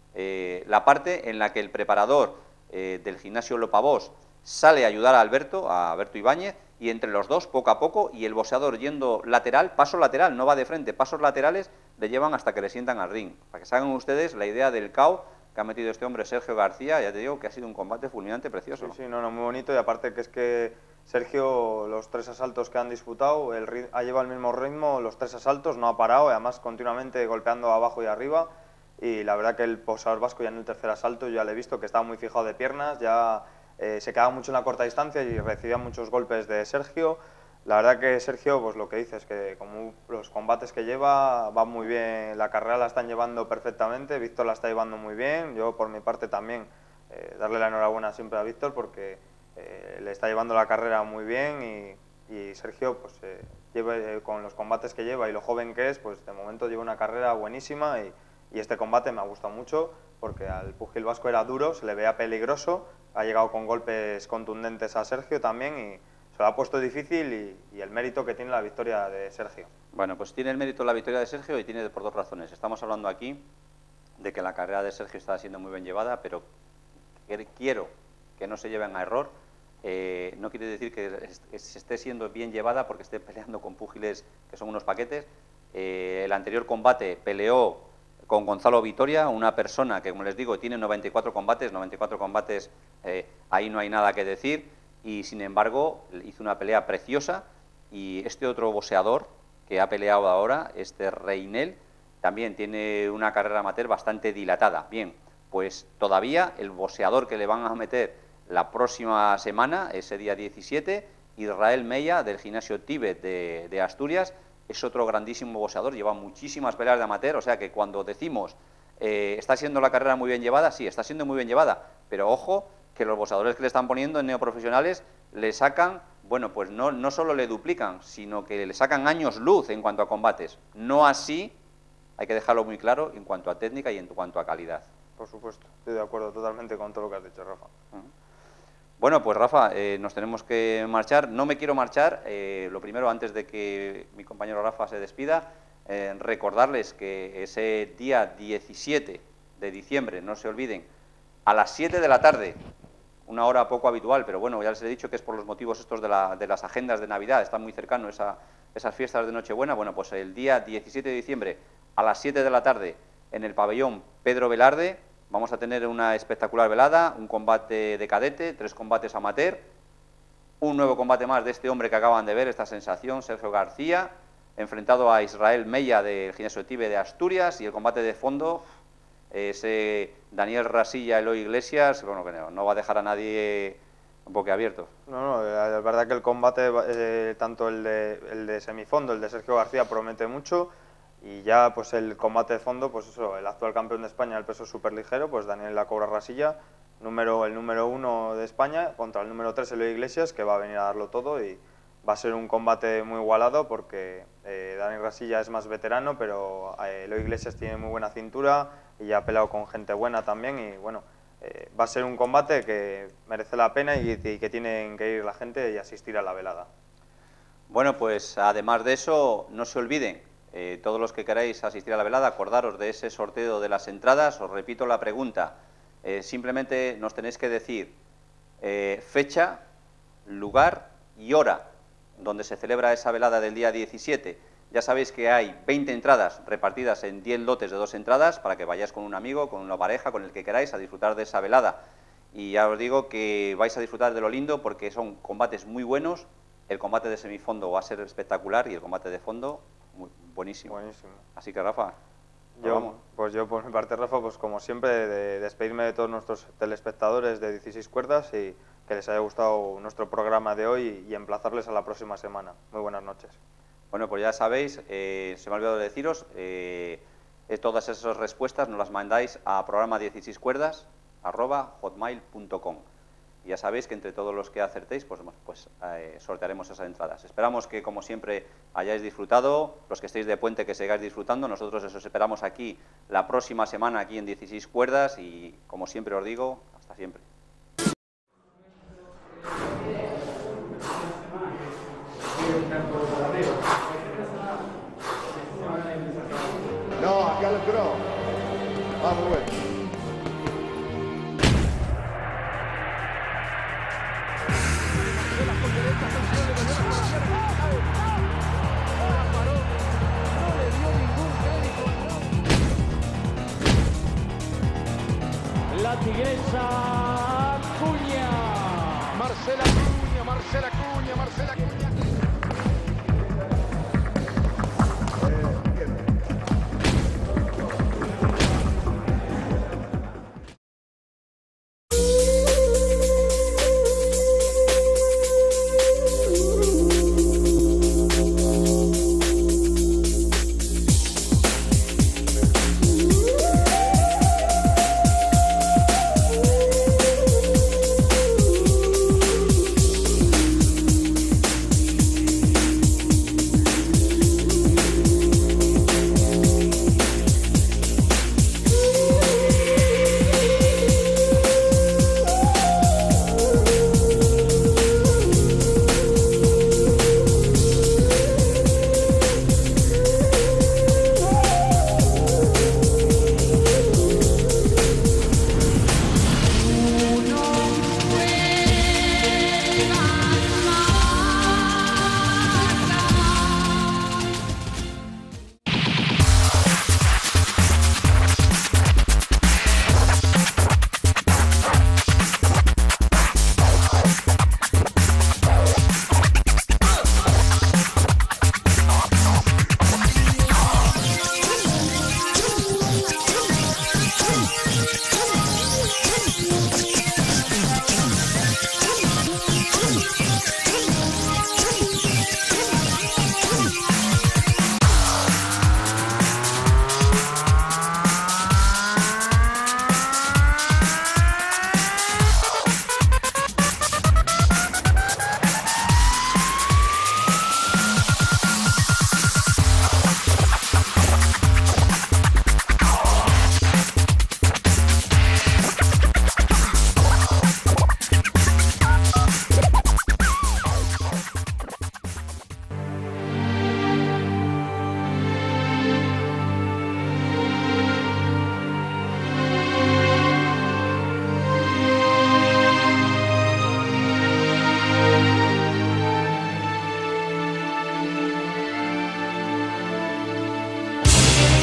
S5: eh, la parte en la que el preparador eh, del gimnasio Lopavós sale a ayudar a Alberto, a Berto Ibáñez, y entre los dos, poco a poco, y el boxeador yendo lateral, paso lateral, no va de frente, pasos laterales, le llevan hasta que le sientan al ring. Para que se hagan ustedes la idea del caos que ha metido este hombre Sergio García, ya te digo que ha sido un combate fulminante, precioso.
S6: Sí, sí, no, no, muy bonito, y aparte que es que Sergio, los tres asaltos que han disputado, el, ha llevado el mismo ritmo, los tres asaltos, no ha parado, y además continuamente golpeando abajo y arriba, y la verdad que el boxeador vasco ya en el tercer asalto ya le he visto que estaba muy fijado de piernas, ya eh, se quedaba mucho en la corta distancia y recibía muchos golpes de Sergio. La verdad que Sergio, pues lo que dices, que como los combates que lleva, va muy bien, la carrera la están llevando perfectamente, Víctor la está llevando muy bien, yo por mi parte también eh, darle la enhorabuena siempre a Víctor porque eh, le está llevando la carrera muy bien, y, y Sergio, pues eh, lleva, eh, con los combates que lleva y lo joven que es, pues de momento lleva una carrera buenísima, y, y este combate me ha gustado mucho porque al pugil vasco era duro, se le veía peligroso, ha llegado con golpes contundentes a Sergio también, y se lo ha puesto difícil, y, y el mérito que tiene la victoria de Sergio.
S5: Bueno, pues tiene el mérito la victoria de Sergio, y tiene por dos razones. Estamos hablando aquí de que la carrera de Sergio está siendo muy bien llevada, pero quiero que no se lleven a error. Eh, no quiere decir que, que se esté siendo bien llevada porque esté peleando con púgiles que son unos paquetes. Eh, el anterior combate peleó con Gonzalo Vitoria, una persona que, como les digo, tiene noventa y cuatro combates, noventa y cuatro combates, eh, ahí no hay nada que decir, y sin embargo hizo una pelea preciosa. Y este otro boxeador que ha peleado ahora, este Reinel, también tiene una carrera amateur bastante dilatada. Bien, pues todavía el boxeador que le van a meter la próxima semana, ese día diecisiete, Israel Meya, del gimnasio Tíbet de, de Asturias, es otro grandísimo boxeador, lleva muchísimas peleas de amateur, o sea que cuando decimos eh, está siendo la carrera muy bien llevada, sí, está siendo muy bien llevada, pero ojo que los boxeadores que le están poniendo en neoprofesionales le sacan, bueno, pues no, no solo le duplican, sino que le sacan años luz en cuanto a combates. No así, hay que dejarlo muy claro, en cuanto a técnica y en cuanto a calidad.
S6: Por supuesto, estoy de acuerdo totalmente con todo lo que has dicho, Rafa.
S5: Uh-huh. Bueno, pues Rafa, eh, nos tenemos que marchar. No me quiero marchar, eh, lo primero, antes de que mi compañero Rafa se despida, eh, recordarles que ese día diecisiete de diciembre, no se olviden, a las siete de la tarde, una hora poco habitual, pero bueno, ya les he dicho que es por los motivos estos de, la, de las agendas de Navidad, está muy cercano esa, esas fiestas de Nochebuena. Bueno, pues el día diecisiete de diciembre a las siete de la tarde en el pabellón Pedro Velarde vamos a tener una espectacular velada, un combate de cadete, tres combates amateur, un nuevo combate más de este hombre que acaban de ver, esta sensación, Sergio García, enfrentado a Israel Mella del Gimnasio Tibe de Asturias, y el combate de fondo, ese Daniel Rasilla, Eloy Iglesias, bueno, que no, no va a dejar a nadie boquiabierto.
S6: No, no, es verdad que el combate, eh, tanto el de, el de semifondo, el de Sergio García, promete mucho, y ya pues el combate de fondo, pues eso, el actual campeón de España del peso superligero, pues Daniel La Cobra Rasilla, número, el número uno de España, contra el número tres, Eloy Iglesias, que va a venir a darlo todo, y va a ser un combate muy igualado porque eh, Daniel Rasilla es más veterano, pero eh, Eloy Iglesias tiene muy buena cintura y ya ha peleado con gente buena también, y bueno, eh, va a ser un combate que merece la pena y, y que tienen que ir la gente y asistir a la velada.
S5: Bueno, pues además de eso, no se olviden, eh, todos los que queráis asistir a la velada, acordaros de ese sorteo de las entradas. Os repito la pregunta, eh, simplemente nos tenéis que decir eh, fecha, lugar y hora donde se celebra esa velada del día diecisiete. Ya sabéis que hay veinte entradas repartidas en diez lotes de dos entradas para que vayáis con un amigo, con una pareja, con el que queráis, a disfrutar de esa velada. Y ya os digo que vais a disfrutar de lo lindo porque son combates muy buenos. El combate de semifondo va a ser espectacular y el combate de fondo muy buenísimo.
S6: Buenísimo.
S5: Así que, Rafa,
S6: yo,
S5: vamos.
S6: Pues yo por mi parte, Rafa, pues como siempre, de despedirme de todos nuestros telespectadores de dieciséis cuerdas y que les haya gustado nuestro programa de hoy y emplazarles a la próxima semana. Muy buenas noches.
S5: Bueno, pues ya sabéis, eh, se me ha olvidado de deciros, eh, eh, todas esas respuestas nos las mandáis a programa dieciséis cuerdas arroba hotmail punto com. Y ya sabéis que entre todos los que acertéis, pues, pues eh, sortearemos esas entradas. Esperamos que, como siempre, hayáis disfrutado, los que estéis de puente que sigáis disfrutando. Nosotros os esperamos aquí la próxima semana, aquí en dieciséis cuerdas, y como siempre os digo, hasta siempre.
S3: No, acá lo creo. Vamos, güey.
S4: La Tigresa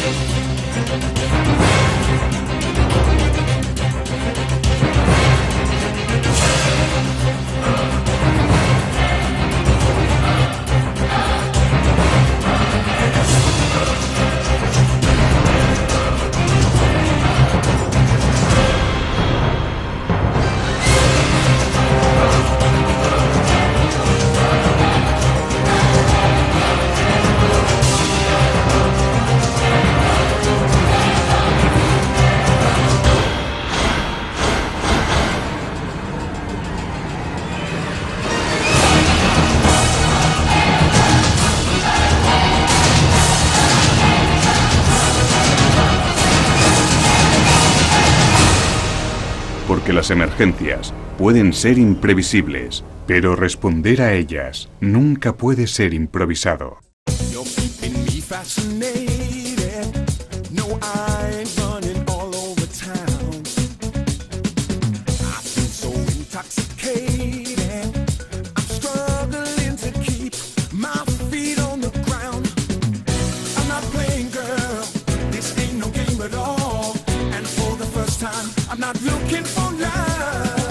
S1: Porque las emergencias pueden ser imprevisibles, pero responder a ellas nunca puede ser improvisado.
S2: You're keeping me fascinated. No, I ain't running all over town. I feel so intoxicated. I'm struggling to keep my feet on the ground. I'm not playing, girl. This ain't no game at all. And for the first time, I'm not looking for love.